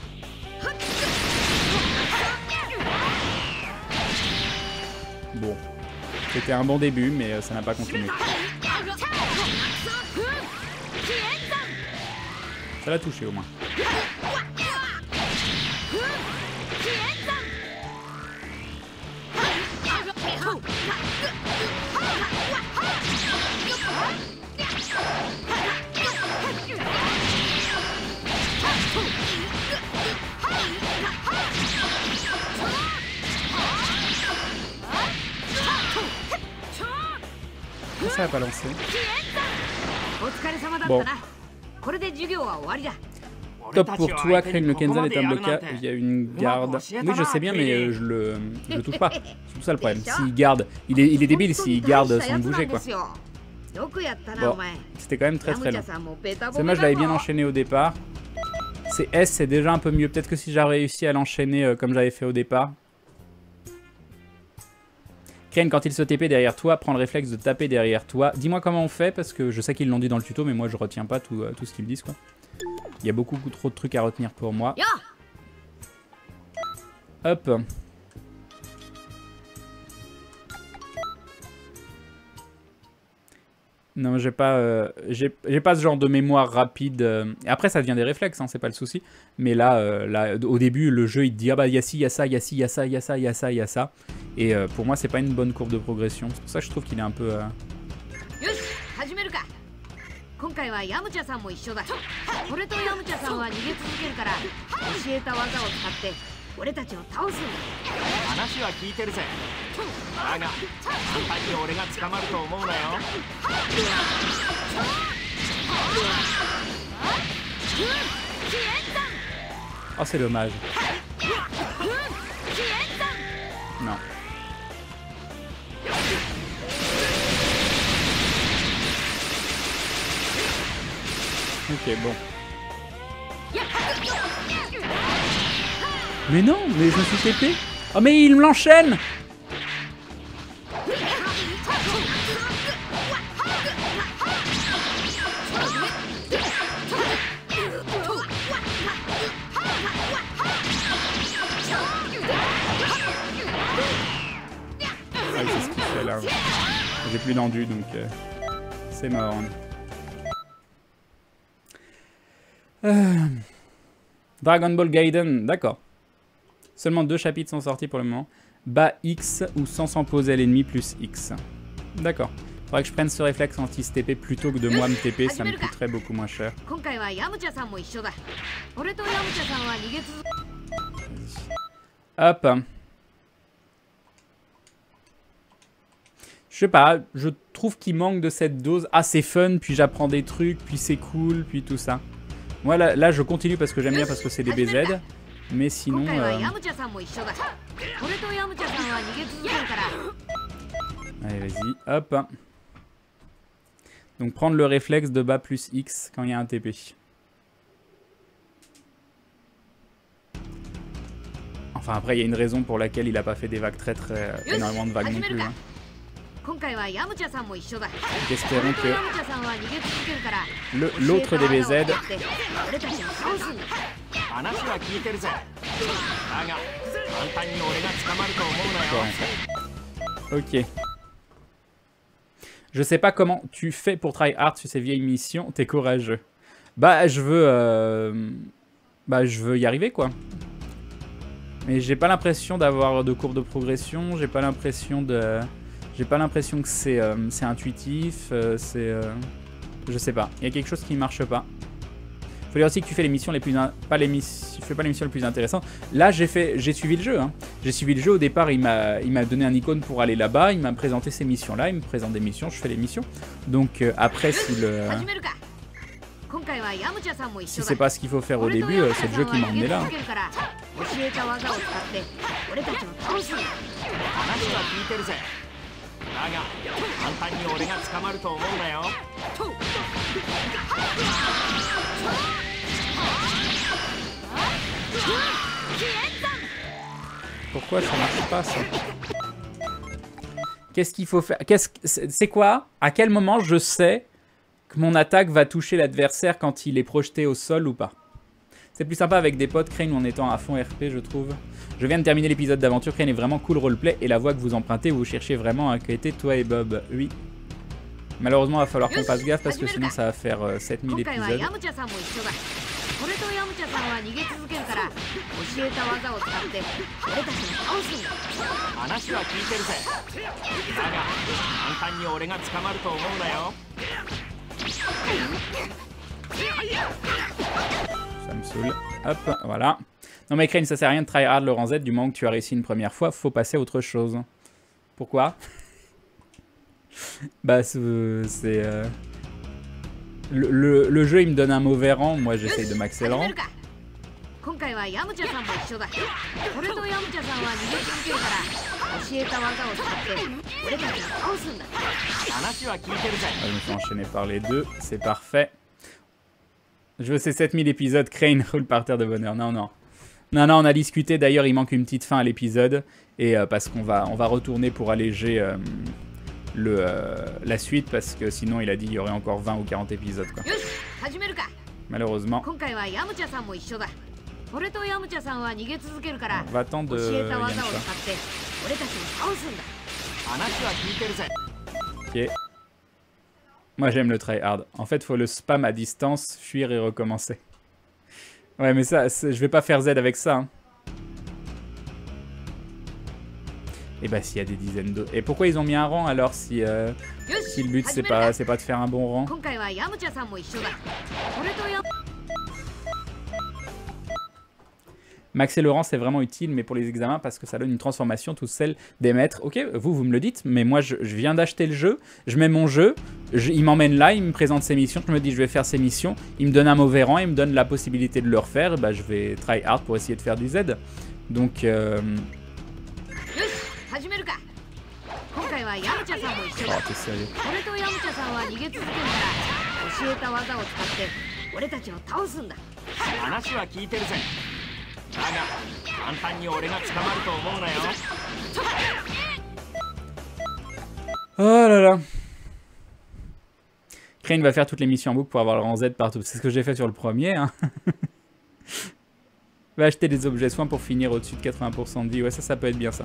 A: Bon, c'était un bon début, mais ça n'a pas continué. Ça l'a touché au moins. Ça va pas lancer. Bon. Top pour toi, Crane, le Kenzan est un blocage, il y a une garde. Oui, je sais bien, mais je le touche pas. C'est tout ça le problème. S'il garde, il est débile s'il garde sans bouger, quoi. Bon, c'était quand même très très long. C'est moi, je l'avais bien enchaîné au départ. C'est S, c'est déjà un peu mieux. Peut-être que si j'avais réussi à l'enchaîner comme j'avais fait au départ. Crane, quand il se TP derrière toi, prends le réflexe de taper derrière toi. Dis-moi comment on fait, parce que je sais qu'ils l'ont dit dans le tuto, mais moi je retiens pas tout ce qu'ils me disent, quoi. Il y a beaucoup trop de trucs à retenir pour moi. Hop. Non, j'ai pas ce genre de mémoire rapide. Après, ça devient des réflexes, hein, c'est pas le souci. Mais là, au début, le jeu, il te dit « Ah bah, il y a ci, il y a ça, il y a ci, il y a ça, il y a ça, il y a ça, il y a ça. » Et pour moi, c'est pas une bonne courbe de progression. C'est pour ça que je trouve qu'il est un peu...
B: 今回はヤムチャさんも一緒だ。俺とヤムチャさんは逃げ続けるから教えた技を使って俺たちを倒すんだ。話は聞いてるぜ。だが簡単に俺が捕まると思うなよ。
A: Oh, c'est dommage. Non. Ok, bon. Mais non, mais je me suis TP. Oh, mais il me l'enchaîne. Ah, c'est ce qu'il fait là. J'ai plus d'endu, donc c'est mort. Dragon Ball Gaiden, d'accord. Seulement 2 chapitres sont sortis pour le moment. Bas X ou sans s'en poser à l'ennemi plus X. D'accord. Faudrait que je prenne ce réflexe anti-TP plutôt que de moi me TP, ça me coûterait beaucoup moins cher. Hop. Je sais pas, je trouve qu'il manque de cette dose. Ah, c'est fun, puis j'apprends des trucs, puis c'est cool, puis tout ça. Moi, là, je continue parce que j'aime bien, parce que c'est des BZ. Mais sinon... Allez, vas-y, hop. Donc, prendre le réflexe de bas plus X quand il y a un TP. Enfin, après, il y a une raison pour laquelle il a pas fait des vagues très énormément de vagues non plus. Hein. Donc espérons que l'autre DBZ... Ok. Je sais pas comment tu fais pour try hard sur ces vieilles missions, t'es courageux. Bah je veux y arriver quoi. Mais j'ai pas l'impression d'avoir de courbe de progression, j'ai pas l'impression que c'est intuitif, je sais pas. Il y a quelque chose qui ne marche pas. Faut dire aussi que tu fais les missions les plus... tu fais pas les missions les plus intéressantes. Là, j'ai suivi le jeu. Hein. J'ai suivi le jeu. Au départ, il m'a donné un icône pour aller là-bas. Il m'a présenté ces missions-là. Il me présente des missions. Je fais les missions. Donc, après, si c'est pas ce qu'il faut faire au début, c'est le jeu qui m'a emmené là. Pourquoi ça marche pas ça? Qu'est-ce qu'il faut faire? C'est quoi? À quel moment je sais que mon attaque va toucher l'adversaire quand il est projeté au sol ou pas? C'est plus sympa avec des potes, Crane, en étant à fond RP, je trouve. Je viens de terminer l'épisode d'aventure, Crane est vraiment cool roleplay, et la voix que vous empruntez, vous cherchez vraiment à quitter toi et Bob. Oui. Malheureusement, il va falloir qu'on fasse gaffe, parce que sinon ça va faire 7000 épisodes. Ça me saoule. Hop, voilà. Non mais Crane, ça sert à rien de try hard le rang Z, du moment que tu as réussi une première fois, faut passer à autre chose. Pourquoi? Bah c'est... Le jeu il me donne un mauvais rang, moi j'essaye de maxer le rang. Je me fais enchaîner par les deux, c'est parfait. Je veux ces 7000 épisodes, Crane roule par terre de bonheur. Non, non. Non, non, on a discuté. D'ailleurs, il manque une petite fin à l'épisode. Et parce qu'on va retourner pour alléger la suite. Parce que sinon, il a dit qu'il y aurait encore 20 ou 40 épisodes, quoi. Malheureusement. On va attendre Yamcha. Ok. Moi, j'aime le tryhard. En fait, faut le spam à distance, fuir et recommencer. Ouais, mais ça, je vais pas faire Z avec ça. Hein. Et bah, s'il y a des dizaines de... Et pourquoi ils ont mis un rang alors si le but c'est pas de faire un bon rang? Maxer le rang c'est vraiment utile, mais pour les examens parce que ça donne une transformation toute celle des maîtres. Ok, vous me le dites, mais moi je viens d'acheter le jeu, je mets mon jeu, il m'emmène là, il me présente ses missions, je me dis je vais faire ses missions, il me donne un mauvais rang, il me donne la possibilité de le refaire, bah je vais try hard pour essayer de faire du Z. Donc... Oh, t'es sérieux. Oh là là. Crane va faire toutes les missions en boucle pour avoir le rang Z partout. C'est ce que j'ai fait sur le premier. Hein. Va acheter des objets soins pour finir au-dessus de 80% de vie. Ouais, ça peut être bien ça.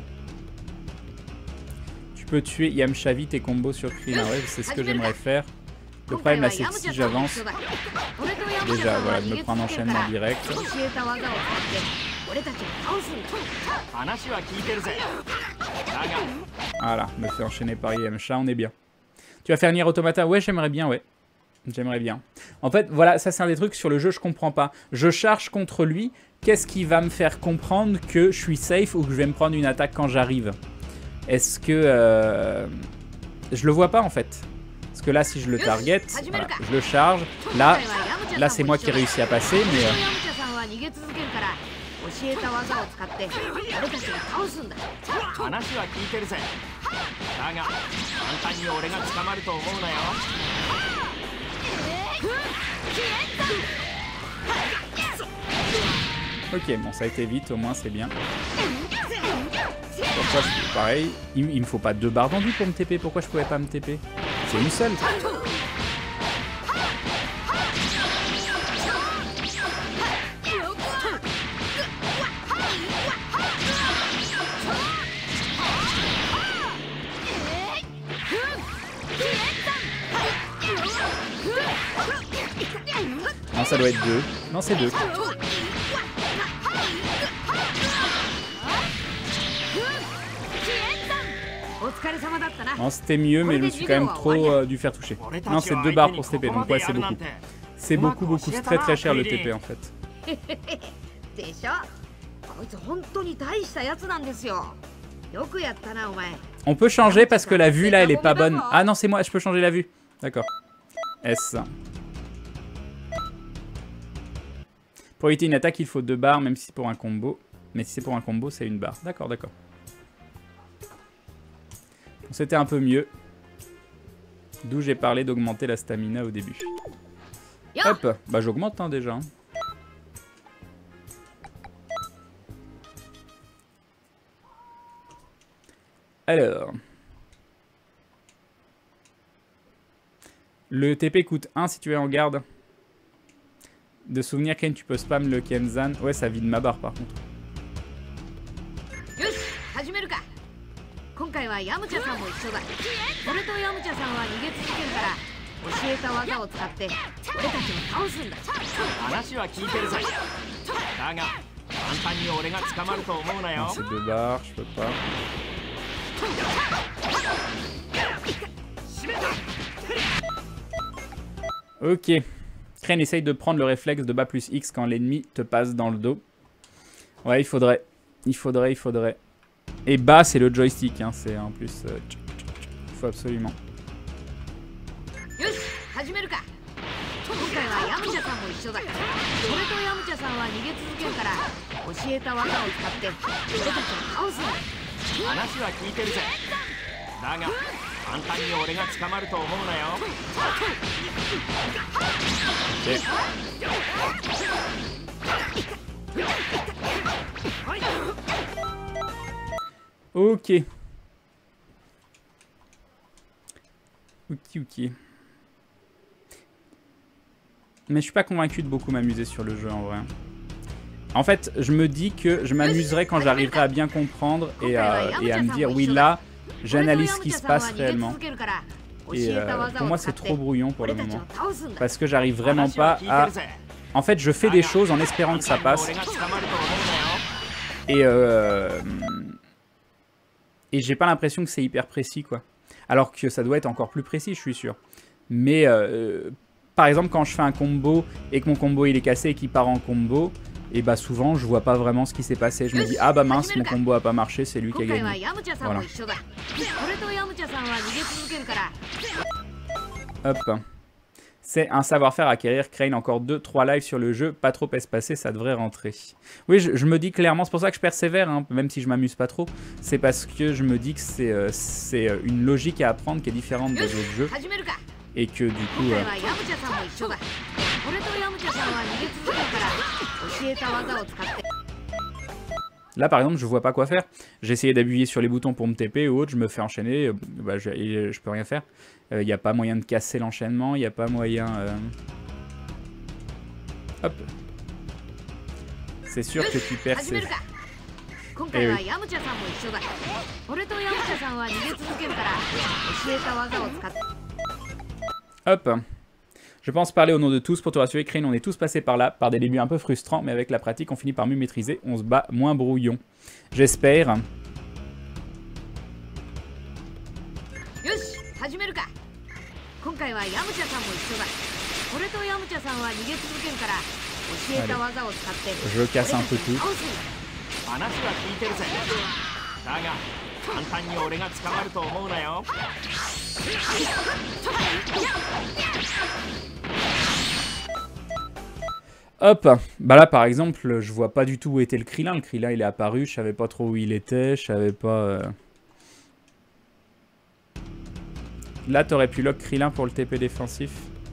A: Tu peux tuer Yamcha vite et combo sur Krillin. Ouais, c'est ce que j'aimerais faire. Le problème là, c'est que si j'avance, déjà, voilà, de me prendre un enchaînement direct. Voilà, me fait enchaîner par Yamcha, on est bien. Tu vas faire Nier Automata? Ouais, j'aimerais bien, ouais. J'aimerais bien. En fait, voilà, ça c'est un des trucs sur le jeu, je comprends pas. Je charge contre lui, qu'est-ce qui va me faire comprendre que je suis safe ou que je vais me prendre une attaque quand j'arrive? Est-ce que... Je le vois pas en fait. Parce que là, si je le target, voilà, je le charge. Là c'est moi qui ai réussi à passer, mais... Ok, bon, ça a été vite, au moins, c'est bien. Pourquoi je... Pareil, il me faut pas 2 barres d'enduit pour me TP. Pourquoi je pouvais pas me TP? C'est une seule. Non, ça doit être 2. Non, c'est 2. Non, c'était mieux, mais je me suis quand même trop dû faire toucher. Non, c'est 2 barres pour ce TP, donc ouais, c'est beaucoup. C'est beaucoup, c'est très très cher le TP en fait. On peut changer parce que la vue là, elle est pas bonne. Ah non, c'est moi, je peux changer la vue. D'accord. S. Pour éviter une attaque, il faut 2 barres, même si c'est pour un combo. Mais si c'est pour un combo, c'est 1 barre. D'accord, d'accord. C'était un peu mieux. D'où j'ai parlé d'augmenter la stamina au début. Hop, bah j'augmente hein, déjà. Alors. Le TP coûte 1 si tu es en garde. De souvenir, Ken, tu peux spam le Kenzan. Ouais, ça vide ma barre par contre. Non, c'est 2 barres, je peux pas. Ok. Crane essaye de prendre le réflexe de bas plus X quand l'ennemi te passe dans le dos. Ouais, il faudrait. Et bas, c'est le joystick, hein, c'est en plus... il faut absolument. Okay. Ok. Ok. Mais je suis pas convaincu de beaucoup m'amuser sur le jeu en vrai. En fait, je me dis que je m'amuserai quand j'arriverai à bien comprendre et à me dire oui là, j'analyse ce qui se passe réellement. Et pour moi c'est trop brouillon pour le moment. Parce que j'arrive vraiment pas à... En fait je fais des choses en espérant que ça passe. Et j'ai pas l'impression que c'est hyper précis quoi. Alors que ça doit être encore plus précis je suis sûr. Mais par exemple quand je fais un combo et que mon combo il est cassé et qu'il part en combo, et bah souvent je vois pas vraiment ce qui s'est passé. Je me dis ah bah mince mon combo a pas marché, c'est lui qui a gagné. Voilà. Hop. C'est un savoir-faire à acquérir. Crane encore 2-3 lives sur le jeu, pas trop espacé, ça devrait rentrer. Oui, je me dis clairement, c'est pour ça que je persévère, hein, même si je m'amuse pas trop. C'est parce que je me dis que c'est une logique à apprendre qui est différente des autres jeux. Et que du coup... Là par exemple je vois pas quoi faire. J'ai essayé d'appuyer sur les boutons pour me TP ou autre, je me fais enchaîner, bah, je peux rien faire. Il n'y a pas moyen de casser l'enchaînement, il n'y a pas moyen... Hop. C'est sûr que tu perds ces... Eh oui. Hop. Je pense parler au nom de tous pour te rassurer, Crane, on est tous passés par là, par des débuts un peu frustrants, mais avec la pratique, on finit par mieux maîtriser, on se bat moins brouillon. J'espère. Je casse un peu tout. Hop, bah là par exemple, je vois pas du tout où était le Krillin. Le Krillin il est apparu, je savais pas trop où il était, je savais pas... Là t'aurais pu lock Krillin pour le TP défensif.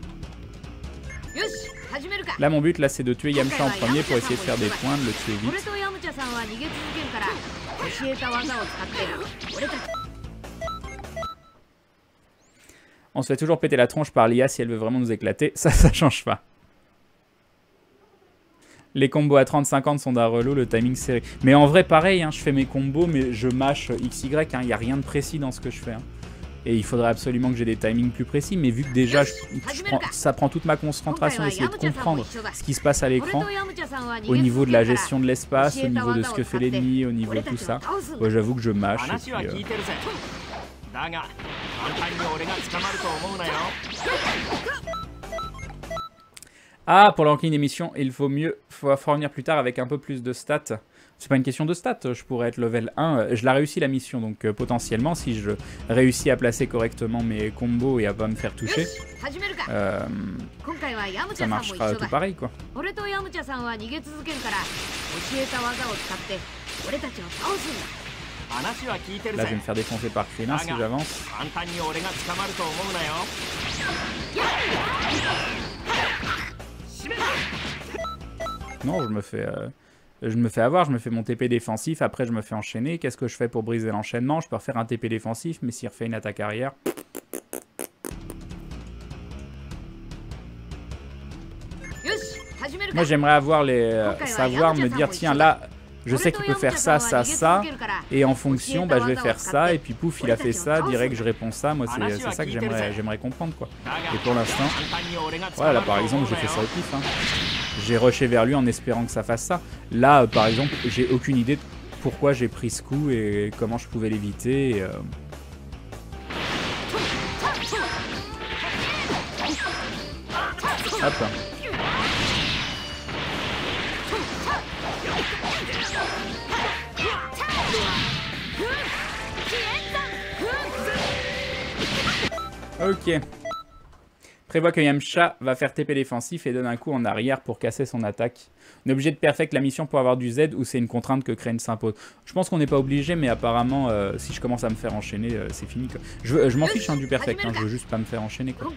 A: Là mon but là c'est de tuer Yamcha en premier pour essayer de faire des points, de le tuer vite. On se fait toujours péter la tronche par l'IA si elle veut vraiment nous éclater, ça change pas. Les combos à 30-50 sont d'un relou, le timing serré. Mais en vrai pareil, hein, je fais mes combos mais je mâche XY, hein, y a rien de précis dans ce que je fais. Hein. Et il faudrait absolument que j'ai des timings plus précis, mais vu que déjà ça prend toute ma concentration d'essayer de comprendre ce qui se passe à l'écran, au niveau de la gestion de l'espace, au niveau de ce que fait l'ennemi, au niveau de tout ça, ouais, j'avoue que je mâche. Et puis, Ah, pour lancer une émission, il faut revenir plus tard avec un peu plus de stats. C'est pas une question de stats, je pourrais être level 1. Je l'ai réussi la mission, donc potentiellement, si je réussis à placer correctement mes combos et à pas me faire toucher, ça marchera tout pareil, quoi. Là, je vais me faire défoncer par Krillin si j'avance. Non, je me fais avoir, je me fais mon TP défensif, après je me fais enchaîner. Qu'est-ce que je fais pour briser l'enchaînement? Je peux refaire un TP défensif, mais s'il refait une attaque arrière... Moi j'aimerais avoir savoir me dire, tiens là, je sais qu'il peut faire ça, ça, ça, et en fonction, bah, je vais faire ça, et puis pouf, il a fait ça, direct je réponds ça. Moi c'est ça que j'aimerais comprendre, quoi. Et pour l'instant, voilà, là par exemple j'ai fait ça au pif, hein. J'ai rushé vers lui en espérant que ça fasse ça. Là par exemple, j'ai aucune idée de pourquoi j'ai pris ce coup et comment je pouvais l'éviter. Hop. Ok. Prévoit que Yamcha va faire TP défensif et donne un coup en arrière pour casser son attaque. On est obligé de perfect la mission pour avoir du Z ou c'est une contrainte que Crane s'impose? Je pense qu'on n'est pas obligé, mais apparemment, si je commence à me faire enchaîner, c'est fini, quoi. Je m'en fiche, hein, du perfect, hein, je veux juste pas me faire enchaîner, quoi.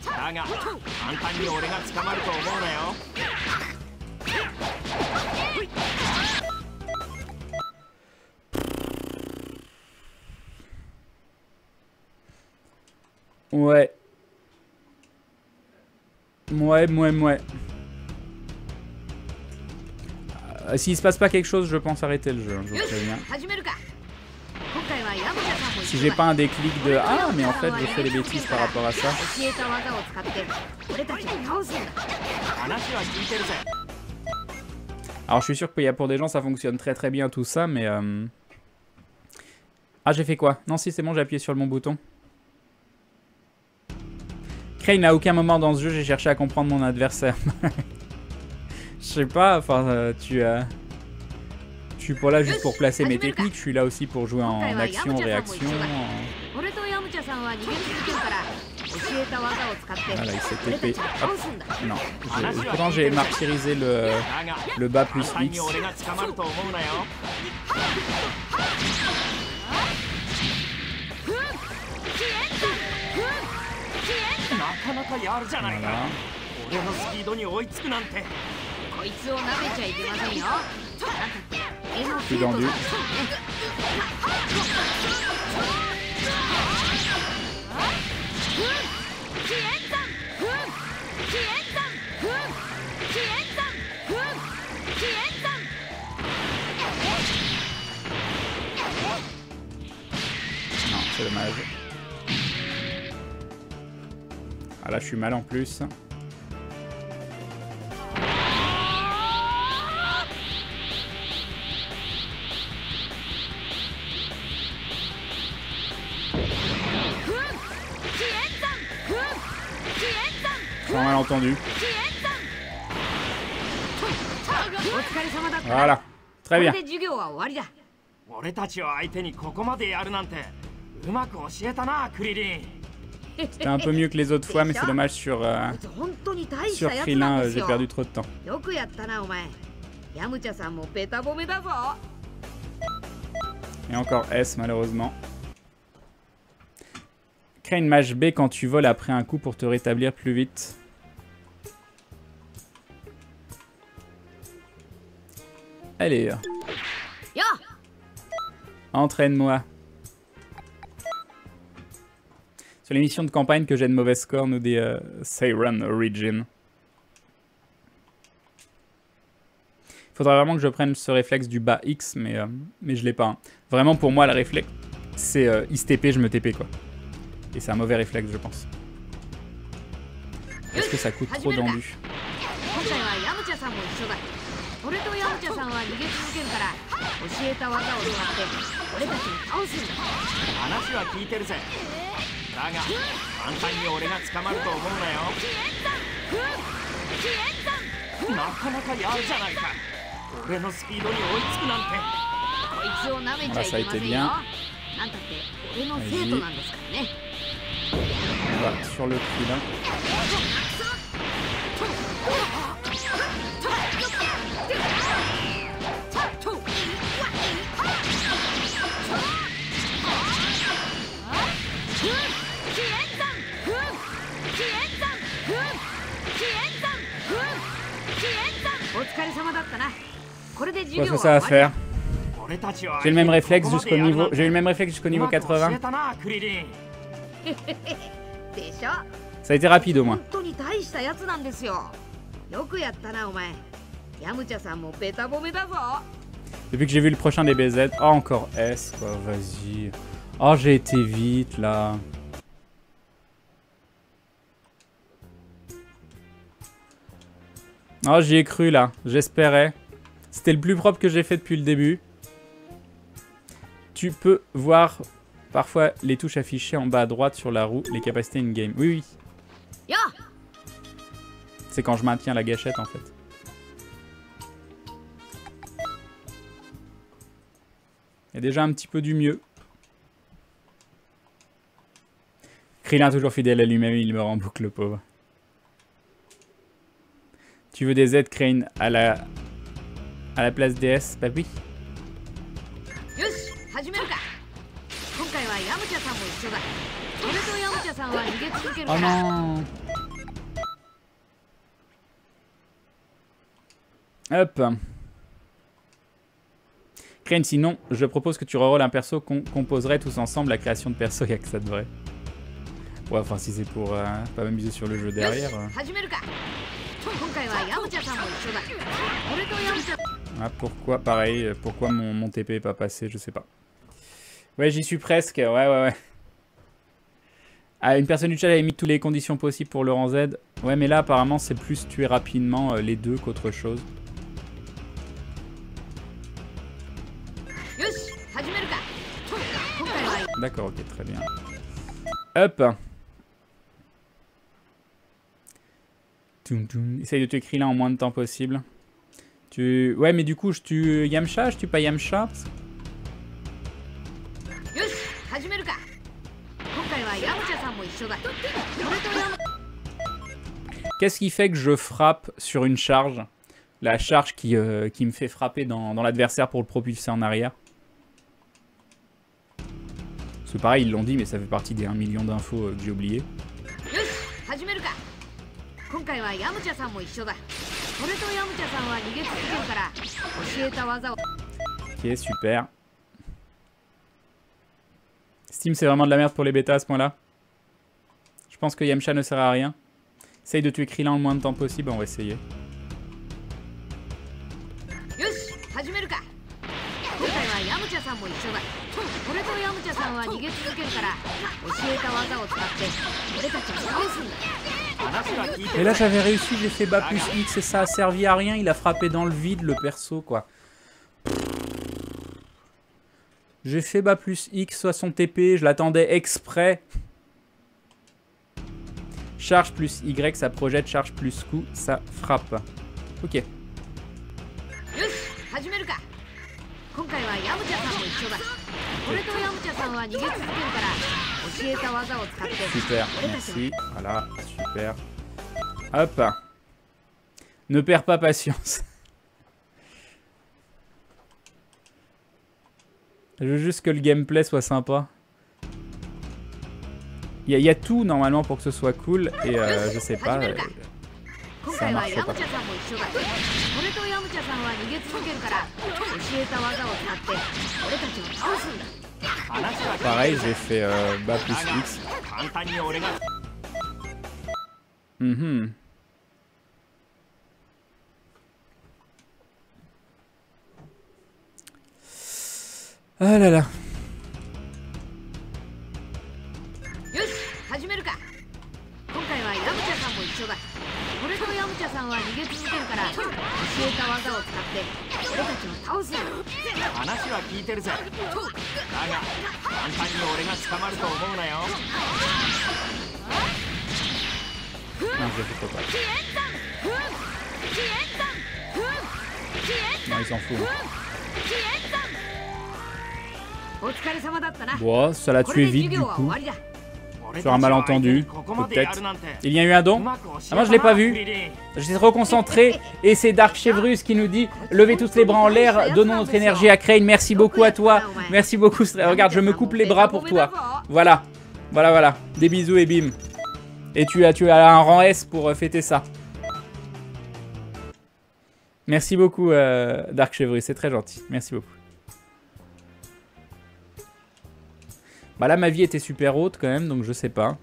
A: Ouais. Ouais. S'il se passe pas quelque chose, je pense arrêter le jeu, je vous préviens. Si j'ai pas un déclic de ah mais en fait j'ai fait des bêtises par rapport à ça. Alors je suis sûr qu'il y a pour des gens ça fonctionne très bien tout ça mais ah j'ai fait quoi? Non si c'est bon j'ai appuyé sur le bon bouton. Crane à aucun moment dans ce jeu j'ai cherché à comprendre mon adversaire. Je sais pas, enfin je suis pas là juste pour placer mes techniques, je suis là aussi pour jouer en action, réaction. Voilà, il s'est TP. Hop. Non, pourtant j'ai martyrisé le bas plus X. Voilà. Plus tendu. Non, c'est dommage. Ah là, je suis mal en plus. Sans malentendu. Voilà, très bien. C'était un peu mieux que les autres fois, mais c'est dommage sur Krillin, j'ai perdu trop de temps. Et encore S, malheureusement. Crée une mage B quand tu voles après un coup pour te rétablir plus vite. Allez. Entraîne-moi. Sur les missions de campagne que j'ai de mauvais scores, nous dit Seiran Origin. Faudrait vraiment que je prenne ce réflexe du bas X, mais je l'ai pas. Hein. Vraiment, pour moi, le réflexe, c'est il se TP, je me TP, quoi. Et c'est un mauvais réflexe, je pense. Est-ce que ça coûte trop d'endu? Voilà, ça a été bien. Vas-y. On va sur le Krillin. Quoi que ça va faire. J'ai le même réflexe jusqu'au niveau. J'ai eu le même réflexe jusqu'au niveau 80. Ça a été rapide au moins. Depuis que j'ai vu le prochain DBZ. Oh, encore S quoi, vas-y. Oh, j'ai été vite là. Oh, j'y ai cru là, j'espérais. C'était le plus propre que j'ai fait depuis le début. Tu peux voir parfois les touches affichées en bas à droite sur la roue, les capacités in-game. Oui, oui. C'est quand je maintiens la gâchette en fait. Il y a déjà un petit peu du mieux. Krillin toujours fidèle à lui-même, il me rend boucle le pauvre. Tu veux des Z Crane à la place DS? Bah oui. Oh non. Hop. Crane, sinon, je propose que tu rerolles un perso qu'on composerait tous ensemble. La création de perso, il n'y a que ça de vrai. Ouais, enfin, si c'est pour pas m'amuser sur le jeu derrière. Ah, pourquoi, pareil, pourquoi mon TP est pas passé, je sais pas. Ouais, j'y suis presque, ouais. Ah, une personne du chat avait mis toutes les conditions possibles pour le rang Z. Ouais, mais là, apparemment, c'est plus tuer rapidement les deux qu'autre chose. D'accord, ok, très bien. Hop. Essaye de tuer Krillin en moins de temps possible. Ouais, mais du coup, je tue Yamcha, je tue pas Yamcha. Qu'est-ce qui fait que je frappe sur une charge? La charge qui me fait frapper dans l'adversaire pour le propulser en arrière. C'est pareil, ils l'ont dit, mais ça fait partie des 1 million d'infos que j'ai oublié. Ok, super. Steam, c'est vraiment de la merde pour les bêtas à ce point-là. Je pense que Yamcha ne sert à rien. Essaye de tuer Krillin en le moins de temps possible, on va essayer. Et là j'avais réussi, j'ai fait bas plus X et ça a servi à rien, il a frappé dans le vide le perso quoi. J'ai fait bas plus X soit son TP, je l'attendais exprès. Charge plus Y, ça projette, charge plus coup, ça frappe. Ok. Super, merci. Voilà, super. Hop. Ne perds pas patience. Je veux juste que le gameplay soit sympa. Il y a tout normalement pour que ce soit cool et je sais pas. Ça marche pas. Pareil, j'ai fait bas plus X. Ah là là. Non, il s'en fout. Bon, ça l'a tué vite du coup. Sur un malentendu, peut-être. Il y a eu un don? Ah, moi je l'ai pas vu. J'étais trop concentré. Et c'est Dark Chevrus qui nous dit levez tous les bras en l'air, donnons notre énergie à Crane. Merci beaucoup à toi. Merci beaucoup. Regarde, je me coupe les bras pour toi. Voilà. Voilà. Des bisous et bim. Et tu as un rang S pour fêter ça. Merci beaucoup, Dark Chevrus. C'est très gentil. Merci beaucoup. Bah là, ma vie était super haute quand même, donc je sais pas.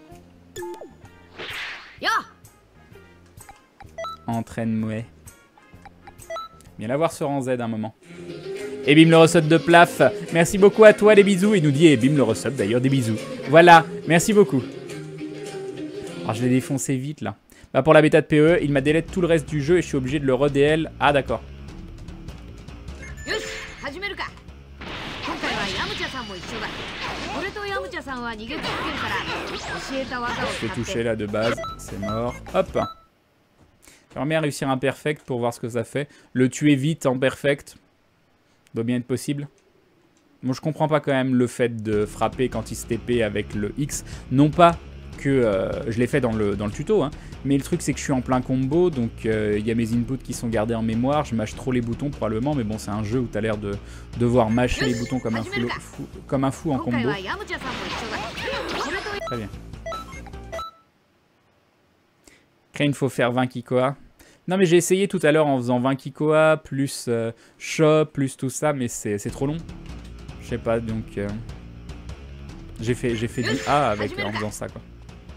A: Entraîne-moi. Viens la voir ce rang Z un moment. Et bim le resub de Plaf. Merci beaucoup à toi, des bisous. Il nous dit, et bim le resub d'ailleurs, des bisous. Voilà, merci beaucoup. Alors je l'ai défoncé vite là. Bah pour la bêta de PE, il m'a délai tout le reste du jeu et je suis obligé de le re-DL. Ah d'accord. Je vais toucher là de base, c'est mort. Hop. J'aimerais bien réussir un perfect pour voir ce que ça fait. Le tuer vite en perfect doit bien être possible. Moi je comprends pas quand même le fait de frapper quand il se TP avec le X. Non pas que je l'ai fait dans le tuto, hein, mais le truc c'est que je suis en plein combo, donc il y a mes inputs qui sont gardés en mémoire, je mâche trop les boutons probablement, mais bon c'est un jeu où tu as l'air de devoir mâcher les boutons comme un fou en combo. Très bien. Crane, faut faire 20 Kikoa. Non mais j'ai essayé tout à l'heure en faisant 20 Kikoa, plus shop, plus tout ça, mais c'est trop long. Je sais pas, donc... j'ai fait du A avec, en faisant ça, quoi.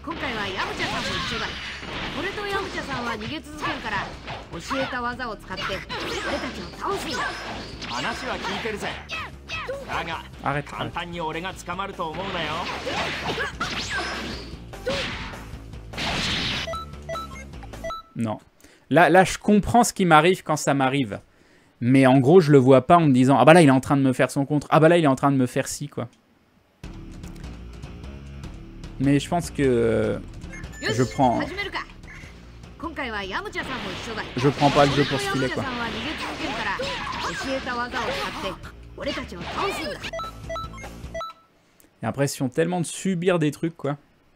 A: Arrête, arrête. Non. Là, je comprends ce qui m'arrive quand ça m'arrive. Mais en gros, je le vois pas en me disant « Ah bah là, il est en train de me faire son contre. Ah bah là, il est en train de me faire ci, quoi. » Mais je pense que... Je prends pas le jeu pour ce qu'il est, quoi. J'ai l'impression tellement de subir des trucs, quoi.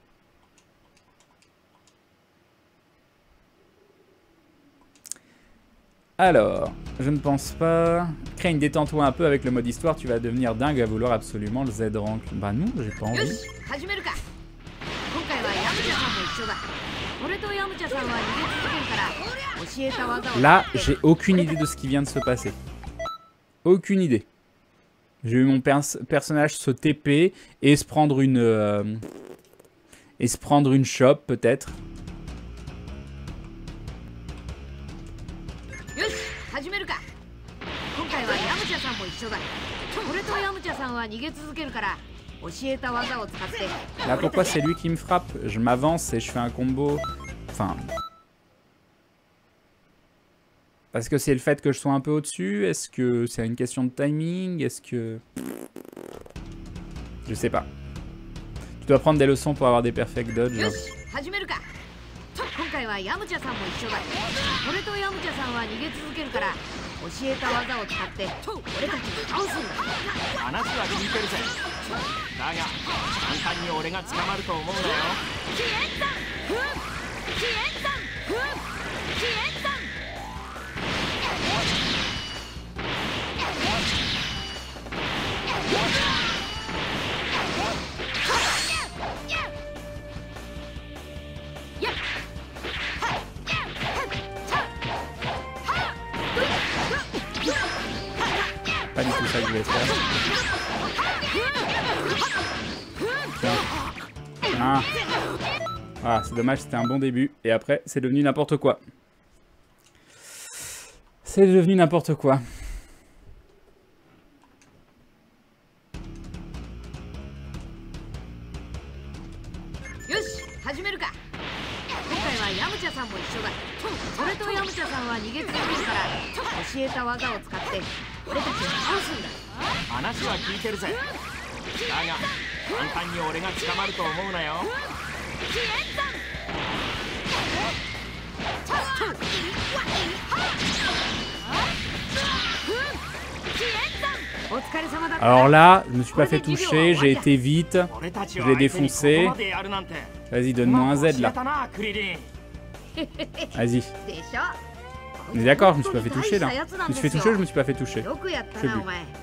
A: Alors, je ne pense pas... Crane, détends-toi un peu avec le mode histoire, tu vas devenir dingue à vouloir absolument le Z-Rank. Bah non, j'ai pas envie. Là, j'ai aucune idée de ce qui vient de se passer. Aucune idée. J'ai eu mon personnage se TP et se prendre une... shop, peut-être. Là, pourquoi c'est lui qui me frappe? Je m'avance et je fais un combo. Enfin... Parce que c'est le fait que je sois un peu au-dessus? Est-ce que c'est une question de timing? Est-ce que... Je sais pas. Tu dois prendre des leçons pour avoir des perfect dodge. Pas du tout ça que je voulais faire. Ah. Ah, c'est dommage, c'était un bon début. Et après, c'est devenu n'importe quoi. C'est devenu n'importe quoi. Alors là, je me suis pas fait toucher, j'ai été vite, je l'ai défoncé. Vas-y, donne-moi un Z là. Vas-y. On est d'accord, je me suis pas fait toucher là. Je me suis fait toucher ou je me suis pas fait toucher? Je sais plus.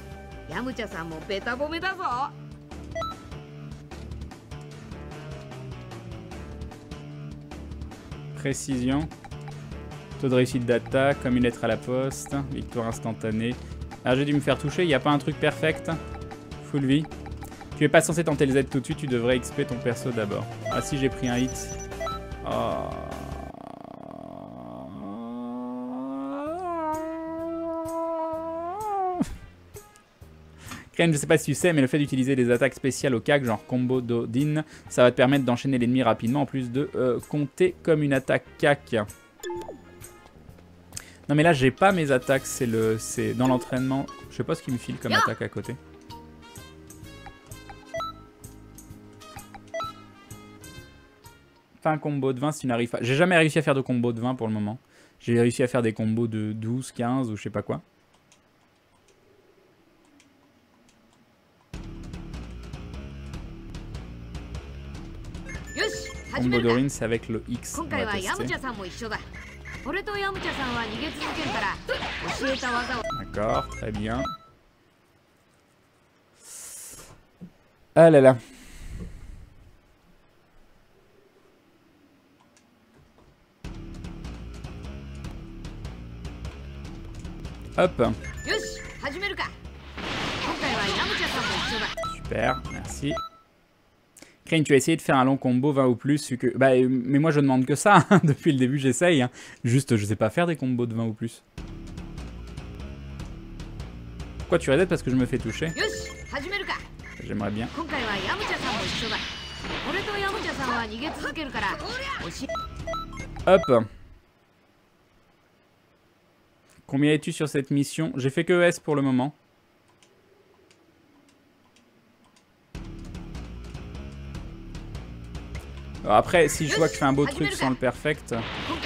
A: Précision. Taux de réussite d'attaque, comme une lettre à la poste. Victoire instantanée. Ah, j'ai dû me faire toucher, il n'y a pas un truc perfect. Full vie. Tu es pas censé tenter les Z tout de suite, tu devrais XP ton perso d'abord. Ah si, j'ai pris un hit. Oh. Crane, je sais pas si tu sais, mais le fait d'utiliser des attaques spéciales au CAC, genre combo d'Odin, ça va te permettre d'enchaîner l'ennemi rapidement, en plus de compter comme une attaque CAC. Non mais là, j'ai pas mes attaques, c'est dans l'entraînement. Je sais pas ce qu'il me file comme attaque à côté. Pas un combo de 20 si tu n'arrives pas. J'ai jamais réussi à faire de combo de 20 pour le moment. J'ai réussi à faire des combos de 12, 15 ou je sais pas quoi. Combo d'Orin, c'est avec le X. On va tester. D'accord, très bien. Ah là là. Hop.
B: よし始めるか。今回はヤムチャさんも一緒だ。
A: Super, merci. Crane, tu as essayé de faire un long combo 20 ou plus vu que... Bah, mais moi je demande que ça, hein. Depuis le début j'essaye. Hein. Juste, je sais pas faire des combos de 20 ou plus. Pourquoi tu reset? Parce que je me fais toucher. J'aimerais bien. Hop. Combien es-tu sur cette mission? J'ai fait que ES pour le moment. Alors après, si je vois que je fais un beau truc sans le perfect...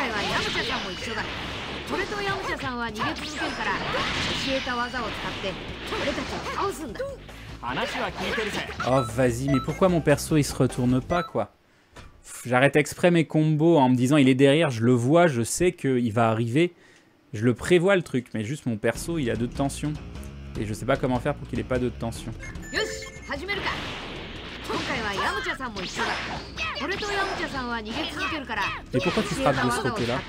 A: Oh vas-y, mais pourquoi mon perso il se retourne pas quoi? J'arrête exprès mes combos en me disant il est derrière, je le vois, je sais qu'il va arriver. Je le prévois le truc, mais juste mon perso il a 2 de tension. Et je sais pas comment faire pour qu'il ait pas 2 de tension. Et pourquoi tu frappes de ce côté-là?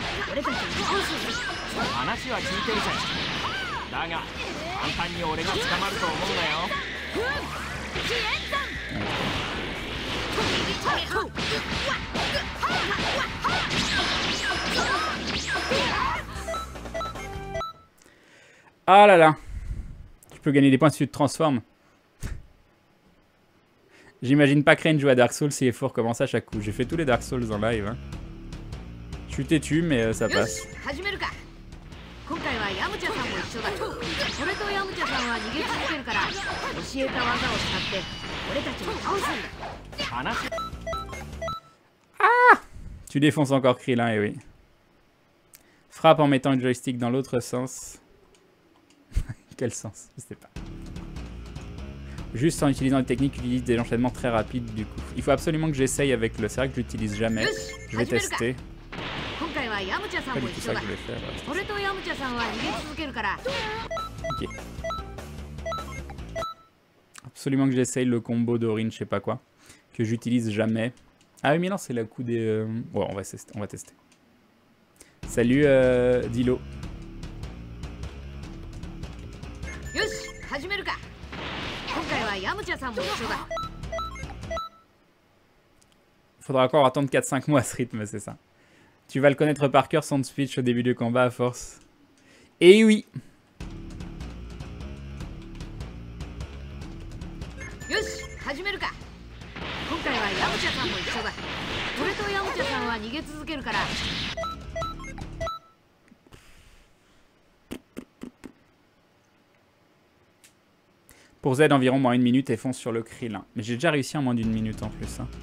A: Ah là là. Tu peux gagner des points si tu te transformes. J'imagine pas Crane jouer à Dark Souls s'il est fort comment ça à chaque coup. J'ai fait tous les Dark Souls en live. Hein. Je suis têtu mais ça passe. Ah! Tu défonces encore Krillin, et oui. Frappe en mettant le joystick dans l'autre sens. Quel sens? Je sais pas. Juste en utilisant les techniques qui utilisent des enchaînements très rapides du coup. Il faut absolument que j'essaye avec le... C'est vrai que je l'utilise jamais. Je vais tester. Pas du tout ça que je vais faire. Ok. Absolument que j'essaye le combo d'Orin, je sais pas quoi. Que j'utilise jamais. Ah oui mais non c'est le coup des... Ouais on va tester. Salut Dilo. Faudra encore attendre 4-5 mois à ce rythme, c'est ça. Tu vas le connaître par cœur son speech au début du combat à force. Et oui. Pour Z, environ moins 1 minute et fonce sur le Krillin. Mais j'ai déjà réussi en moins d'1 minute en plus. Hein.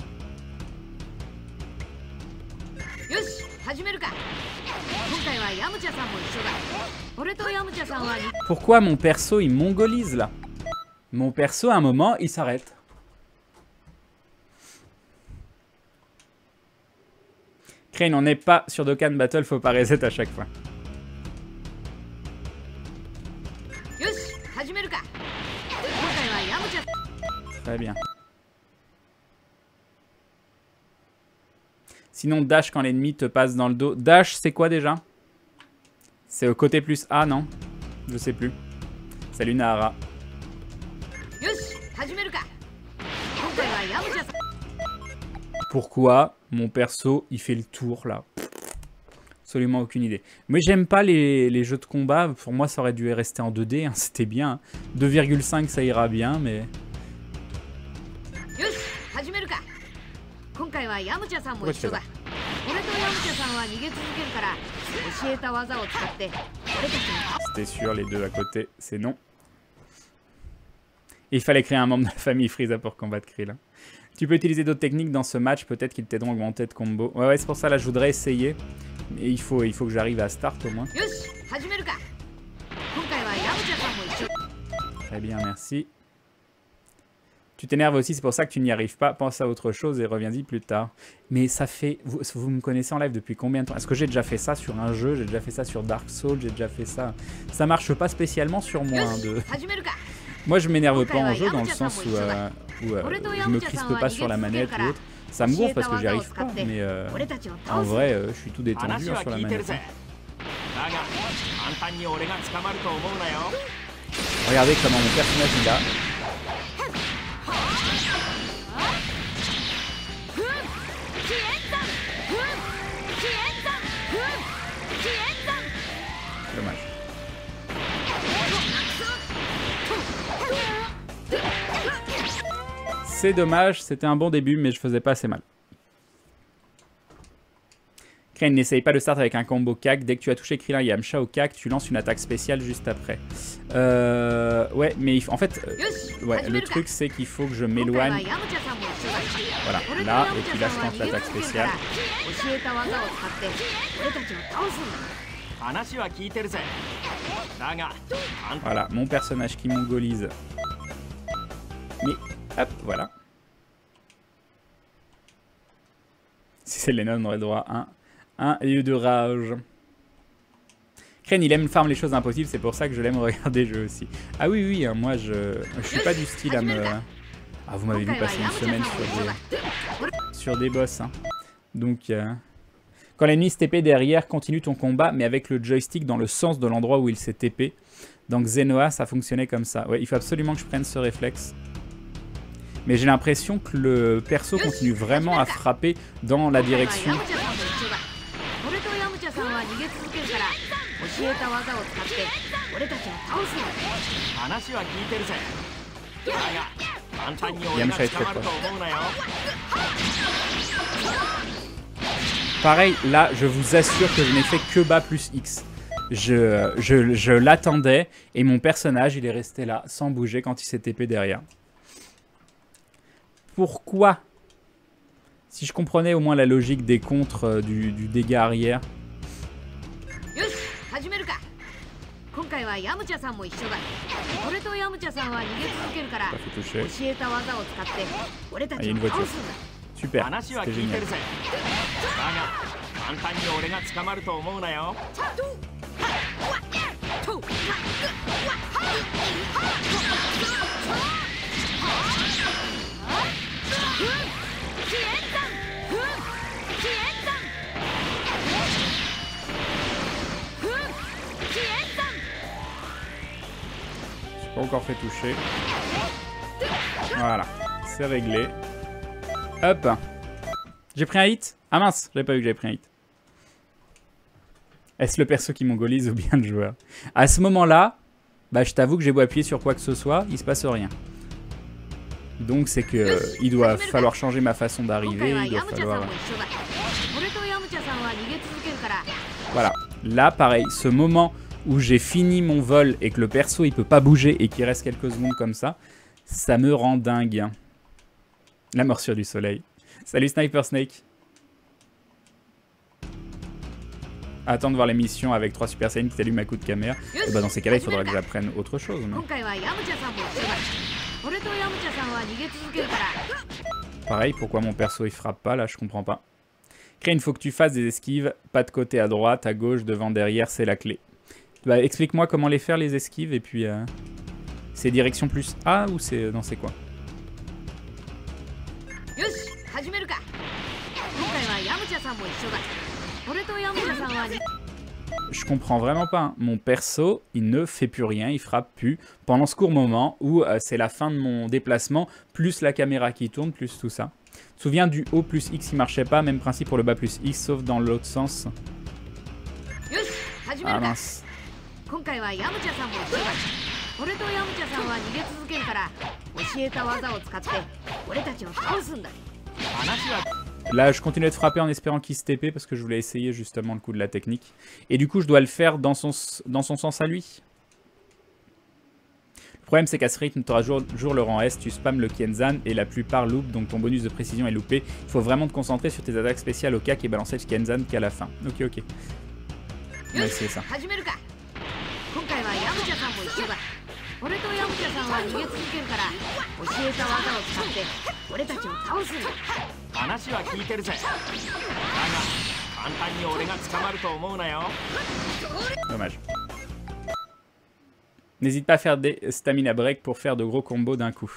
A: Pourquoi mon perso il mongolise là? Mon perso à un moment il s'arrête. Crane, on n'est pas sur Dokkan Battle, faut pas reset à chaque fois. Très bien. Sinon, dash quand l'ennemi te passe dans le dos. Dash, c'est quoi déjà? C'est au côté plus A, non? Je sais plus. Salut Nahara. Pourquoi mon perso, il fait le tour, là? Absolument aucune idée. Mais j'aime pas les jeux de combat. Pour moi, ça aurait dû rester en 2D. Hein. C'était bien. 2,5, ça ira bien, mais... Pourquoi tu fais ça? C'était sûr, les deux à côté, c'est non. Il fallait créer un membre de la famille Frieza pour combattre Krillin. Tu peux utiliser d'autres techniques dans ce match, peut-être qu'ils t'aideront à augmenter de combo. Ouais, c'est pour ça, là, je voudrais essayer. Mais il faut que j'arrive à start au moins. Très bien, merci. Tu t'énerves aussi, c'est pour ça que tu n'y arrives pas. Pense à autre chose et reviens-y plus tard. Mais ça fait... Vous me connaissez en live depuis combien de temps? Est-ce que j'ai déjà fait ça sur un jeu? J'ai déjà fait ça sur Dark Souls? J'ai déjà fait ça... Ça marche pas spécialement sur moi. Hein, Moi, je m'énerve pas en jeu dans le sens où je me crispe pas sur la manette ou autre. Ça me gonfle parce que j'y arrive pas. Mais en vrai, je suis tout détendu sur la manette. Regardez comment mon personnage est là. Dommage. C'est dommage, c'était un bon début, mais je faisais pas assez mal. Crane, n'essaye pas de start avec un combo CAC. Dès que tu as touché Krillin et Yamcha au CAC, tu lances une attaque spéciale juste après. Ouais, mais en fait, ouais, le truc c'est qu'il faut que je m'éloigne. Voilà, là, et puis là je tente l'attaque spéciale. Voilà, mon personnage qui mongolise. Mais, hop, voilà. Si c'est Lennon, on aurait droit à un lieu de rage. Crane, il aime farm les choses impossibles, c'est pour ça que je l'aime regarder jouer aussi. Ah oui, oui, hein, moi je suis pas du style à me... Ah, vous m'avez vu passer une semaine sur des boss. Hein. Donc, quand l'ennemi se TP derrière, continue ton combat, mais avec le joystick dans le sens de l'endroit où il s'est TP. Dans Xenoa, ça fonctionnait comme ça. Ouais, il faut absolument que je prenne ce réflexe. Mais j'ai l'impression que le perso continue vraiment à frapper dans la direction. Yamcha est très proche. Pareil, là, je vous assure que je n'ai fait que bas plus X. Je l'attendais et mon personnage, il est resté là, sans bouger quand il s'est TP derrière. Pourquoi? Si je comprenais au moins la logique des contres du dégât arrière. Pas fait toucher. Ah, il y a une voiture. Super, c'était génial. Pas encore fait toucher. Voilà, c'est réglé. Hop. J'ai pris un hit. Ah mince, j'avais pas vu que j'avais pris un hit. Est-ce le perso qui mongolise ou bien le joueur? À ce moment-là, bah, je t'avoue que j'ai beau appuyer sur quoi que ce soit, il se passe rien. Donc c'est que il doit falloir changer ma façon d'arriver. Il doit falloir... Voilà. Là, pareil, ce moment où j'ai fini mon vol et que le perso il peut pas bouger et qu'il reste quelques secondes comme ça, ça me rend dingue. La morsure du soleil. Salut Sniper Snake. Attends de voir l'émission avec 3 Super Saiyans qui t'allument à coup de caméra. Et bah dans ces cas-là, il faudra que j'apprenne autre chose. Pareil, pourquoi mon perso il frappe pas là, je comprends pas. Crane, il faut que tu fasses des esquives, pas de côté à droite, à gauche, devant, derrière, c'est la clé. Bah, explique-moi comment les faire les esquives et puis c'est direction plus A ou c'est non c'est quoi? Je comprends vraiment pas. Hein. Mon perso, il ne fait plus rien, il frappe plus pendant ce court moment où c'est la fin de mon déplacement, plus la caméra qui tourne, plus tout ça. Tu te souviens du haut plus X qui marchait pas, même principe pour le bas plus X, sauf dans l'autre sens. Ah mince. Là, je continue de frapper en espérant qu'il se TP parce que je voulais essayer justement le coup de la technique. Et du coup, je dois le faire dans son sens à lui. Le problème, c'est qu'à ce rythme, tu auras toujours le rang S, tu spams le Kenzan et la plupart loupent, donc ton bonus de précision est loupé. Il faut vraiment te concentrer sur tes attaques spéciales au CAC et balancer le Kenzan qu'à la fin. Ok, ok. On va essayer ça. Dommage. N'hésite pas à faire des stamina break pour faire de gros combos d'un coup.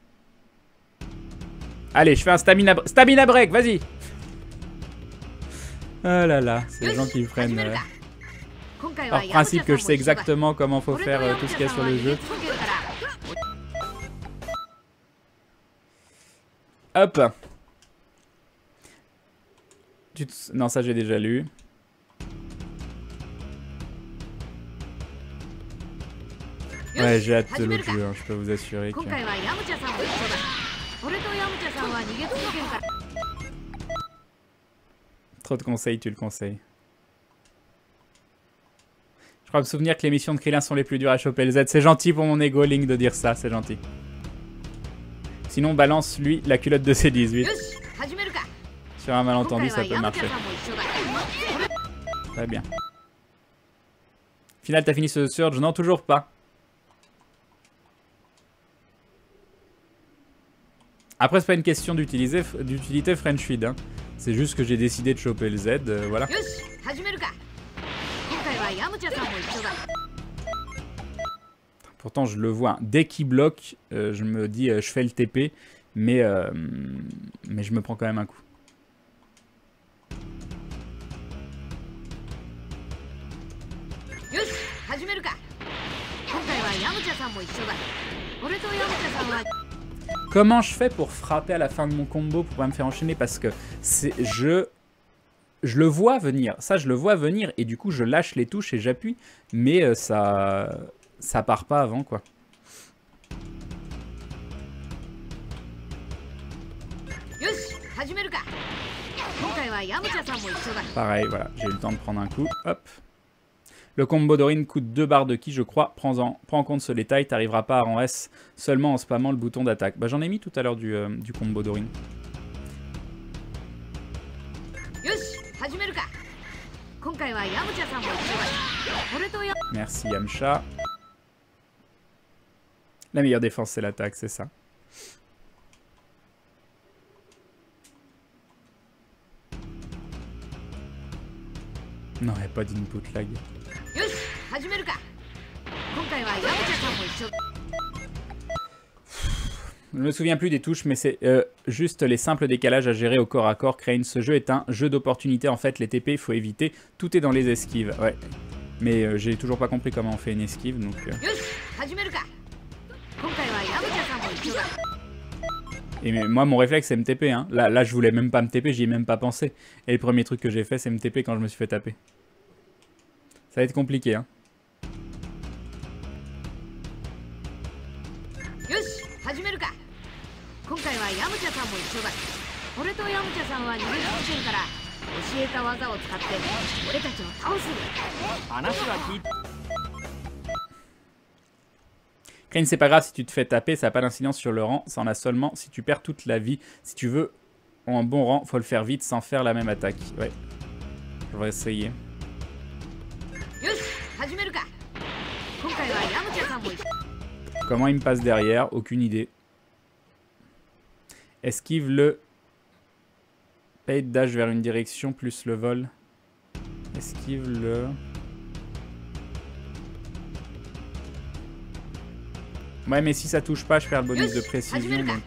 A: Allez, je fais un stamina break, vas-y. Ah là là, c'est les gens qui prennent par principe que je sais exactement comment faut faire tout ce qu'il y a sur le jeu. Hop. Non, ça j'ai déjà lu. Ouais, j'ai hâte de l'autre jeu, hein, je peux vous assurer que... Trop de conseils, tu le conseilles. Je crois me souvenir que les missions de Krillin sont les plus dures à choper le Z. C'est gentil pour mon ego, Link, de dire ça, c'est gentil. Sinon, balance, lui, la culotte de ses 18. Sur un malentendu, ça peut marcher. Très bien. Final, t'as fini ce Surge? Non, toujours pas. Après, c'est pas une question d'utilité French Feed. Hein. C'est juste que j'ai décidé de choper le Z, voilà. Pourtant, je le vois. Dès qu'il bloque, je me dis, je fais le TP, mais je me prends quand même un coup. Comment je fais pour frapper à la fin de mon combo pour pas me faire enchaîner? Parce que je le vois venir. Ça, je le vois venir et du coup, je lâche les touches et j'appuie. Mais ça part pas avant, quoi. Pareil, voilà. J'ai eu le temps de prendre un coup. Hop. Le combo d'Orin coûte 2 barres de ki, je crois. Prends en compte ce détail, t'arriveras pas à rang S seulement en spammant le bouton d'attaque. Bah, j'en ai mis tout à l'heure du combo d'Orin. Merci Yamcha. La meilleure défense, c'est l'attaque, c'est ça. Non, il n'y a pas d'input lag. Je ne me souviens plus des touches, mais c'est juste les simples décalages à gérer au corps à corps. Crane, ce jeu est un jeu d'opportunité. En fait, les TP, il faut éviter. Tout est dans les esquives. Ouais. Mais j'ai toujours pas compris comment on fait une esquive. Donc, Et moi, mon réflexe, c'est me TP. Hein. Là, je voulais même pas me TP, j'y ai même pas pensé. Et le premier truc que j'ai fait, c'est me TP quand je me suis fait taper. Ça va être compliqué, hein. Crane, c'est pas grave si tu te fais taper, ça n'a pas d'incidence sur le rang, ça en a seulement si tu perds toute la vie. Si tu veux en bon rang, faut le faire vite sans faire la même attaque. Ouais, je vais essayer. Comment il me passe derrière? Aucune idée. Esquive le paid dash vers une direction plus le vol. Esquive le... Ouais, mais si ça touche pas, je perds le bonus de précision, donc...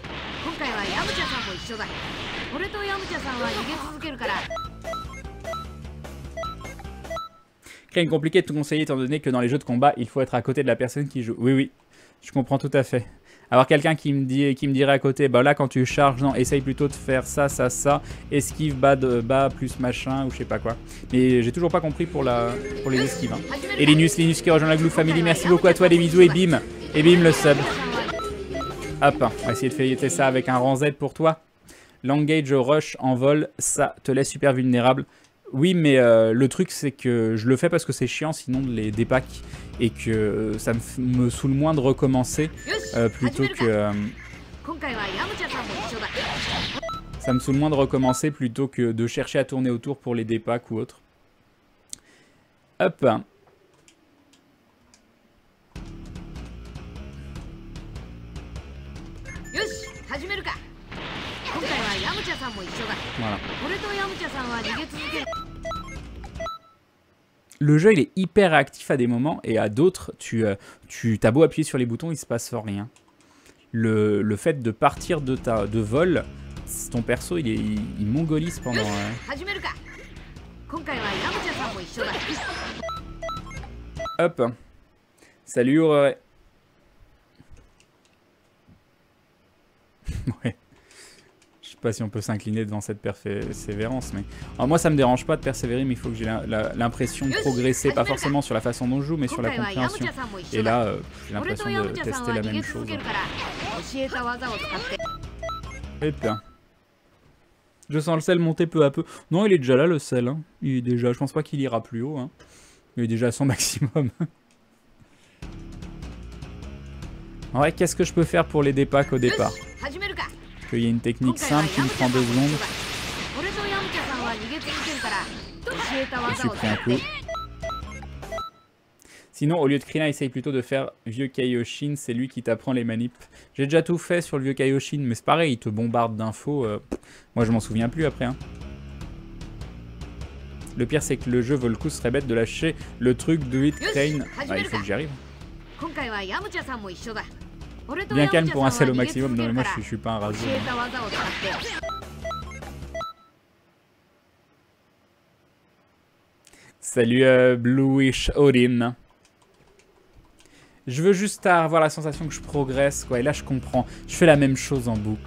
A: Crane, compliqué de te conseiller étant donné que dans les jeux de combat, il faut être à côté de la personne qui joue. Oui, oui, je comprends tout à fait. Avoir quelqu'un qui me dirait à côté, bah là quand tu charges, non, essaye plutôt de faire ça, ça, ça, esquive bas plus machin ou je sais pas quoi. Mais j'ai toujours pas compris pour les esquives. Hein. Et Linus qui rejoint la Glue Family, merci beaucoup à toi, des bisous et bim le sub. Hop, on va essayer de faire ça avec un rang Z pour toi. L'engage rush en vol, ça te laisse super vulnérable. Oui, mais le truc, c'est que je le fais parce que c'est chiant, sinon de les dépacks. Et que ça me saoule moins de recommencer plutôt que... ça me saoule moins de recommencer plutôt que de chercher à tourner autour pour les dépacks ou autre. Hop. Voilà. Le jeu il est hyper réactif à des moments et à d'autres tu t'as beau appuyer sur les boutons, il se passe rien. Le fait de partir de vol, ton perso il mongolise pendant Hop. Salut Aurore. Ouais. Je sais pas si on peut s'incliner devant cette persévérance, mais... Alors moi ça me dérange pas de persévérer, mais il faut que j'ai l'impression de progresser, pas forcément sur la façon dont je joue, mais sur la compréhension. Et là, j'ai l'impression de tester la même chose. Et bien. Je sens le sel monter peu à peu. Non, il est déjà là le sel. Hein. Il est déjà... Je pense pas qu'il ira plus haut. Hein. Il est déjà à son maximum. Ouais, qu'est-ce que je peux faire pour l'aider Pac au départ? Il y a une technique simple qui me prend 2 secondes. Je suis pris un coup. Sinon, au lieu de Krillin, essaye plutôt de faire vieux Kaioshin, c'est lui qui t'apprend les manips. J'ai déjà tout fait sur le vieux Kaioshin, mais c'est pareil, il te bombarde d'infos. Moi, je m'en souviens plus après. Hein. Le pire, c'est que le jeu vaut le coup, ce serait bête de lâcher le truc de Hit Crane. Ah, il faut que j'y arrive. Bien calme pour un sel au maximum. Non, mais moi, je suis pas un rageux. Salut Bluish Odin. Je veux juste avoir la sensation que je progresse, quoi. Et là, je comprends. Je fais la même chose en boucle.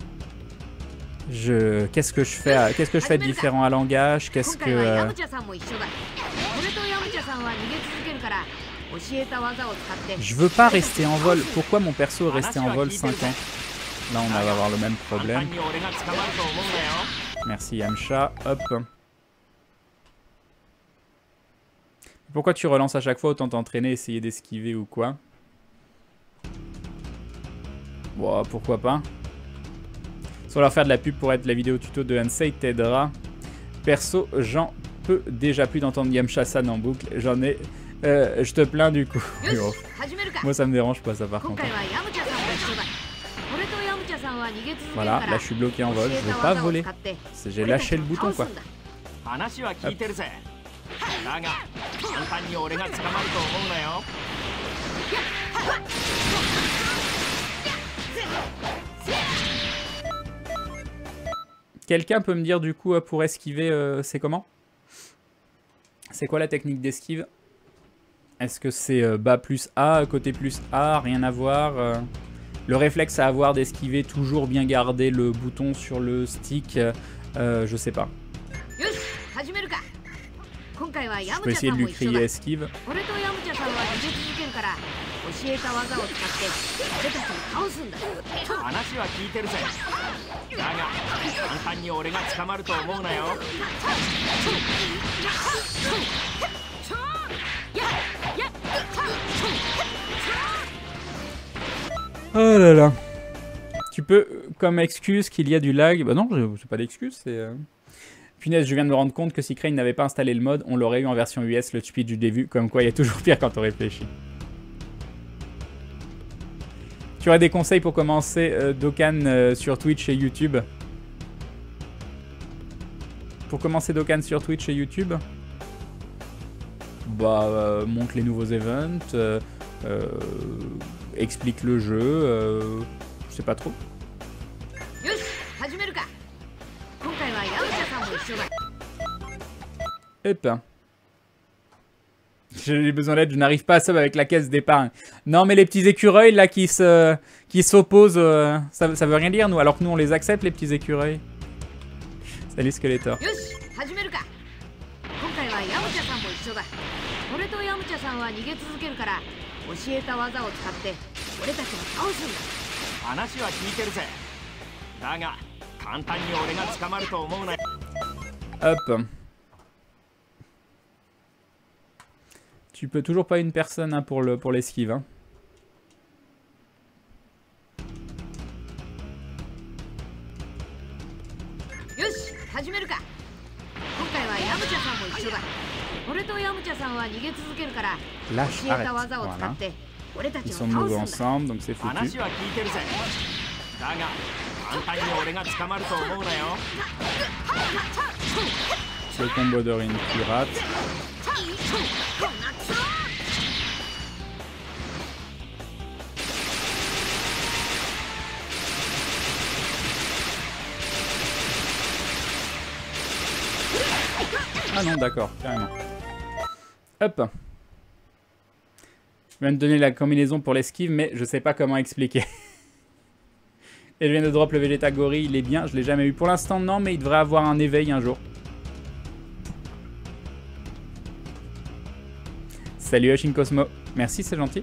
A: Qu'est-ce que je fais de différent à langage? Qu'est-ce que... Je veux pas rester en vol. Pourquoi mon perso est resté en vol 5 ans? Là, on va avoir le même problème. Merci Yamcha. Hop. Pourquoi tu relances à chaque fois? Autant t'entraîner, essayer d'esquiver ou quoi? Bon, pourquoi pas. Sans leur faire de la pub pour être la vidéo tuto de Hansei t'aidera. Perso, j'en peux déjà plus d'entendre Yamcha-san en boucle. J'en ai... je te plains du coup. Moi ça me dérange pas ça par contre. Voilà, là je suis bloqué en vol. Je veux pas voler. J'ai lâché le bouton quoi. Hop. Quelqu'un peut me dire du coup pour esquiver c'est comment? C'est quoi la technique d'esquive? Est-ce que c'est bas plus A, côté plus A, rien à voir le réflexe à avoir d'esquiver, toujours bien garder le bouton sur le stick, je sais pas. Je peux essayer de lui crier esquive. Oh là là. Tu peux, comme excuse qu'il y a du lag... Bah non, c'est pas d'excuse, c'est... Punaise, je viens de me rendre compte que si Crane n'avait pas installé le mode, on l'aurait eu en version US, le speed du début, comme quoi il y a toujours pire quand on réfléchit. Tu aurais des conseils pour commencer Dokkan sur Twitch et YouTube? Pour commencer Dokkan sur Twitch et YouTube? Bah, montre les nouveaux events, explique le jeu, je sais pas trop. Hop. J'ai besoin d'aide, je n'arrive pas à sub avec la caisse d'épargne. Non mais les petits écureuils là qui s'opposent, ça veut rien dire nous, alors que nous on les accepte les petits écureuils. Salut Skeletor. Hop. Tu peux toujours pas une personne hein, pour l'esquive. Hein. Lâche, arrête. Voilà. Ils sont de nouveau ensemble, donc c'est foutu. Le combo de Rin qui rate. Ah non, d'accord, carrément. Hop. Je viens de donner la combinaison pour l'esquive, mais je sais pas comment expliquer. Et je viens de drop le Vegeta Gorille, il est bien, je l'ai jamais eu. Pour l'instant, non, mais il devrait avoir un éveil un jour. Salut Shin Cosmo. Merci, c'est gentil.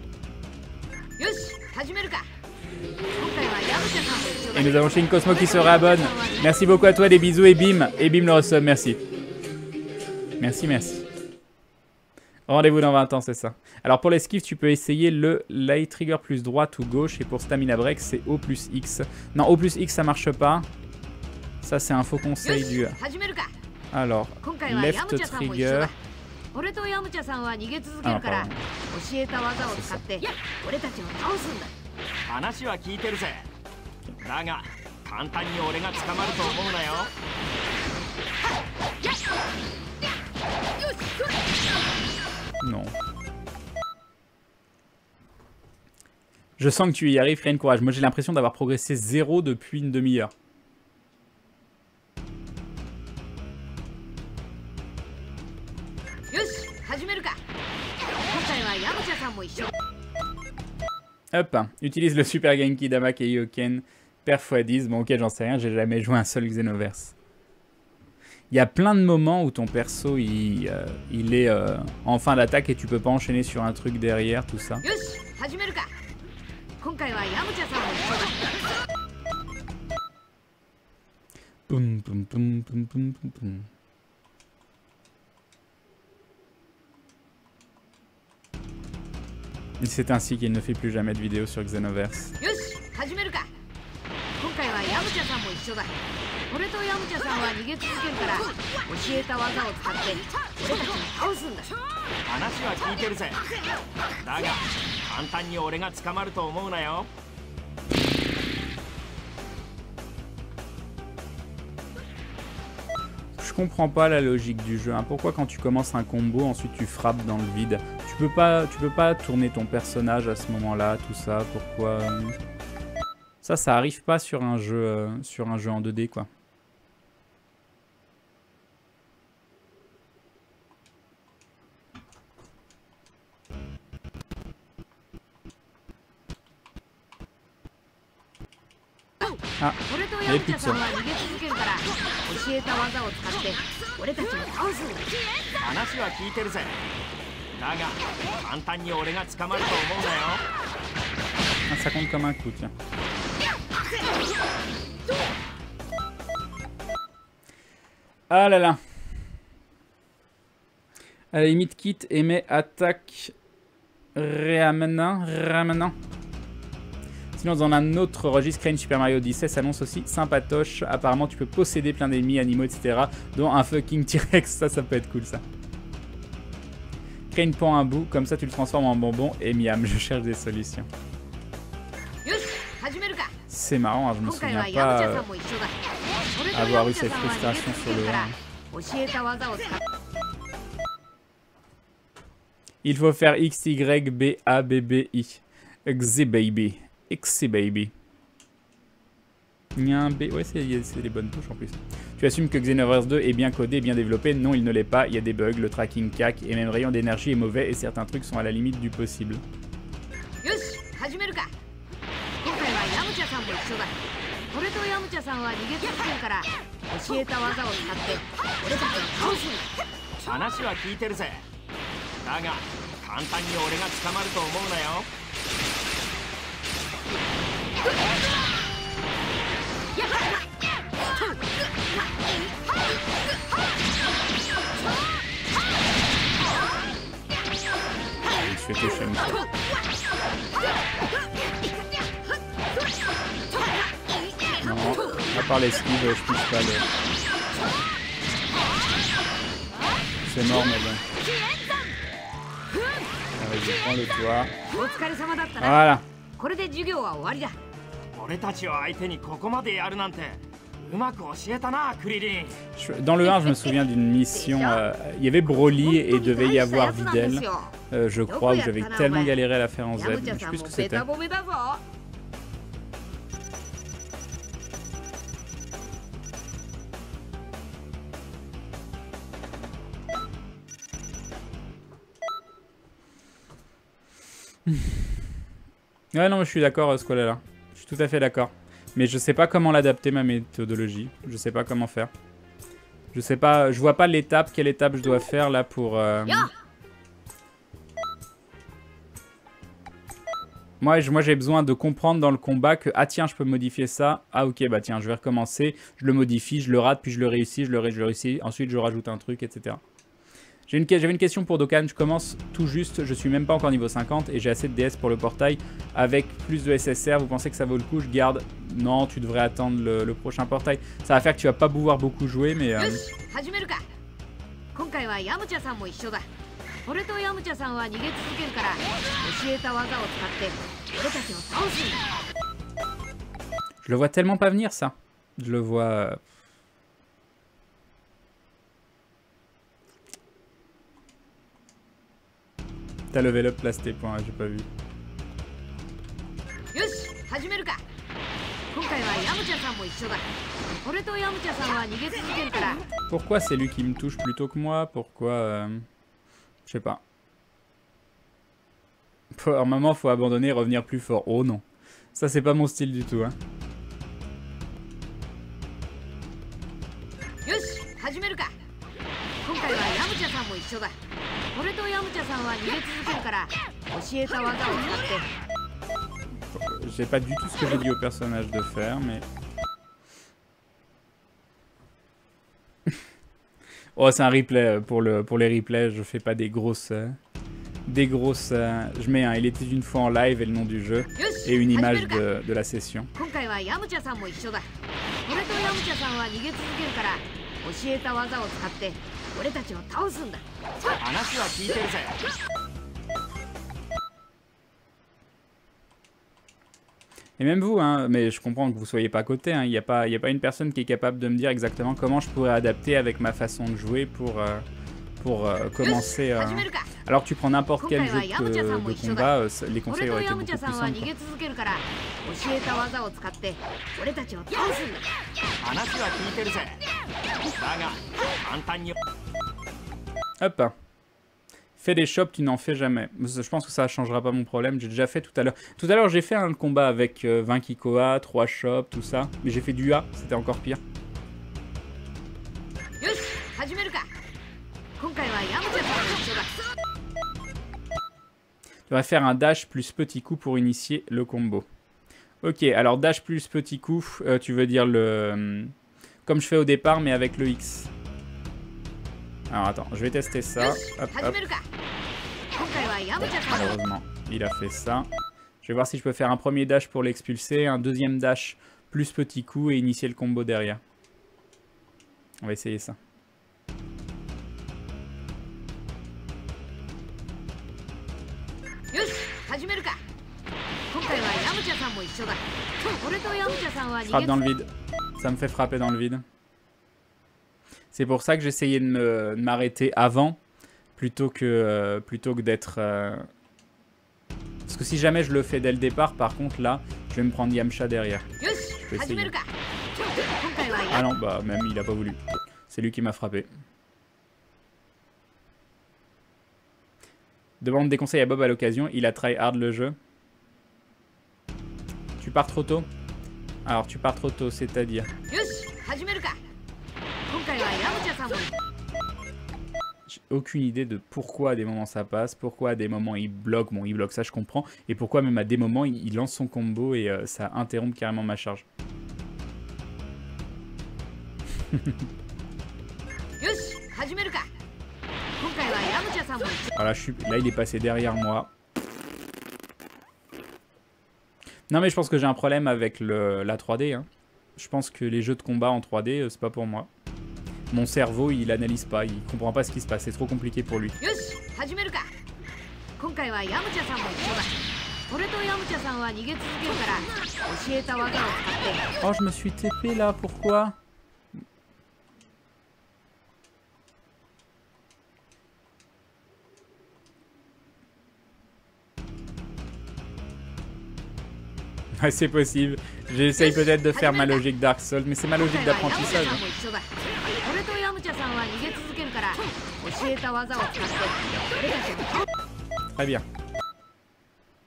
A: Et nous avons Shin Cosmo qui se réabonne. Merci beaucoup à toi, des bisous et bim. Et bim le resub, merci. Merci, merci. Rendez-vous dans 20 ans, c'est ça. Alors pour l'esquive, tu peux essayer le light trigger plus droite ou gauche. Et pour stamina break, c'est O plus X. Non, O plus X, ça marche pas. Ça, c'est un faux conseil du... Alors, left trigger... Ah, pardon. Non. Je sens que tu y arrives, Rien Courage. Moi, j'ai l'impression d'avoir progressé 0 depuis une demi-heure. Hop, utilise le Super Genki Dama Kaioken per x10. Bon, ok, j'en sais rien, j'ai jamais joué un seul Xenoverse. Il y a plein de moments où ton perso il est en fin d'attaque et tu peux pas enchaîner sur un truc derrière, tout ça. Poum, poum, poum, poum, poum, poum, poum. C'est ainsi qu'il ne fait plus jamais de vidéos sur Xenoverse. Je comprends pas la logique du jeu. Hein. Pourquoi quand tu commences un combo, ensuite tu frappes dans le vide? Tu peux pas tourner ton personnage à ce moment-là, tout ça. Pourquoi ça arrive pas sur un jeu en 2D, quoi. Ah, il y a plus de ça. Ah, ça compte comme un coup, tiens. Ah là là. À la limite, kit émet attaque ramenant. Sinon, dans un autre registre, Crane Super Mario Odyssey s'annonce aussi sympatoche. Apparemment, tu peux posséder plein d'ennemis, animaux, etc. Dont un fucking T-Rex. Ça peut être cool, ça. Crane prend un bout, comme ça tu le transformes en bonbon. Et miam, je cherche des solutions. C'est marrant, hein, je me souviens pas avoir eu cette frustration sur le 1. Il faut faire X, Y, B, A, B, B, I. X-Baby. X-Baby. Ouais, c'est les bonnes touches en plus. Tu assumes que Xenoverse 2 est bien codé, bien développé. Non, il ne l'est pas. Il y a des bugs, le tracking cac et même rayon d'énergie est mauvais et certains trucs sont à la limite du possible. Il se fait toucher. Non, à part l'esquive, je touche pas le... C'est mort, mais bon. Vas-y, prends le toit. Voilà. Dans le 1, je me souviens d'une mission. Il y avait Broly et devait y avoir Videl. Je crois, où j'avais tellement galéré à la faire en Z. Je sais plus ce que c'était. Ouais, non, mais je suis d'accord, Squall. Je suis tout à fait d'accord. Mais je sais pas comment l'adapter, ma méthodologie. Je sais pas comment faire. Je sais pas, je vois pas l'étape, quelle étape je dois faire là pour... Moi j'ai besoin de comprendre dans le combat que, ah tiens, je peux modifier ça. Ah ok, bah tiens, je vais recommencer. Je le modifie, je le rate, puis je le réussis, je le réussis. Ensuite, je rajoute un truc, etc. J'avais une question pour Dokkan. Je commence tout juste, je suis même pas encore niveau 50 et j'ai assez de DS pour le portail. Avec plus de SSR, vous pensez que ça vaut le coup? Je garde. Non, tu devrais attendre le prochain portail. Ça va faire que tu vas pas pouvoir beaucoup jouer, mais... Je le vois tellement pas venir, ça. Je le vois... T'as level up, place tes points, j'ai pas vu. Pourquoi c'est lui qui me touche plutôt que moi? Pourquoi je sais pas. À un moment, faut abandonner et revenir plus fort. Oh non. Ça, c'est pas mon style du tout, hein. J'ai pas du tout ce que j'ai dit au personnage de faire, mais... Oh, c'est un replay. Pour les replays, je fais pas des grosses... je mets il était une fois en live et le nom du jeu et une image de la session. Et même vous, hein, mais je comprends que vous soyez pas à côté, il n'y a pas une personne qui est capable de me dire exactement comment je pourrais adapter avec ma façon de jouer pour commencer... Alors que tu prends n'importe quel jeu de combat, les conseils auraient été beaucoup plus simples. Hop. Fais des shops, tu n'en fais jamais. Je pense que ça ne changera pas mon problème. J'ai déjà fait tout à l'heure. Tout à l'heure, j'ai fait un combat avec 20 Kikoa, 3 shops, tout ça. Mais j'ai fait du A, c'était encore pire. Tu vas faire un dash plus petit coup pour initier le combo. Ok, alors dash plus petit coup, tu veux dire le... comme je fais au départ, mais avec le X. Alors attends, je vais tester ça. Hop, hop. Malheureusement, il a fait ça. Je vais voir si je peux faire un premier dash pour l'expulser, un deuxième dash plus petit coup et initier le combo derrière. On va essayer ça. Frappe dans le vide. Ça me fait frapper dans le vide. C'est pour ça que j'essayais de m'arrêter avant, plutôt que d'être... Parce que si jamais je le fais dès le départ, par contre là, je vais me prendre Yamcha derrière. Je peux essayer. Ah non, bah même il a pas voulu. C'est lui qui m'a frappé. Demande des conseils à Bob à l'occasion, il a try hard le jeu. Tu pars trop tôt? Alors tu pars trop tôt, c'est-à-dire... J'ai aucune idée de pourquoi à des moments ça passe, pourquoi à des moments il bloque, bon il bloque ça je comprends, et pourquoi même à des moments il lance son combo et ça interrompt carrément ma charge. Voilà, là il est passé derrière moi. Non mais je pense que j'ai un problème avec la 3D. Hein. Je pense que les jeux de combat en 3D, c'est pas pour moi. Mon cerveau, il analyse pas, il comprend pas ce qui se passe, c'est trop compliqué pour lui. Oh, je me suis TP là, pourquoi? Ouais, c'est possible. J'essaye peut-être de faire ma logique Dark Souls, mais c'est ma logique d'apprentissage. Hein. Très bien.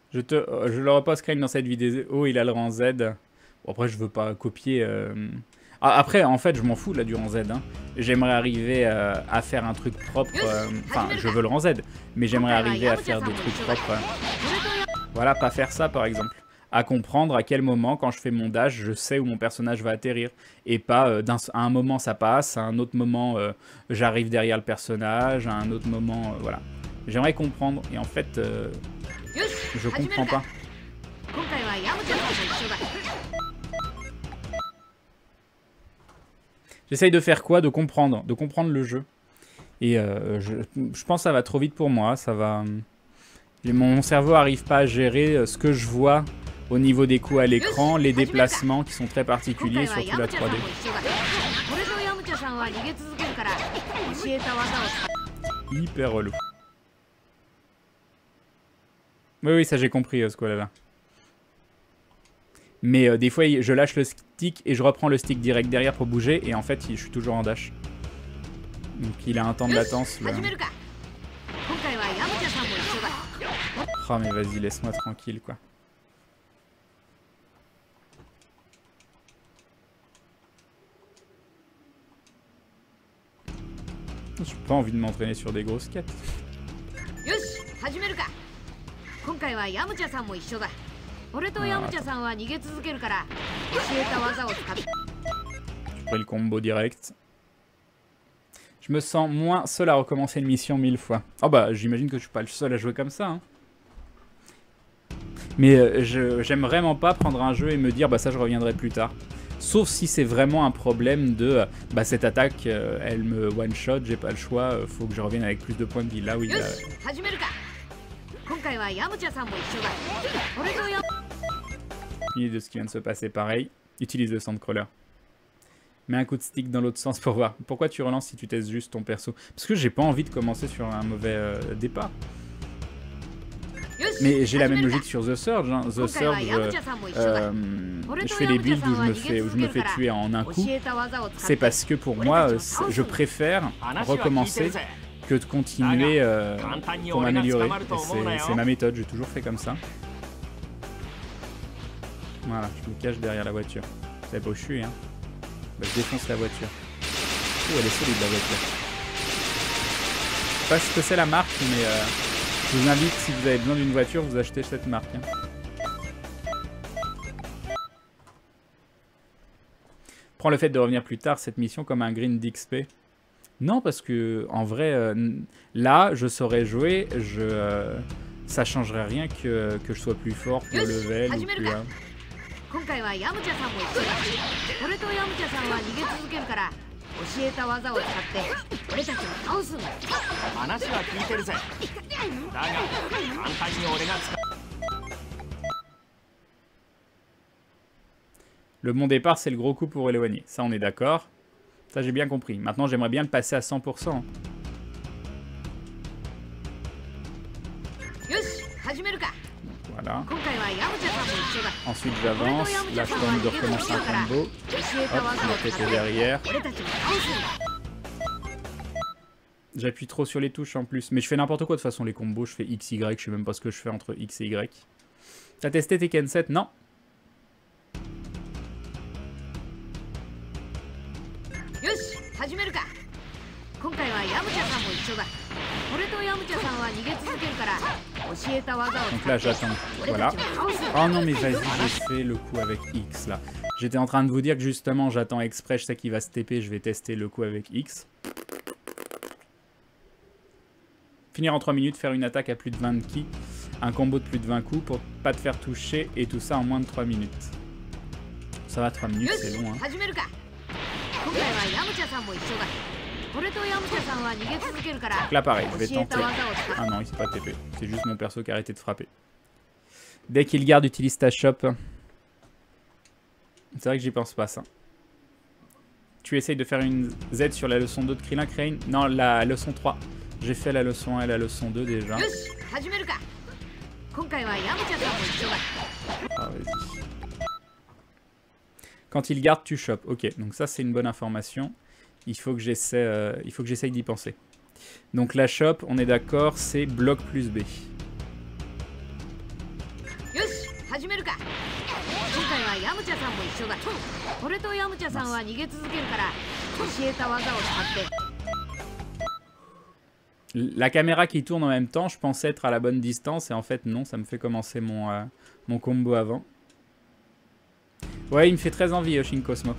A: Je le repose quand même dans cette vidéo, il a le rang Z. Bon, après, je veux pas copier... Après, en fait, je m'en fous là du rang Z. Hein. J'aimerais arriver à faire un truc propre. Enfin, je veux le rang Z, mais j'aimerais arriver à faire des trucs propres. Voilà, pas faire ça par exemple. À comprendre à quel moment, quand je fais mon dash, je sais où mon personnage va atterrir. Et pas à un moment ça passe, à un autre moment j'arrive derrière le personnage, à un autre moment, voilà. J'aimerais comprendre, et en fait, je comprends pas. J'essaye de faire quoi? De comprendre le jeu. Et je pense que ça va trop vite pour moi, ça va... Mon cerveau n'arrive pas à gérer ce que je vois au niveau des coups à l'écran, les déplacements qui sont très particuliers, surtout la 3D. Hyper relou. Oui, ça j'ai compris, ce coup-là. Mais des fois, je lâche le stick et je reprends le stick direct derrière pour bouger, et en fait, je suis toujours en dash. Donc il a un temps de latence. Là. Oh mais vas-y, laisse-moi tranquille, quoi. J'ai pas envie de m'entraîner sur des grosses quêtes. Je ferai le combo direct. Je me sens moins seul à recommencer une mission 1000 fois. Oh bah j'imagine que je suis pas le seul à jouer comme ça. Hein. Mais j'aime vraiment pas prendre un jeu et me dire bah ça je reviendrai plus tard. Sauf si c'est vraiment un problème de bah cette attaque elle me one shot, j'ai pas le choix, faut que je revienne avec plus de points de vie. Là oui. Fini de ce qui vient de se passer pareil. Utilise le Sandcrawler. Mets un coup de stick dans l'autre sens pour voir. Pourquoi tu relances si tu testes juste ton perso? Parce que j'ai pas envie de commencer sur un mauvais départ. Mais j'ai la même logique sur The Surge. Hein. The Surge, je fais des builds où je me fais tuer en un coup. C'est parce que pour moi, je préfère recommencer que de continuer pour m'améliorer. C'est ma méthode, j'ai toujours fait comme ça. Voilà, je me cache derrière la voiture. Vous savez pas où je suis, hein. Bah, je défonce la voiture. Oh, elle est solide la voiture. Je sais pas ce que c'est la marque, mais je vous invite, si vous avez besoin d'une voiture, vous achetez cette marque. Hein. Prends le fait de revenir plus tard cette mission comme un green d'XP. Non, parce que en vrai, là, je saurais jouer, ça changerait rien que je sois plus fort, plus level ou plus... Le bon départ, c'est le gros coup pour éloigner. Ça, on est d'accord. Ça, j'ai bien compris. Maintenant, j'aimerais bien le passer à 100%. Voilà. Ensuite j'avance, là je tente de recommencer un combo. Hop, je vais péter derrière. J'appuie trop sur les touches en plus. Mais je fais n'importe quoi de toute façon les combos, je fais X, Y, je sais même pas ce que je fais entre X et Y. T'as testé Tekken 7? Non. Donc là j'attends, voilà. Oh non mais vas-y, j'ai fait le coup avec X là. J'étais en train de vous dire que justement j'attends exprès, je sais qu'il va se TP, je vais tester le coup avec X. Finir en 3 minutes, faire une attaque à plus de 20 ki, un combo de plus de 20 coups pour pas te faire toucher et tout ça en moins de 3 minutes. Ça va, 3 minutes c'est long hein. Donc là pareil, je vais tenter. Ah non, il s'est pas TP. C'est juste mon perso qui a arrêté de frapper. Dès qu'il garde, utilise ta shop. C'est vrai que j'y pense pas ça. Tu essayes de faire une Z sur la leçon 2 de Krillin Crane? Non, la leçon 3. J'ai fait la leçon 1 et la leçon 2 déjà. Ah, vas-y. Quand il garde, tu chopes. Ok, donc ça c'est une bonne information. Il faut que j'essaye d'y penser. Donc la shop, on est d'accord, c'est bloc plus B.
B: ヤムチャさんも一緒だ。俺とヤムチャさんは逃げ続けるから教えた技を使って。
A: La caméra qui tourne en même temps, je pensais être à la bonne distance et en fait non, ça me fait commencer mon combo avant. Ouais, il me fait très envie, Shin Cosmo.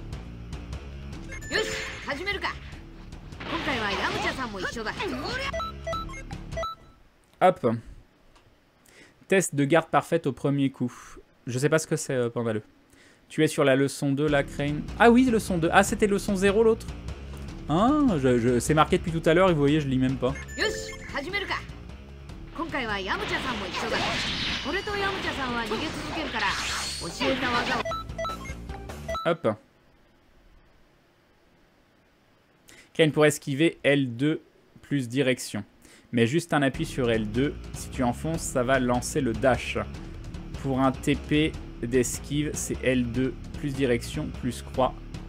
A: Hop. Test de garde parfaite au premier coup. Je sais pas ce que c'est, Pandaleux. Tu es sur la leçon 2, la Crane. Ah oui, leçon 2. Ah, c'était leçon 0 l'autre. Ah, c'est marqué depuis tout à l'heure et vous voyez, je lis même pas. Hop. Crane pour esquiver L2 plus direction. Mais juste un appui sur L2. Si tu enfonces, ça va lancer le dash. Pour un TP d'esquive, c'est L2 plus direction plus croix.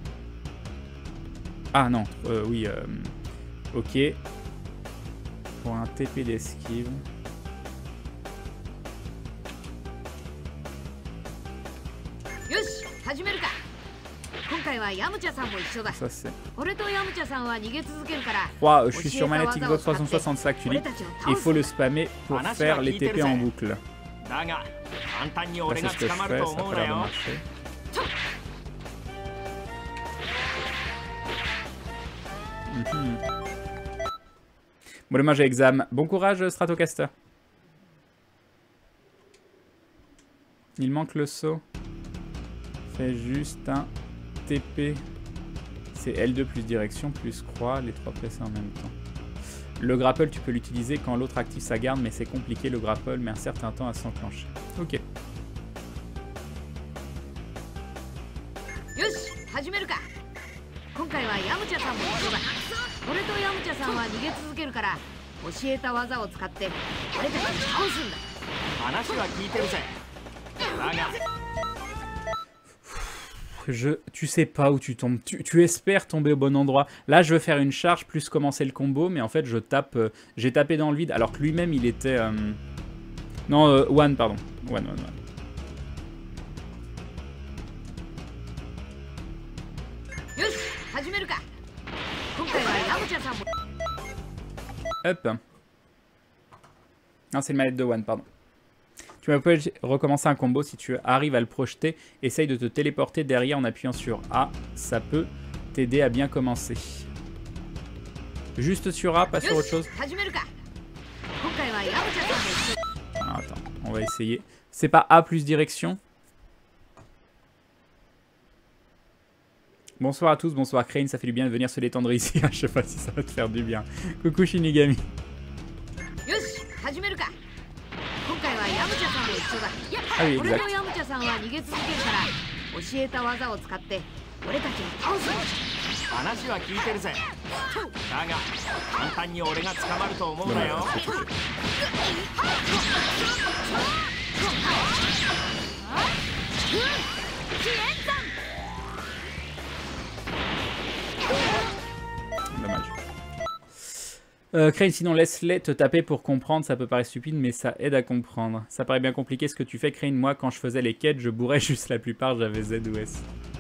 A: Ah non, oui, ok. Pour un TP d'esquive. Ça c'est. 3, je suis sur manette Xbox 360, ça actualise. Il faut le spammer pour faire les TP en boucle. Là, c'est ce que je fais, ça a pas l'air de marcher. Bon, demain j'ai examen. Bon courage, Stratocaster. Il manque le saut. Fais juste un TP. C'est L2 plus direction plus croix. Les trois pressés en même temps. Le grapple, tu peux l'utiliser quand l'autre active sa garde, mais c'est compliqué. Le grapple met un certain temps à s'enclencher. Ok. Tu sais pas où tu tombes. Tu espères tomber au bon endroit. Là, je veux faire une charge plus commencer le combo, mais en fait, je tape. J'ai tapé dans le vide, alors que lui-même, il était. Non, One, pardon. One. Hop. Non, c'est le manette de One, pardon. Tu peux recommencer un combo si tu arrives à le projeter. Essaye de te téléporter derrière en appuyant sur A. Ça peut t'aider à bien commencer. Juste sur A, pas sur autre chose. Ah, attends, on va essayer. C'est pas A plus direction. Bonsoir à tous, bonsoir Crane, ça fait du bien de venir se détendre ici. Je sais pas si ça va te faire du bien. Coucou Shinigami. Ah oui, exact. Dommage. Crane, sinon laisse-les te taper pour comprendre, ça peut paraître stupide mais ça aide à comprendre. Ça paraît bien compliqué ce que tu fais Crane, moi quand je faisais les quêtes je bourrais juste la plupart, j'avais Z ou S.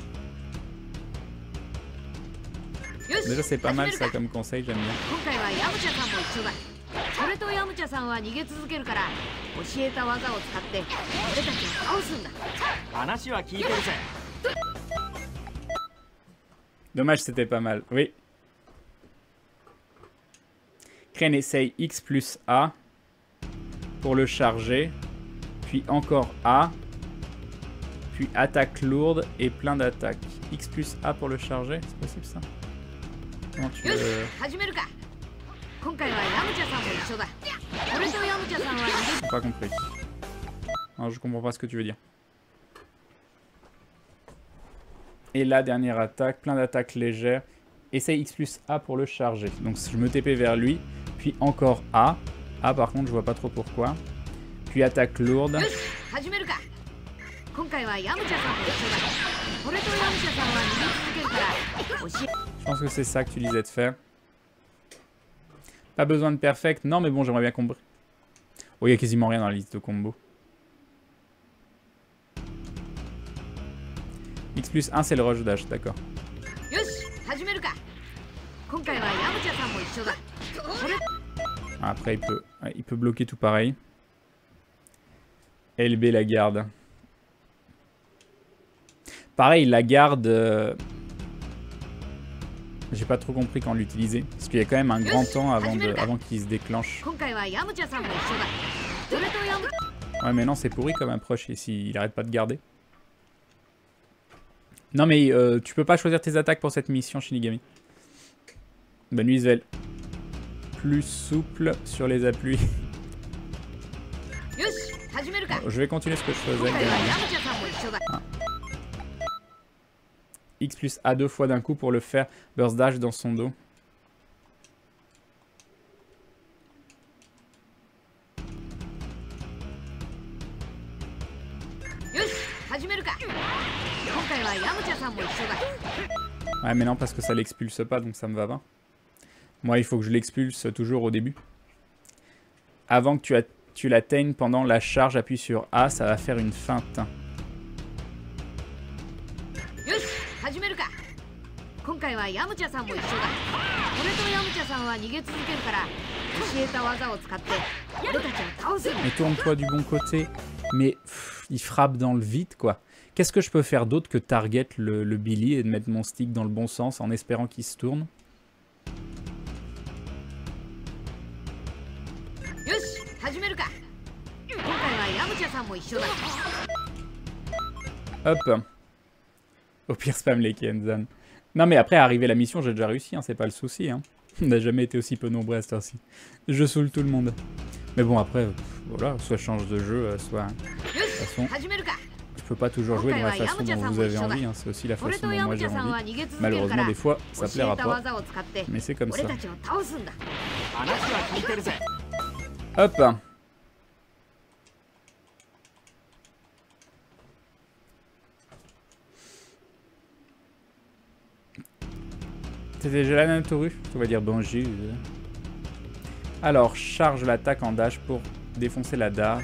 A: Déjà c'est pas mal ça comme conseil, j'aime bien. Dommage c'était pas mal, oui. Crane essaye X plus A pour le charger, puis encore A, puis attaque lourde et plein d'attaques. X plus A pour le charger, c'est possible ça? Comment tu veux... J'ai pas compris. Non, je comprends pas ce que tu veux dire. Et la dernière attaque, plein d'attaques légères. Essaye X plus A pour le charger. Donc je me TP vers lui. Puis encore A. A par contre je vois pas trop pourquoi. Puis attaque lourde. Je pense que c'est ça que tu disais de faire. Pas besoin de perfect. Non mais bon j'aimerais bien comprendre. Oh il y a quasiment rien dans la liste de combos. X plus 1 c'est le rush dash, d'accord. Après il peut bloquer tout pareil. LB la garde. Pareil, la garde... J'ai pas trop compris quand l'utiliser. Parce qu'il y a quand même un grand temps avant qu'il se déclenche. Ouais mais non, c'est pourri comme approche ici, il arrête pas de garder. Non mais tu peux pas choisir tes attaques pour cette mission, Shinigami. Bonne nuit Svel. Plus souple sur les appuis. Bon, je vais continuer ce que je faisais. Ah. X plus A 2 fois d'un coup pour le faire burst dash dans son dos. Ouais mais non parce que ça l'expulse pas donc ça me va pas. Moi il faut que je l'expulse toujours au début. Avant que tu l'atteignes pendant la charge, appuie sur A, ça va faire une feinte. Mais tourne-toi du bon côté. Mais il frappe dans le vide quoi. Qu'est-ce que je peux faire d'autre que target le Billy et de mettre mon stick dans le bon sens en espérant qu'il se tourne? Hop. Au pire spam les Kenzan. Non mais après arriver à la mission j'ai déjà réussi, hein, c'est pas le souci. Hein. On n'a jamais été aussi peu nombreux à cette heure-ci. Je saoule tout le monde. Mais bon après, voilà, soit je change de jeu, soit... De toute façon, je peux pas toujours jouer de la façon dont vous avez envie, hein. C'est aussi la façon dont moi j'ai envie. Malheureusement des fois ça plaira pas. Mais c'est comme ça. Hop. C'était déjà la Natoru, on va dire bonjour. Alors, charge l'attaque en dash pour défoncer la dard.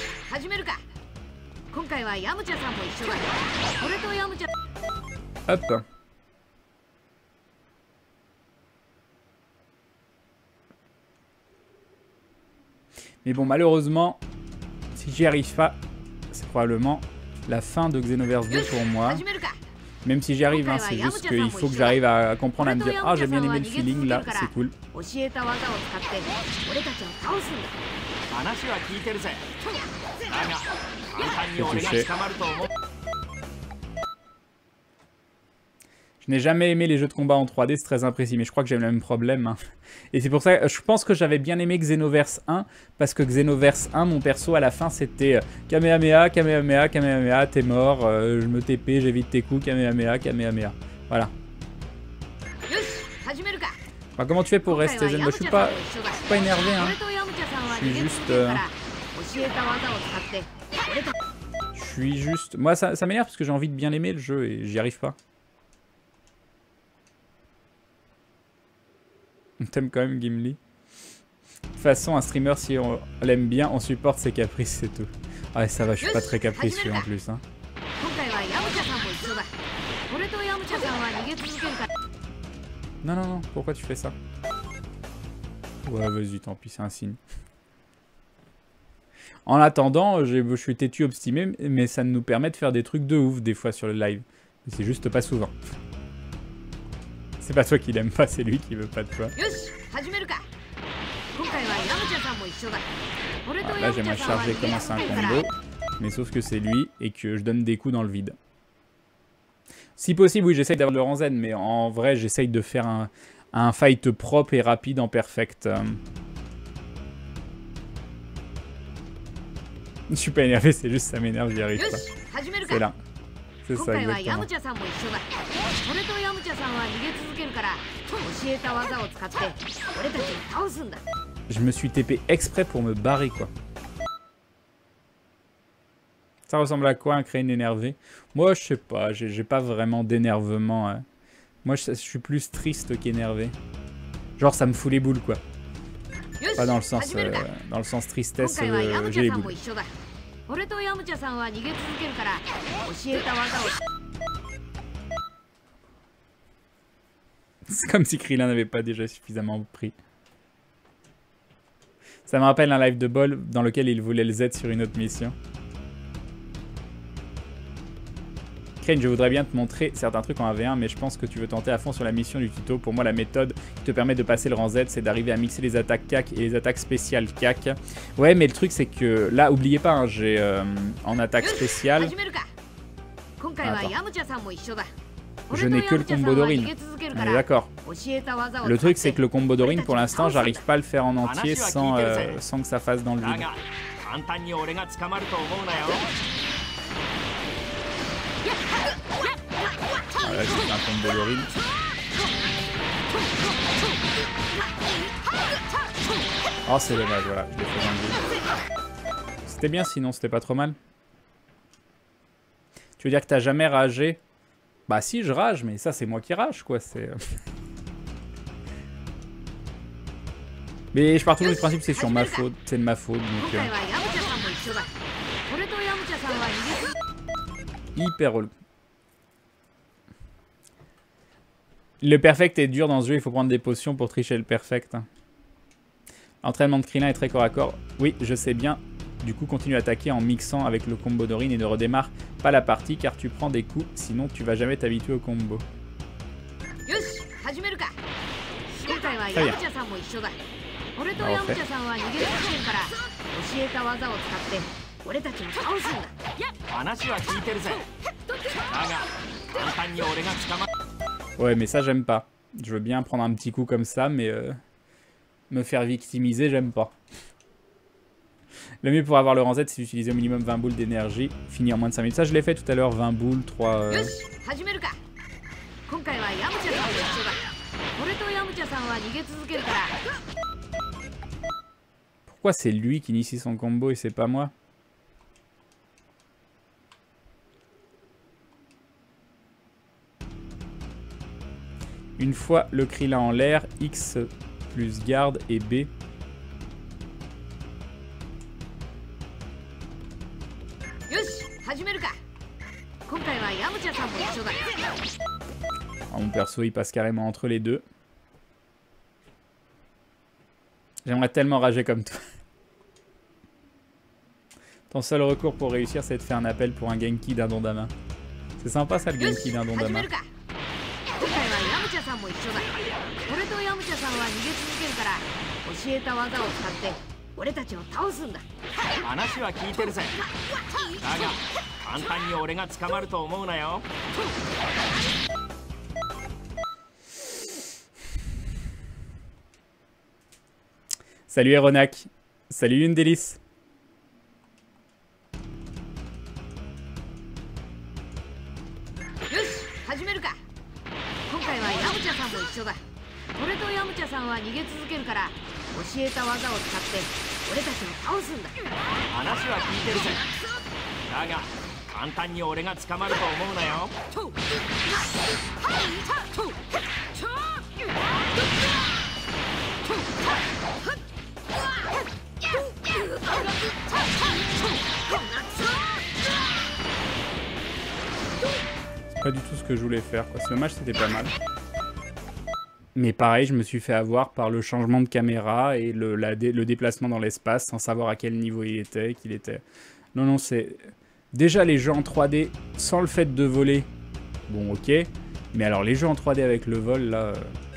A: Hop. Mais bon, malheureusement, si j'y arrive pas, c'est probablement la fin de Xenoverse 2 pour moi. Même si j'y arrive, hein, c'est juste qu'il faut que j'arrive à comprendre, à me dire « Ah, j'ai bien aimé le feeling, là, c'est cool. » Je n'ai jamais aimé les jeux de combat en 3D, c'est très imprécis, mais je crois que j'ai le même problème. Hein. Et c'est pour ça que je pense que j'avais bien aimé Xenoverse 1, parce que Xenoverse 1, mon perso à la fin c'était Kamehameha, Kamehameha, Kamehameha, t'es mort, je me TP, j'évite tes coups, Kamehameha, Kamehameha. Voilà. Enfin, comment tu fais pour rester zen? Je suis pas énervé, hein. Je suis juste... Moi ça m'énerve parce que j'ai envie de bien aimer le jeu et j'y arrive pas. On t'aime quand même, Gimli. De toute façon, un streamer, si on l'aime bien, on supporte ses caprices, c'est tout. Ah, ouais, ça va, je suis pas très capricieux en plus. Hein. Non, non, non, pourquoi tu fais ça? Ouais, vas-y, tant pis, c'est un signe. En attendant, je suis têtu obstiné, mais ça nous permet de faire des trucs de ouf des fois sur le live. Mais c'est juste pas souvent. C'est pas toi qui l'aime pas, c'est lui qui veut pas de toi. Alors là j'aimerais charger commencer un combo, mais sauf que c'est lui et que je donne des coups dans le vide. Si possible, oui, j'essaye d'avoir le rang zen, mais en vrai j'essaye de faire un fight propre et rapide en perfect. Je suis pas énervé, c'est juste ça m'énerve, j'y arrive pas. C'est là. C'est ça exactement. Je me suis TP exprès pour me barrer quoi. Ça ressemble à quoi un crane énervé? Moi je sais pas, j'ai pas vraiment d'énervement. Hein. Moi je suis plus triste qu'énervé. Genre ça me fout les boules quoi. Pas dans le sens tristesse, j'ai les boules. C'est comme si Krillin n'avait pas déjà suffisamment pris. Ça me rappelle un live de Ball dans lequel il voulait le Z sur une autre mission. Crane, je voudrais bien te montrer certains trucs en AV1, mais je pense que tu veux tenter à fond sur la mission du tuto. Pour moi, la méthode qui te permet de passer le rang Z, c'est d'arriver à mixer les attaques CAC et les attaques spéciales CAC. Ouais, mais le truc, c'est que là, oubliez pas, hein, j'ai en attaque spéciale... Attends. Je n'ai que le combo d'Orin. On est d'accord. Le truc, c'est que le combo d'Orin, pour l'instant, j'arrive pas à le faire en entier sans que ça fasse dans le vide. Voilà, c'est un combo d'Orin. Oh, c'est dommage, voilà. Je l'ai fait dans le vide. C'était bien, sinon, c'était pas trop mal. Tu veux dire que t'as jamais ragé? Bah si, je rage, mais ça, c'est moi qui rage, quoi. C'est... Mais je pars toujours du principe que c'est sur ma faute. C'est de ma faute, donc... Hyper relou. Le perfect est dur dans ce jeu, il faut prendre des potions pour tricher le perfect. L'entraînement de Krillin est très corps à corps. Oui, je sais bien. Du coup, continue à attaquer en mixant avec le combo d'Orin et ne redémarre pas la partie car tu prends des coups, sinon tu vas jamais t'habituer au combo. Très bien. Ouais, mais ça, j'aime pas. Je veux bien prendre un petit coup comme ça, mais me faire victimiser, j'aime pas. Le mieux pour avoir le rang Z, c'est d'utiliser au minimum 20 boules d'énergie. Finir en moins de 5 minutes. Ça, je l'ai fait tout à l'heure. 20 boules, 3... Pourquoi c'est lui qui initie son combo et c'est pas moi? Une fois le Krillin en l'air, X plus garde et B. Oh, mon perso il passe carrément entre les deux. J'aimerais tellement rager comme toi. Ton seul recours pour réussir, c'est de faire un appel pour un Genki d'un Dondama. C'est sympa ça, le Genki d'un Dondama. Salut Aeronac. Salut une délice. C'est pas du tout ce que je voulais faire, quoi. C'est dommage, c'était pas mal. Mais pareil, je me suis fait avoir par le changement de caméra et le déplacement dans l'espace sans savoir à quel niveau il était, qu'il était... Non, non, c'est... Déjà, les jeux en 3D sans le fait de voler, bon, ok. Mais alors, les jeux en 3D avec le vol, là...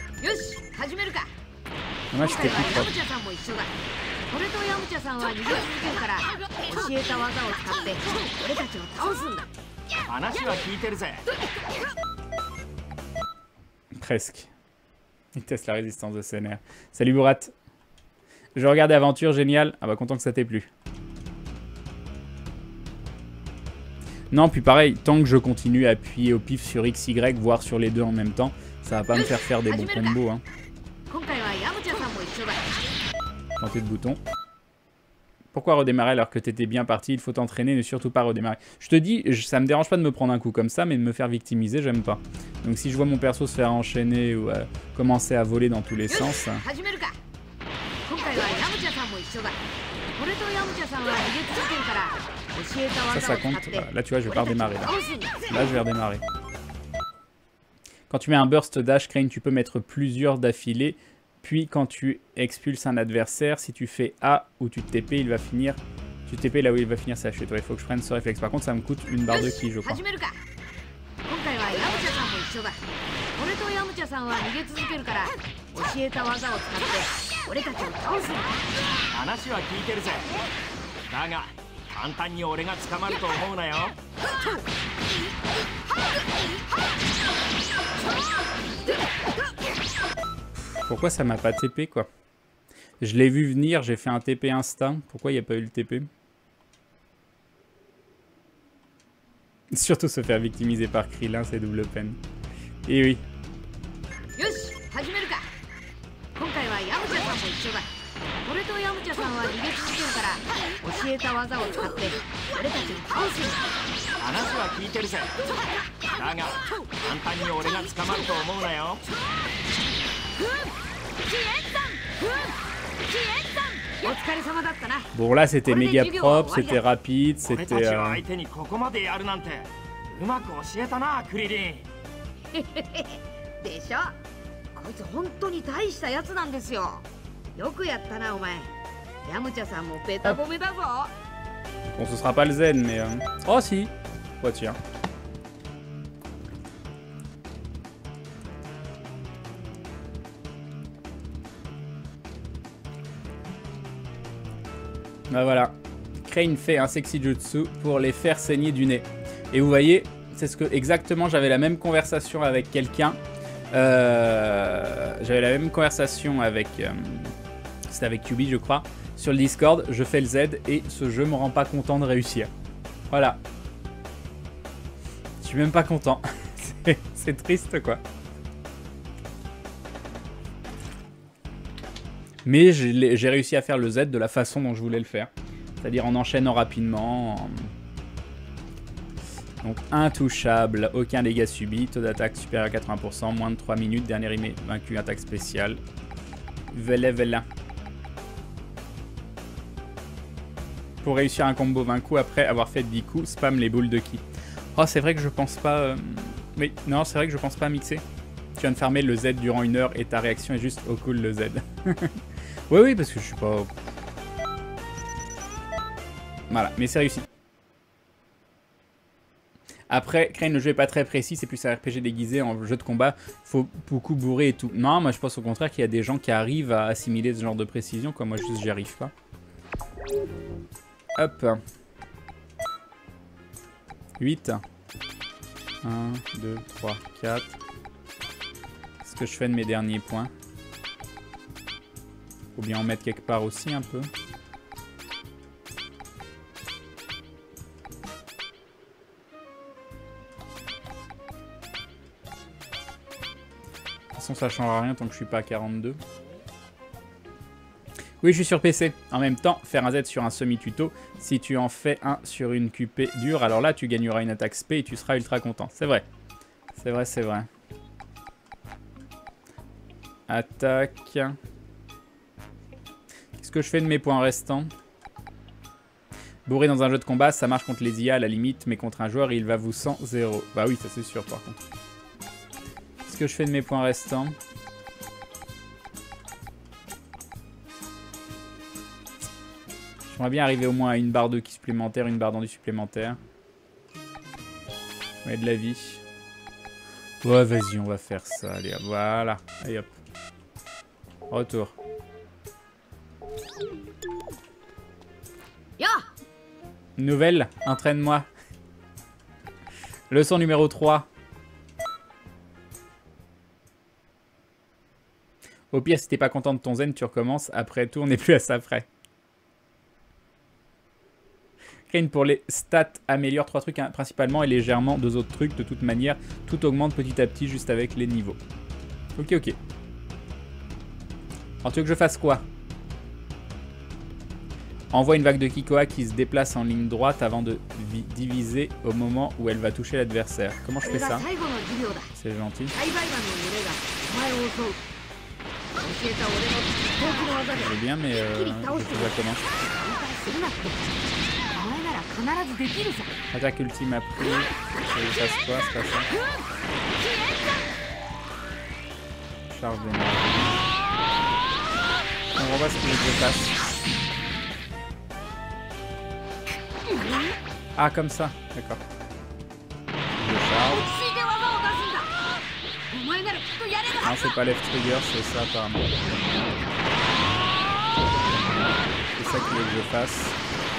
A: Dommage, c'était plus propre. Presque. Il teste la résistance de CNR. Salut Bourrat. Je regardais Aventure, génial. Ah bah content que ça t'ait plu. Non, puis pareil, tant que je continue à appuyer au pif sur X, Y, voire sur les deux en même temps, ça va pas me faire des bons combos. Hein. Tenter de bouton. Pourquoi redémarrer alors que t'étais bien parti? Il faut t'entraîner, ne surtout pas redémarrer. Je te dis, ça me dérange pas de me prendre un coup comme ça, mais de me faire victimiser, j'aime pas. Donc si je vois mon perso se faire enchaîner ou commencer à voler dans tous les sens... Ça compte. Là, tu vois, je vais pas redémarrer. Là, je vais redémarrer. Quand tu mets un burst dash, Crane, tu peux mettre plusieurs d'affilée. Puis quand tu expulses un adversaire, si tu fais A ou tu te TP, il va finir... Tu TP là où il va finir sa chute. Il faut que je prenne ce réflexe. Par contre, ça me coûte une barre de ki, je crois. Pourquoi ça m'a pas TP quoi? Je l'ai vu venir, j'ai fait un TP instinct. Pourquoi il n'y a pas eu le TP? Surtout se faire victimiser par Krillin, c'est double peine. Et oui. Bon là c'était méga propre, c'était rapide, c'était...
B: こいつ本当に大したやつなんですよ。よくやったなお前。ヤムチャさんもベタ褒めだぞ。
A: Bon, ce sera pas le Zen, mais... Oh si. Oh tiens. Bah voilà. Crane fait un sexy jutsu pour les faire saigner du nez. Et vous voyez, c'est ce que exactement j'avais la même conversation avec quelqu'un. J'avais la même conversation avec... c'était avec Tubi, je crois. Sur le Discord, je fais le Z et ce jeu me rend pas content de réussir. Voilà. Je suis même pas content. C'est triste, quoi. Mais j'ai réussi à faire le Z de la façon dont je voulais le faire. C'est-à-dire en enchaînant rapidement. Donc intouchable, aucun dégât subi, taux d'attaque supérieur à 80%, moins de 3 minutes, dernier email vaincu, attaque spéciale. Vela. Pour réussir un combo 20 coups après avoir fait 10 coups, spam les boules de ki. Oh, c'est vrai que je pense pas... Oui, non, c'est vrai que je pense pas mixer. Tu viens de farmer le Z durant 1 heure et ta réaction est juste oh cool le Z. Oui, parce que je suis pas... Voilà, mais c'est réussi. Après, Crane, le jeu est pas très précis, c'est plus un RPG déguisé en jeu de combat. Faut beaucoup bourrer et tout. Non, moi je pense au contraire qu'il y a des gens qui arrivent à assimiler ce genre de précision, quoi. Moi juste j'y arrive pas. Hop. 8. 1, 2, 3, 4. Qu'est-ce que je fais de mes derniers points? Faut bien en mettre quelque part aussi un peu. De toute façon, ça changera rien tant que je suis pas à 42. Oui, je suis sur PC. En même temps, faire un Z sur un semi-tuto, si tu en fais un sur une QP dure, alors là, tu gagneras une attaque SP et tu seras ultra content. C'est vrai. C'est vrai, c'est vrai. Attaque. Qu'est-ce que je fais de mes points restants? Bourré dans un jeu de combat, ça marche contre les IA à la limite, mais contre un joueur, il va vous 100-0. Bah oui, ça c'est sûr par contre. Qu'est-ce que je fais de mes points restants? J'aimerais bien arriver au moins à une barre de ki supplémentaire, une barre d'endu supplémentaire. Ouais, de la vie. Ouais, vas-y, on va faire ça. Allez, voilà. Allez, hop. Retour. Nouvelle, entraîne-moi. Leçon numéro 3. Au pire, si t'es pas content de ton zen, tu recommences. Après tout, on n'est plus à ça près. Crane pour les stats améliore 3 trucs hein, principalement et légèrement 2 autres trucs. De toute manière, tout augmente petit à petit juste avec les niveaux. Ok, ok. Alors, tu veux que je fasse quoi? Envoie une vague de Kikoa qui se déplace en ligne droite avant de diviser au moment où elle va toucher l'adversaire. Comment je fais ça? C'est gentil. Je vais bien, mais je sais pas comment. Attaque ultime après. Ça se passe, c'est pas ça. charge d'énergie. On revoit ce que je fasse. Ah, comme ça, d'accord. Je charge. Non, c'est pas left trigger, c'est ça apparemment. C'est ça qu'il veut que je fasse.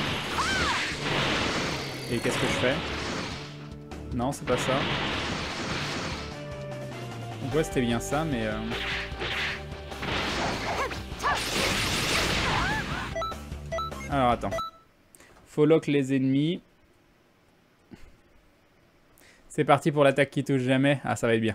A: Et qu'est-ce que je fais? Non, c'est pas ça. Donc ouais, c'était bien ça, mais... Alors, attends. Faut lock les ennemis. C'est parti pour l'attaque qui touche jamais. Ah, ça va être bien.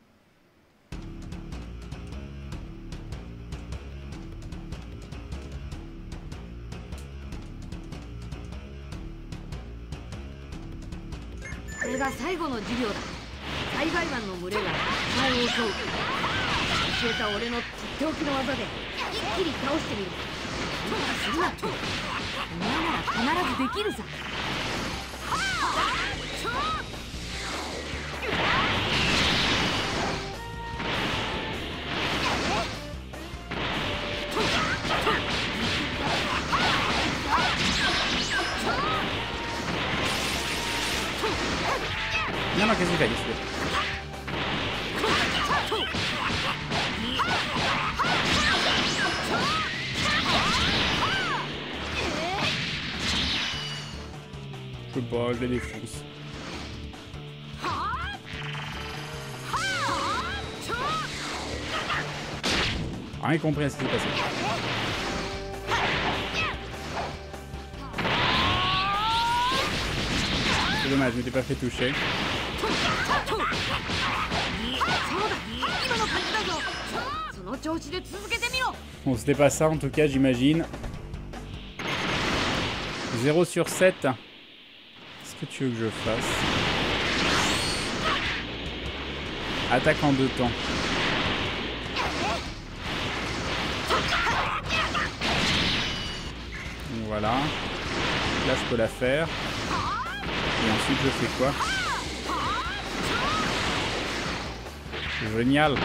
A: Non, non, qu'est-ce que tu fais? Je peux pas, je les défonce. Rien compris à ce qui s'est passé. C'est dommage, je m'étais pas fait toucher. Bon, c'était pas ça en tout cas, j'imagine. 0 sur 7. Qu'est-ce que tu veux que je fasse? Attaque en 2 temps. Donc voilà. Là, je peux la faire. Et ensuite, je fais quoi? Génial.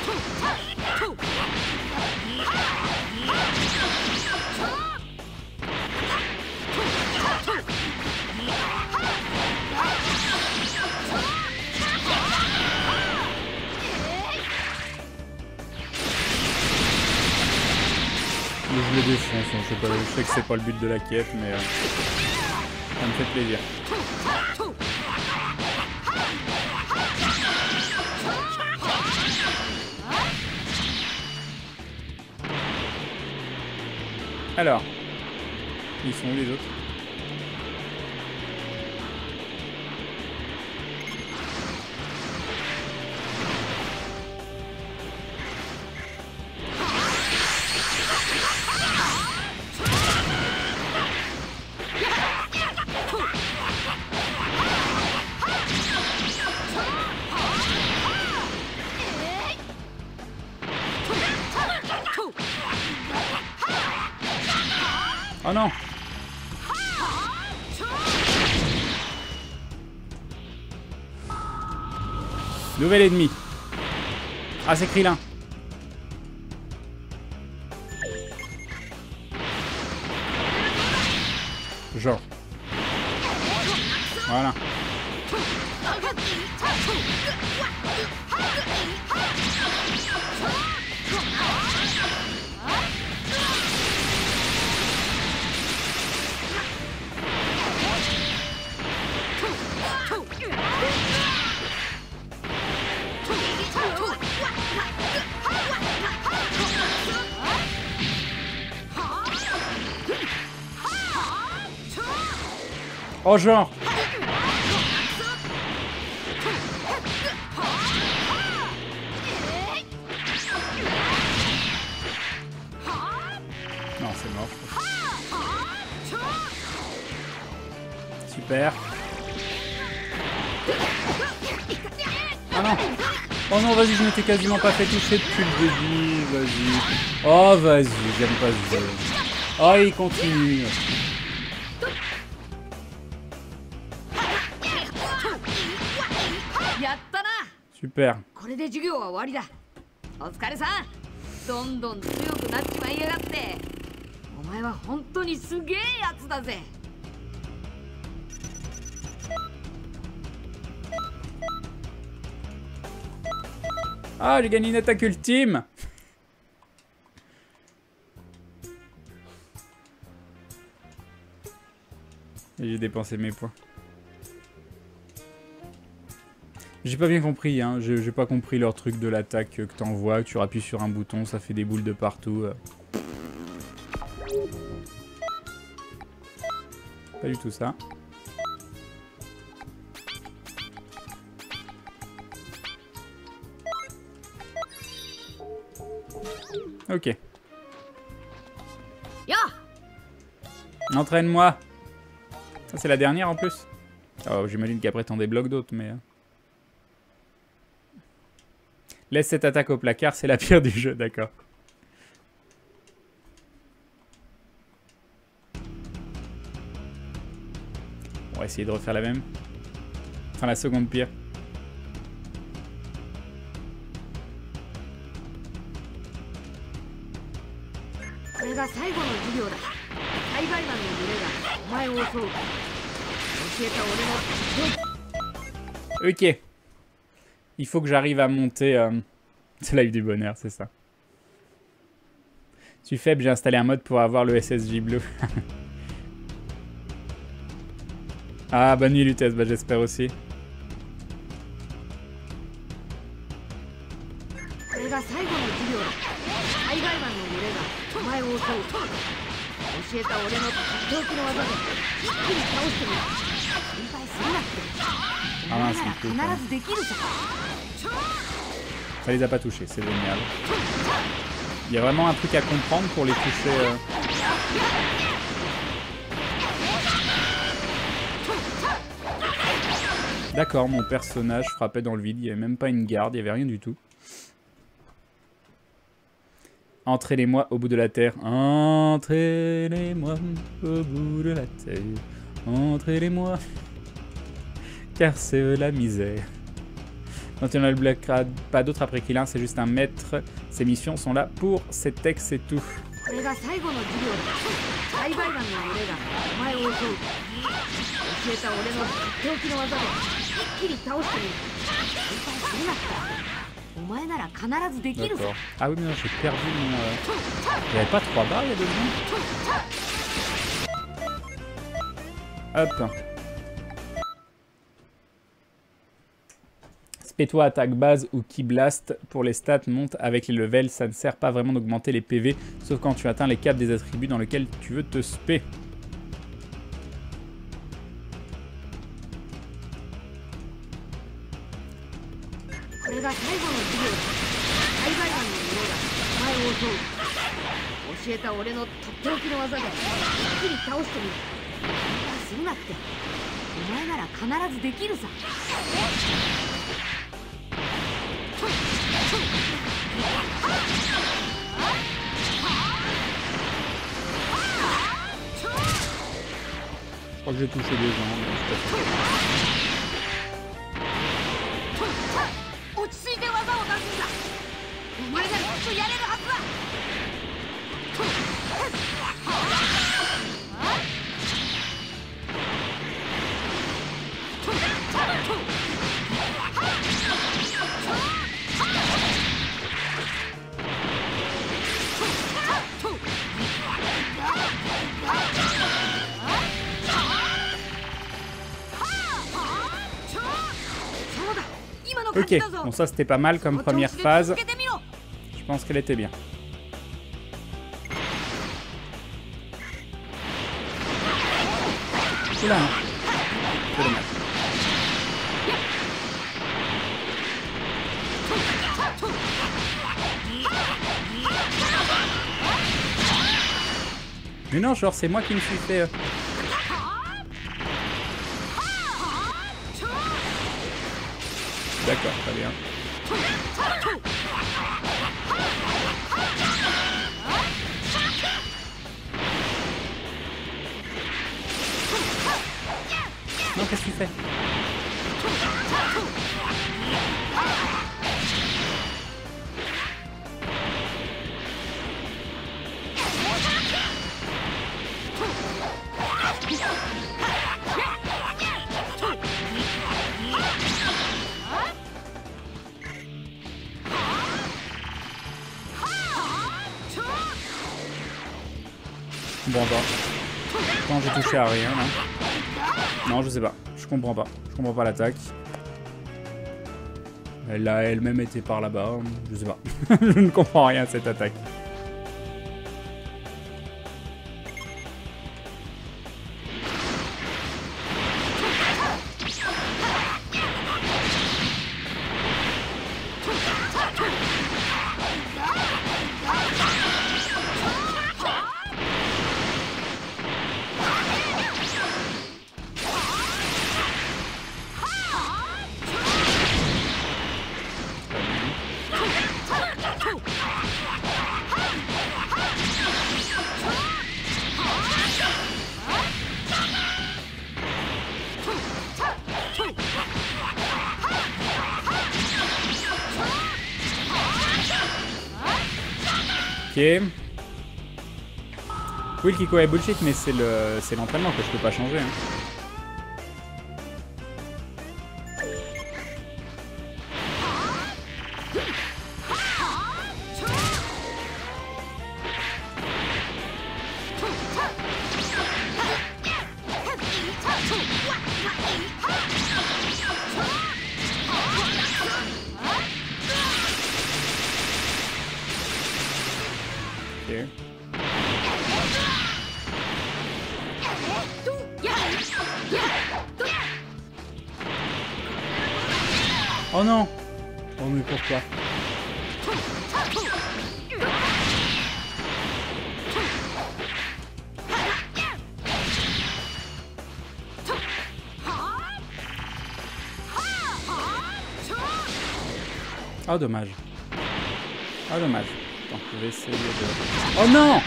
A: Je le défonce, je sais que c'est pas le but de la quête, mais ça me fait plaisir. Alors, ils sont où les autres? Oh non! Nouvel ennemi. Ah, c'est Krillin. Genre. Voilà. Oh, genre. Non, c'est mort. Super. Ah non. Oh non, vas-y, je m'étais quasiment pas fait toucher depuis le début. Vas-y. Oh, vas-y, j'aime pas ce jeu. Oh, il continue. Super.
B: お疲れさん。どんどん強くなっちまいやがって。お前は本当にすげえやつだぜ。
A: Ah, j'ai gagné une attaque ultime. Et j'ai dépensé mes points. J'ai pas bien compris, hein. J'ai pas compris leur truc de l'attaque que t'envoies, que tu appuies sur un bouton, ça fait des boules de partout. Pas du tout ça. Ok. Entraîne-moi. Ça c'est la dernière en plus. Oh, j'imagine qu'après t'en débloques d'autres, mais... Laisse cette attaque au placard, c'est la pire du jeu, d'accord. On va essayer de refaire la même. Enfin, la seconde pire. Ok. Il faut que j'arrive à monter... C'est live du bonheur, c'est ça. Je suis faible, j'ai installé un mode pour avoir le SSJ Blue. Ah, bonne nuit Lutèce, bah j'espère aussi. Ah mince, ça les a pas touchés, c'est génial. Il y a vraiment un truc à comprendre pour les toucher. D'accord, mon personnage frappait dans le vide, il n'y avait même pas une garde, il n'y avait rien du tout. Entraînez-moi au bout de la terre. Entraînez-moi au bout de la terre. Entraînez-moi. Car c'est la misère. Quand on ne le bloquera pas d'autre après qu'il a, c'est juste un maître. Ces missions sont là pour cet texte, c'est tout. D'accord. Ah oui, mais non, j'ai perdu mon... Il n'y avait pas 3 barres il y a 2 secondes. Hop. Spé-toi, attaque base ou Ki Blast pour les stats monte avec les levels. Ça ne sert pas vraiment d'augmenter les PV, sauf quand tu atteins les caps des attributs dans lesquels tu veux te spé. Je crois que j'ai touché des gens. Ok, bon ça c'était pas mal comme première phase. Je pense qu'elle était bien. Oula, non. C'est dommage. Mais non, genre c'est moi qui me suis fait... D'accord, très bien. Non, qu'est-ce que tu fais? Je comprends pas. Quand j'ai touché à rien, là. Non, je sais pas. Je comprends pas. Je comprends pas l'attaque. Elle a elle-même été par là-bas. Je sais pas. Je ne comprends rien à cette attaque. Ok. Oui, le Kiko est bullshit, mais c'est l'entraînement que je peux pas changer. Hein. Ok. Oh non! Oh mais pourquoi? Oh dommage. Oh dommage. Attends, je vais essayer de... Oh non!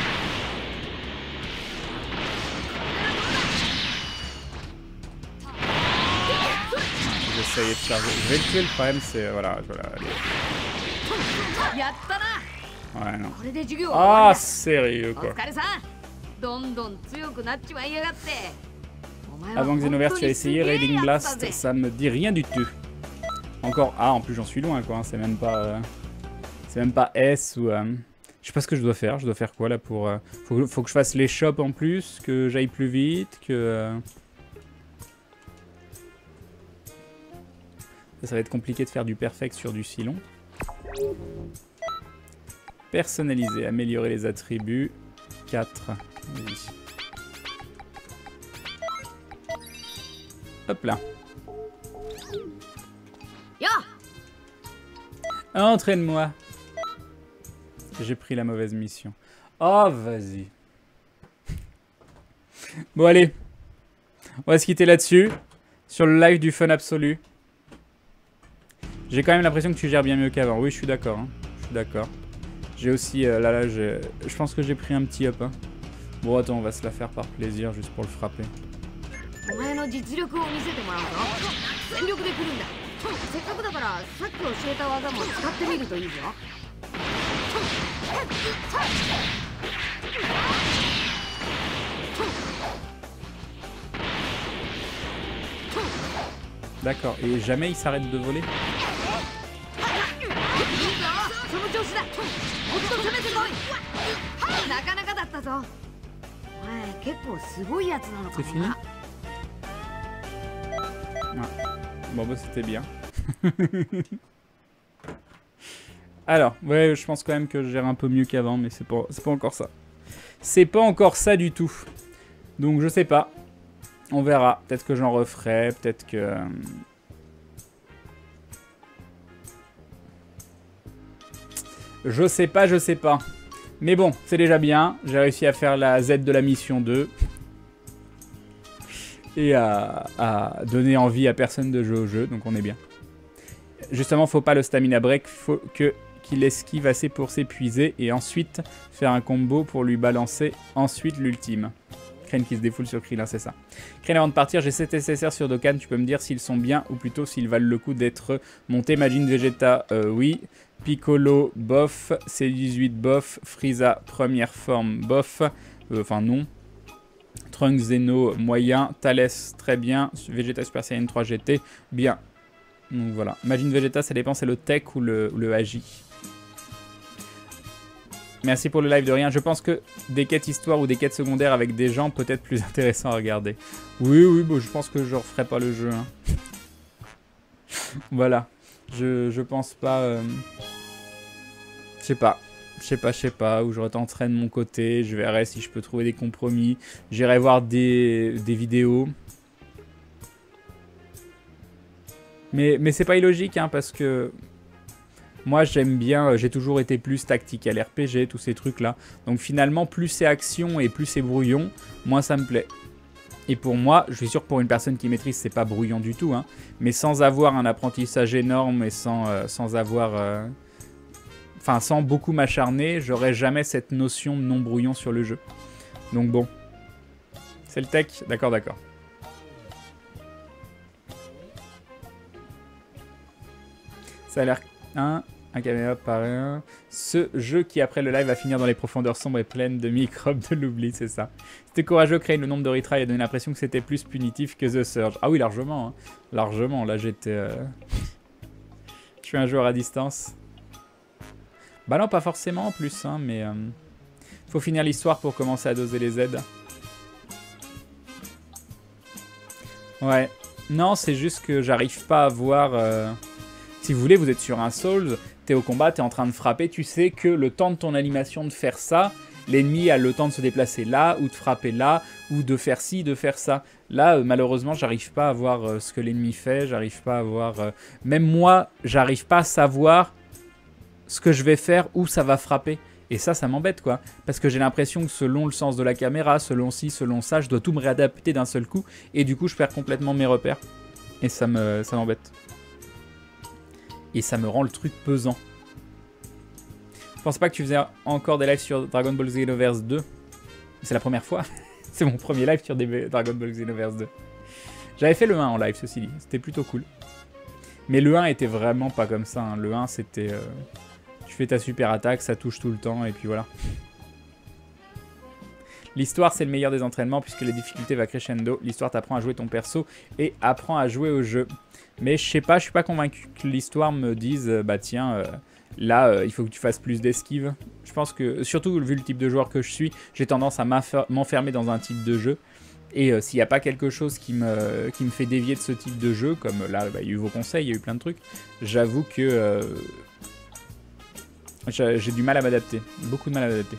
A: J'essayais de charger. Je vais le tuer, le problème c'est... Voilà, allez. Ouais, non. Ah, sérieux, quoi. Avant Xenoverse, tu as essayé Raiding Blast, ça me dit rien du tout. Encore... Ah, en plus, j'en suis loin, quoi. C'est même pas... C'est même pas S ou... Je sais pas ce que je dois faire. Je dois faire quoi, là, pour... Faut que je fasse les shops en plus, que j'aille plus vite, que... Ça va être compliqué de faire du perfect sur du si long. Personnaliser, améliorer les attributs. 4. Oui. Hop là. Entraîne-moi. J'ai pris la mauvaise mission. Oh, vas-y. Bon, allez. On va se quitter là-dessus. Sur le live du fun absolu. J'ai quand même l'impression que tu gères bien mieux qu'avant. Oui, je suis d'accord. Hein. Je suis d'accord. J'ai aussi... là, je pense que j'ai pris un petit up. Hein. Bon, attends, on va se la faire par plaisir, juste pour le frapper. D'accord, et jamais il s'arrête de voler? C'est fini? Ah. Bon bah c'était bien. Alors, ouais, je pense quand même que je gère un peu mieux qu'avant, mais c'est pas encore ça. C'est pas encore ça du tout. Donc je sais pas. On verra. Peut-être que j'en referai, peut-être que... Je sais pas. Mais bon, c'est déjà bien. J'ai réussi à faire la Z de la mission 2. Et à donner envie à personne de jouer au jeu, donc on est bien. Justement, faut pas le stamina break, faut qu'il esquive assez pour s'épuiser et ensuite faire un combo pour lui balancer ensuite l'ultime. Crane qui se défoule sur Krillin, c'est ça. Crane, avant de partir, j'ai 7 SSR sur Dokkan, tu peux me dire s'ils sont bien ou plutôt s'ils valent le coup d'être montés. Majin Vegeta, oui. Piccolo, bof. C18, bof. Frieza, première forme, bof. Enfin, non. Trunks, Zeno, moyen. Thales, très bien. Vegeta Super Saiyan 3 GT, bien. Donc voilà. Majin Vegeta, ça dépend, c'est le tech ou le AJ. Merci pour le live de rien. Je pense que des quêtes histoire ou des quêtes secondaires avec des gens peut être plus intéressant à regarder. Oui, bon, je pense que je referai pas le jeu. Hein. Voilà. Je pense pas... Je sais pas, où je retenterai de mon côté, je verrai si je peux trouver des compromis, j'irai voir des vidéos. Mais c'est pas illogique, hein, parce que moi j'aime bien, j'ai toujours été plus tactique à l'RPG, tous ces trucs-là. Donc finalement, plus c'est action et plus c'est brouillon, moins ça me plaît. Et pour moi, je suis sûr que pour une personne qui maîtrise, c'est pas brouillon du tout, hein, mais sans avoir un apprentissage énorme et sans avoir... Enfin, sans beaucoup m'acharner, j'aurais jamais cette notion de non brouillon sur le jeu. Donc bon. C'est le tech? D'accord. Ça a l'air... un caméra par un. Ce jeu qui, après le live, va finir dans les profondeurs sombres et pleines de microbes de l'oubli, c'est ça. C'était courageux, créer le nombre de retries et donner l'impression que c'était plus punitif que The Surge. Ah oui, largement. Hein. Largement, là j'étais... Je suis un joueur à distance. Bah non, pas forcément en plus, hein, mais... faut finir l'histoire pour commencer à doser les aides. Ouais. Non, c'est juste que j'arrive pas à voir... Si vous voulez, vous êtes sur un Souls, t'es au combat, t'es en train de frapper, tu sais que le temps de ton animation de faire ça, l'ennemi a le temps de se déplacer là, ou de frapper là, ou de faire ci, de faire ça. Là, malheureusement, j'arrive pas à voir ce que l'ennemi fait, j'arrive pas à voir... Même moi, j'arrive pas à savoir... ce que je vais faire, où ça va frapper. Et ça m'embête, quoi. Parce que j'ai l'impression que selon le sens de la caméra, selon ci, selon ça, je dois tout me réadapter d'un seul coup. Et du coup, je perds complètement mes repères. Et ça m'embête. Et ça me rend le truc pesant. Je pense pas que tu faisais encore des lives sur Dragon Ball Xenoverse 2. C'est la première fois. C'est mon premier live sur Dragon Ball Xenoverse 2. J'avais fait le 1 en live, ceci dit. C'était plutôt cool. Mais le 1 était vraiment pas comme ça. Hein. Le 1, c'était... tu fais ta super attaque, ça touche tout le temps, et puis voilà. L'histoire, c'est le meilleur des entraînements, puisque les difficultés va crescendo. L'histoire t'apprend à jouer ton perso et apprend à jouer au jeu. Mais je sais pas, je suis pas convaincu que l'histoire me dise, bah tiens, là, il faut que tu fasses plus d'esquive. Je pense que, surtout vu le type de joueur que je suis, j'ai tendance à m'enfermer dans un type de jeu. Et s'il n'y a pas quelque chose qui me fait dévier de ce type de jeu, comme là, bah, il y a eu vos conseils, il y a eu plein de trucs, j'avoue que j'ai du mal à m'adapter. Beaucoup de mal à m'adapter.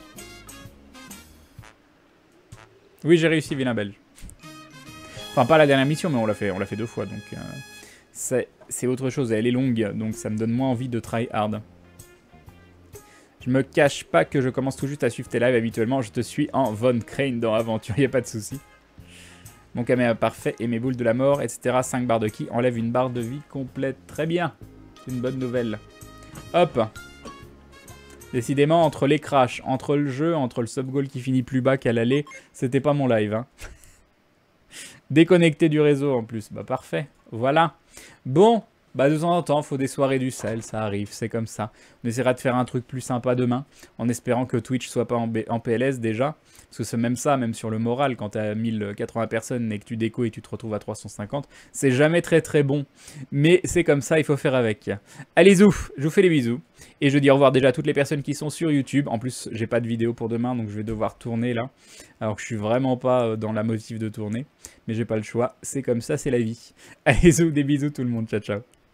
A: Oui, j'ai réussi, vilain belge. Enfin, pas la dernière mission, mais on l'a fait 2 fois, donc c'est autre chose. Elle est longue, donc ça me donne moins envie de try hard. Je me cache pas que je commence tout juste à suivre tes lives habituellement. Je te suis en Von Crane dans Aventure, y a pas de souci. Mon caméra parfait et mes boules de la mort, etc. 5 barres de ki enlève une barre de vie complète. Très bien. C'est une bonne nouvelle. Hop. Décidément, entre les crashs, entre le jeu, entre le sub-goal qui finit plus bas qu'à l'aller, c'était pas mon live. Hein. Déconnecté du réseau en plus. Bah parfait. Voilà. Bon. Bah de temps en temps, faut des soirées du sel, ça arrive, c'est comme ça. On essaiera de faire un truc plus sympa demain, en espérant que Twitch soit pas en PLS déjà. Parce que c'est même ça, même sur le moral, quand t'as 1080 personnes et que tu déco et tu te retrouves à 350, c'est jamais très très bon. Mais c'est comme ça, il faut faire avec. Allez zouf, je vous fais les bisous. Et je dis au revoir déjà à toutes les personnes qui sont sur YouTube. En plus, j'ai pas de vidéo pour demain, donc je vais devoir tourner là. Alors que je suis vraiment pas dans la motive de tourner. Mais j'ai pas le choix, c'est comme ça, c'est la vie. Allez zouf, des bisous tout le monde, ciao ciao.